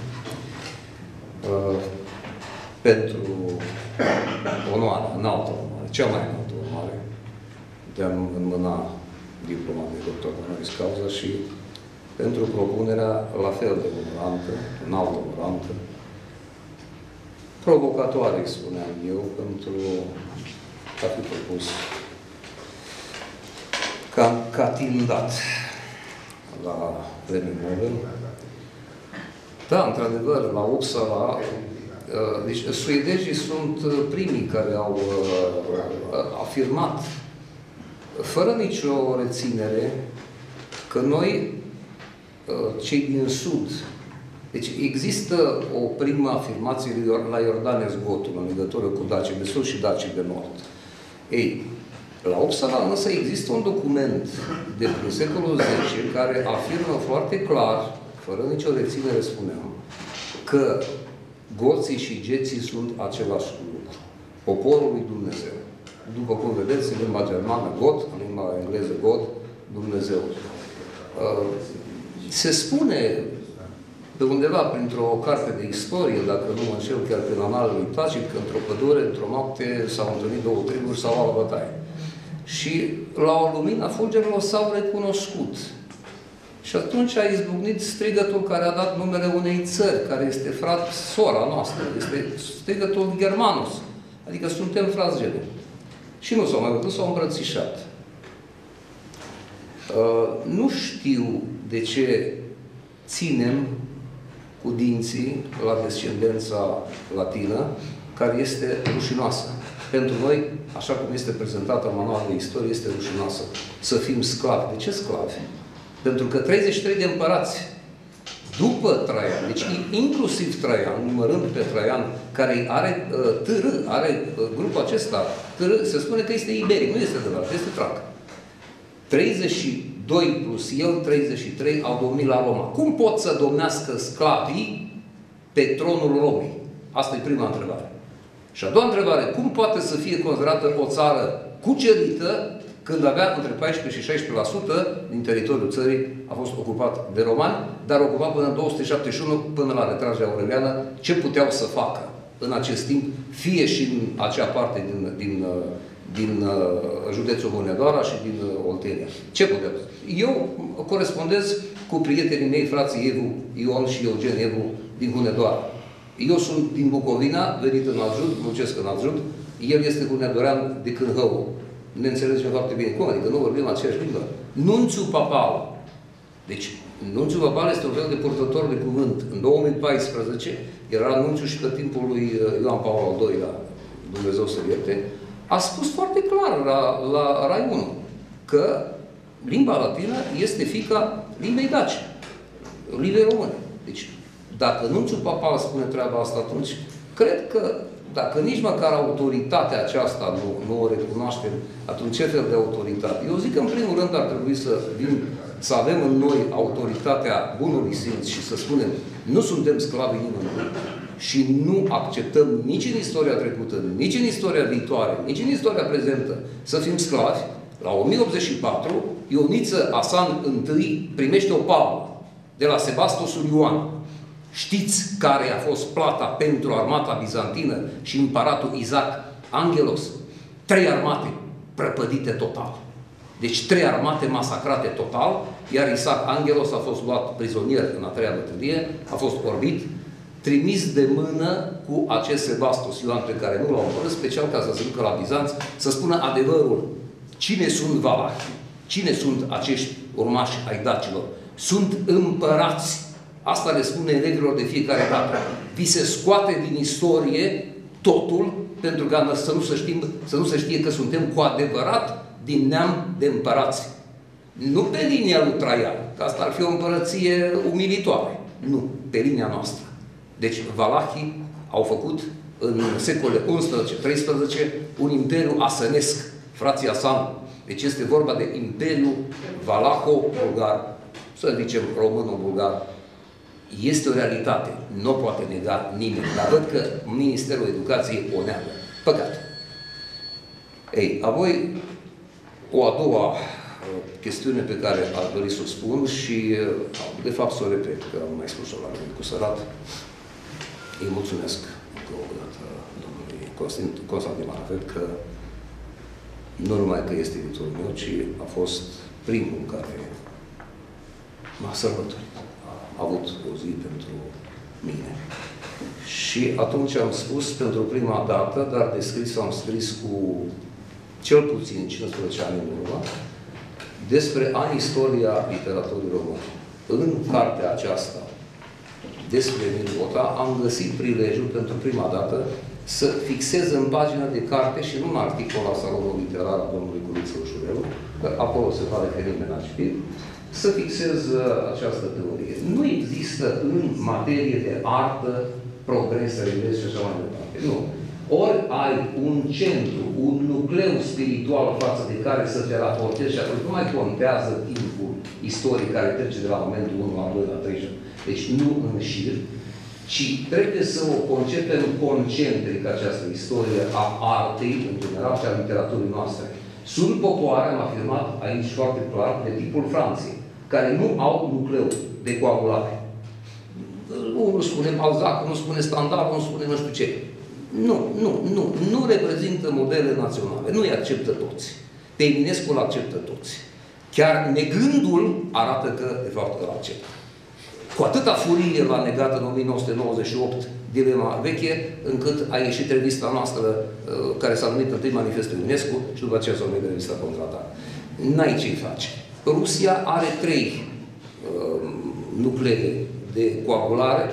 Uh, pentru onoarea, înaltă onoare, cea mai înaltă onoare, de a înmâna diploma de doctor honoris causa și pentru propunerea la fel de onorantă, înaltă onorantă, provocatoare, spuneam eu, pentru a fi propus ca candidat la Premiul Nobel. Da, într-adevăr, la Uppsala, deci suedezii sunt primii care au afirmat fără nicio reținere că noi, cei din Sud, deci există o primă afirmație la Iordanes Gotul în legătură cu Dacii de Sud și Dacii de Nord. Ei, la Uppsala însă există un document de prin secolul zece care afirmă foarte clar, fără nicio reținere spuneam, că goții și geții sunt același lucru. Poporul lui Dumnezeu. După cum vedeți, în limba germană, God, în limba engleză, God, Dumnezeu. Se spune pe undeva, printr-o carte de istorie, dacă nu mă înșel, chiar prin analul lui Tacit, că într-o pădure, într-o noapte, s-au întâlnit două triburi, s-au luat la bătaie. Și la o lumină fulgerilor s-au recunoscut. Și atunci a izbucnit strigătul care a dat numele unei țări, care este frat, sora noastră, este strigătul Germanos. Adică suntem frați gemeni. Și nu s-au mai văzut, s-au îmbrățișat. Uh, nu știu de ce ținem cu dinții la descendența latină, care este rușinoasă. Pentru noi, așa cum este prezentată în manualul de istorie, este rușinoasă. Să fim sclavi. De ce sclavi? Pentru că treizeci și trei de împărați după Traian, deci inclusiv Traian, numărând pe Traian, care are uh, târâ, are uh, grupul acesta, târâ, se spune că este iberic, nu este adevărat, este trac. treizeci și doi plus el, treizeci și trei, au domnit la Roma. Cum pot să domnească sclavii pe tronul Romei? Asta e prima întrebare. Și a doua întrebare, cum poate să fie considerată o țară cucerită când avea între paisprezece și șaisprezece la sută din teritoriul țării a fost ocupat de romani, dar ocupat până în două sute șaptezeci și unu, până la retragerea aureliană, ce puteau să facă în acest timp, fie și în acea parte din, din, din județul Hunedoara și din Oltenia. Ce puteau? Eu corespondez cu prietenii mei, frații Evu, Ion și Eugen Evu, din Hunedoara. Eu sunt din Bucovina, venit în Aljut, muncesc în Aljut, el este hunedorean de Cârhău. Ne înțelegem foarte bine. Cum? Adică nu vorbim aceeași limbă. Nunțiul papal. Deci, nunțiul papal este un fel de purtător de cuvânt. În două mii paisprezece, era nunțiul și pe timpul lui Ioan Paul al doilea, Dumnezeu să ierte, a spus foarte clar la, la Rai unu că limba latină este fiica limbei dace, limbei române. Deci, dacă nunțiul papal spune treaba asta, atunci cred că dacă nici măcar autoritatea aceasta nu, nu o recunoaștem, atunci ce fel de autoritate? Eu zic că, în primul rând, ar trebui să, vin, să avem în noi autoritatea bunului simț și să spunem, nu suntem sclavii nimănui și nu acceptăm nici în istoria trecută, nici în istoria viitoare, nici în istoria prezentă să fim sclavi, La o mie optzeci și patru, Ioniță Asan I primește o palmă de la Sebastosul Ioan. Știți care a fost plata pentru armata bizantină și împăratul Isaac Angelos? Trei armate prăpădite total. Deci trei armate masacrate total, iar Isaac Angelos a fost luat prizonier în a treia bătălie, a fost orbit, trimis de mână cu acest Sebastos Ioan pe care nu l-au omorât, special ca să se ducă la Bizanț, să spună adevărul. Cine sunt valahi? Cine sunt acești urmași ai dacilor? Sunt împărați. Asta le spune elevilor de fiecare dată. Vi se scoate din istorie totul, pentru ca să nu se, știm, să nu se știe că suntem cu adevărat din neam de împărați. Nu pe linia lui Traian, că asta ar fi o împărăție umilitoare. Nu, pe linia noastră. Deci valahii au făcut în secolele unsprezece treisprezece un imperiu asănesc, frații Asan. Deci este vorba de imperiul valaho-bulgar, să zicem româno-bulgar. Este o realitate, nu o poate nega nimeni, dar văd că Ministerul Educației o neagă. Păcat. Ei, apoi, o a doua chestiune pe care aș dori să o spun și, de fapt, să o repet, că am mai spus-o la rând cu Sărat. Îi mulțumesc încă o dată domnului Constantin Maravel că nu numai că este editorul meu, ci a fost primul care m-a sărbătorit. A avut o zi pentru mine. Și atunci am spus pentru prima dată, dar de scris am scris cu cel puțin cincisprezece ani în urmă, despre ani istoria literaturii române. În cartea aceasta despre Emil Bota am găsit prilejul pentru prima dată să fixez în pagina de carte și nu în articol la salonul literar al domnului Guliță Ușurelu, că acolo se pare că nimeni n-a citit, să fixez această teorie. Nu există în materie de artă progres, regres și așa mai departe. Nu. Ori ai un centru, un nucleu spiritual față de care să te raportezi și atunci nu mai contează timpul istoric care trece de la momentul unu la doi la trei. Deci nu în șir, ci trebuie să o concepem concentric această istorie a artei, în general, și a literaturii noastre. Sunt popoare, am afirmat aici foarte clar, de tipul Franței, care nu au nucleu de coagulare. Unul spune Balzac, unul spune Stendhal, unul spune nu știu ce. Nu, nu, nu. Nu reprezintă modele naționale. Nu îi acceptă toți. Pe Eminescu îl acceptă toți. Chiar negându-l arată că, de fapt, îl acceptă. Cu atâta furie l-a negat în o mie nouă sute nouăzeci și opt Dilema Veche, încât a ieșit revista noastră, care s-a numit întâi Manifestul Eminescu și după aceea s-a numit revista Contraatac. N-ai ce-i face. Rusia are trei uh, nuclee de coagulare,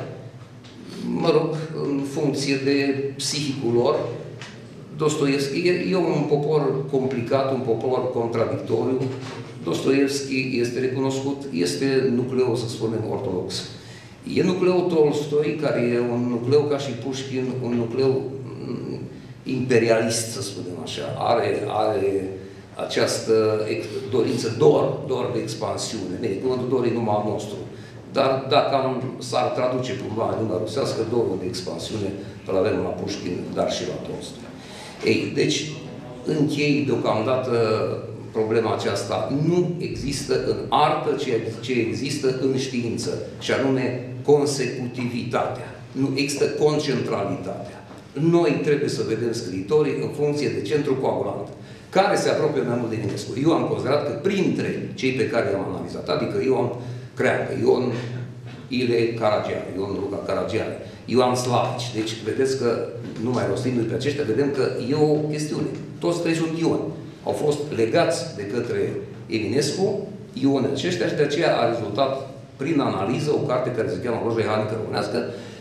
mă rog, în funcție de psihicul lor. Dostoevski e, e un popor complicat, un popor contradictoriu. Dostoevski este recunoscut, este nucleul, să spunem, ortodox. E nucleul Tolstoi, care e un nucleu ca și Pușkin, un nucleu imperialist, să spunem așa. Are, are această dorință, dor, dor de expansiune. Ne, cuvântul dor e numai al nostru. Dar dacă s-ar traduce cumva în limba rusească, dorul de expansiune, îl avem la Pușkin, dar și la Tolstoi. Ei, deci, închei deocamdată problema aceasta. Nu există în artă ceea ce există în știință, și anume consecutivitatea. Nu există concentralitatea. Noi trebuie să vedem scriitorii în funcție de centru coagulant, care se apropie mai mult de Eminescu. Eu am considerat că printre cei pe care i-am analizat, adică Ion Creangă, Ion Ile Caragiale, Ion Luca Caragiale, Ioan Slavici. Deci, vedeți că, nu mai rostindu-i pe aceștia, vedem că e o chestiune. Toți trei sunt Ion. Au fost legați de către Eminescu, Ion aceștia, și de aceea a rezultat, prin analiză, o carte care se cheamă Loja Ioanică Românească,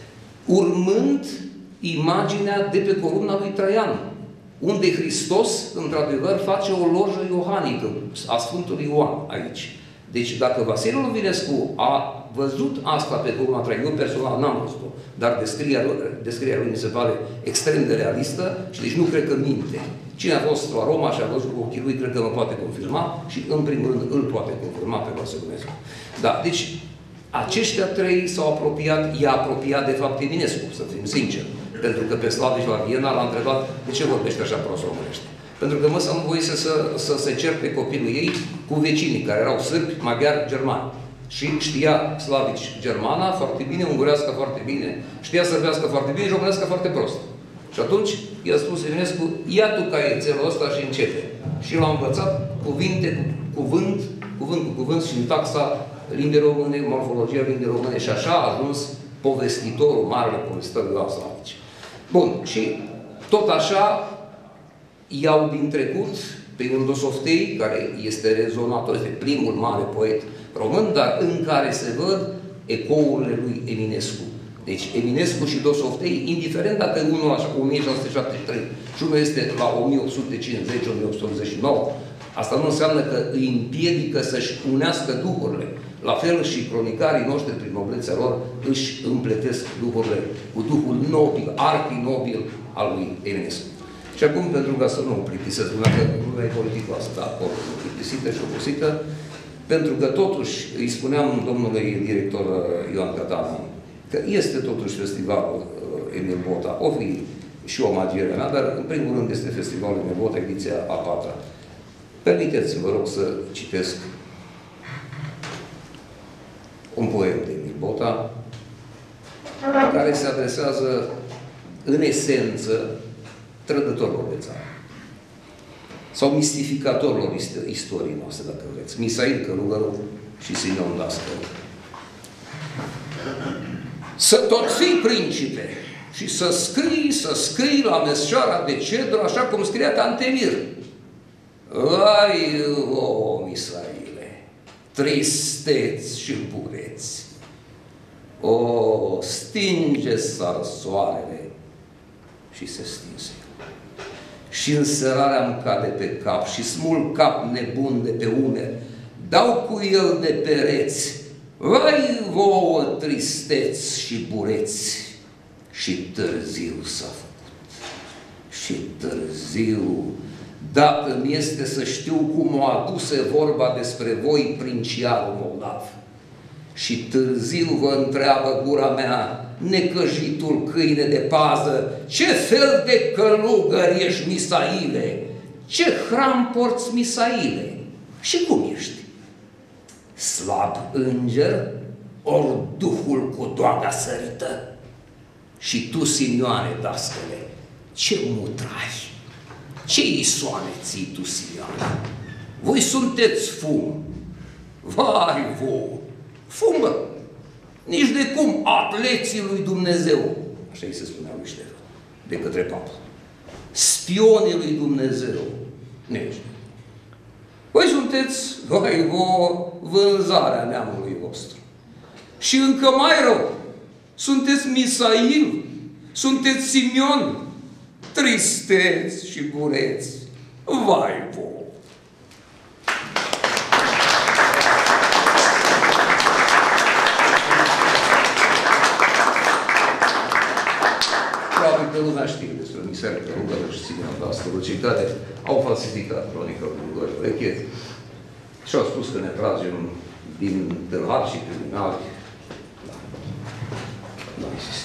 urmând imaginea de pe columna lui Traian, unde Hristos, într-adevăr, face o lojă iohanică a Sfântului Ioan aici. Deci, dacă Vasile Lovinescu a văzut asta pe columna Traian, eu personal n-am văzut-o, dar descrierea, descrierea lui mi se pare extrem de realistă și deci nu cred că minte. Cine a fost la Roma și a văzut cu ochii lui, cred că mă poate confirma și, în primul rând, îl poate confirma pe Vasile Lovinescu. Da, deci, aceștia trei s-au apropiat, i-a apropiat, de fapt, Eminescu, să fim sinceri. Pentru că pe Slavici la Viena l-a întrebat de ce vorbește așa prost românește. Pentru că măsa nu voise să, să se certe copilul ei cu vecinii, care erau sârbi, maghiari, germani. Și știa slavici germana foarte bine, ungurească foarte bine, știa sărbească foarte bine și românească foarte prost. Și atunci i-a spus Eminescu, ia tu caietelul ăsta și începe. Și l-a învățat cuvinte cu cuvânt, cuvânt cu cuvânt, sintaxa limbii române, morfologia limbii române și așa a ajuns povestitorul, marele povestitor Ioan Slavici. Bun, și tot așa iau din trecut pe un Dosoftei, care este rezonator, este primul mare poet român, dar în care se văd ecourile lui Eminescu. Deci Eminescu și Dosoftei, indiferent dacă unul la o mie șase sute șaptezeci și trei și unul este la o mie opt sute cincizeci - o mie opt sute optzeci și nouă, asta nu înseamnă că îi împiedică să-și unească duhurile. La fel și cronicarii noștri, prin noblețea lor, își împletesc duhurile cu duhul nobil, arhinobil al lui Eminescu. Și acum, pentru ca să nu o plictisesc, dacă lumea e politicoasă, da, acolo, plictisită și obosită, pentru că totuși îi spuneam domnului director Ioan Catanu că este totuși festivalul Emil Bota, o fi și o magierea mea, dar în primul rând este festivalul Emil Bota, ediția a patra. Permiteți-mi, vă rog, să citesc un poem de Emil Bota, care se adresează în esență trădătorilor de țară. Sau mistificatorilor istoriei noastre, dacă vreți. Misail Călugăru și Simeon Dascăl. Să tot fii principe și să scrii, să scrii la meșoara de cedru, așa cum scria Cantemir. Vai, o, Misaile, tristeți și bureți! O, stinge sar soarele și se stinse. Și înserarea-mi cade pe cap și smul cap nebun de pe umeri, dau cu el de pereți, vai vouă tristeți și bureți, și târziu s-a făcut. Și târziu, dacă mi este să știu cum o aduse vorba despre voi princiarul moldav. Și târziu vă întreabă gura mea, necăjitul câine de pază, ce fel de călugăr ești, Misaile? Ce hram porți, Misaile? Și cum ești? Slab înger, ori duhul cu doaga sărită? Și tu, Simioane, dascăle, ce mutrai? Ce isoane ții tu, Simioane? Voi sunteți fum. Vai, vouă! Fumă! Nici de cum atleții lui Dumnezeu, așa îi se spunea lui Ștefan, de către papă. Spionii lui Dumnezeu. Nici. Voi sunteți, vai, vouă, vânzarea neamului vostru. Și încă mai rău, sunteți Misail, sunteți Simion, tristeți și bureți. Vai, vouă! Probabil că lumea știe despre Misail Călugăru și Simeon Dascălu, cei care au falsificat cronica lui Doi Rechet și au spus că ne tragem din tâlhari și criminali. Da. Nu există.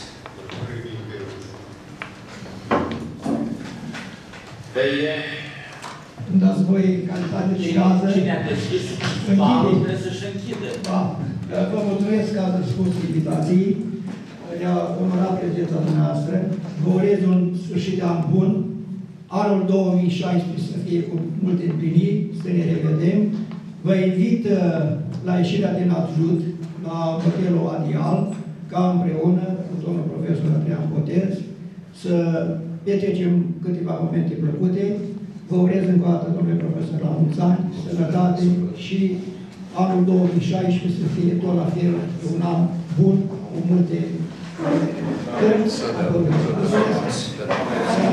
Îmi dați voi calitate de gază. Cine a deschis barul trebuie să-și închidă. Da. Vă mulțumesc că ați răspuns invitației. Ne-a onorat prezența dumneavoastră. Vă urez un sfârșit de an bun. Anul două mii șaisprezece să fie cu multe împliniri, să ne revedem. Vă invit la ieșirea din adjut, la hotelul Adial, ca împreună cu domnul profesor Adrian Botez, să petrecem câteva momente plăcute. Vă urez încă o dată, domnule profesor, la mulți ani, sănătate și anul două mii șaisprezece să fie tot la fel un an bun, cu multe cărți.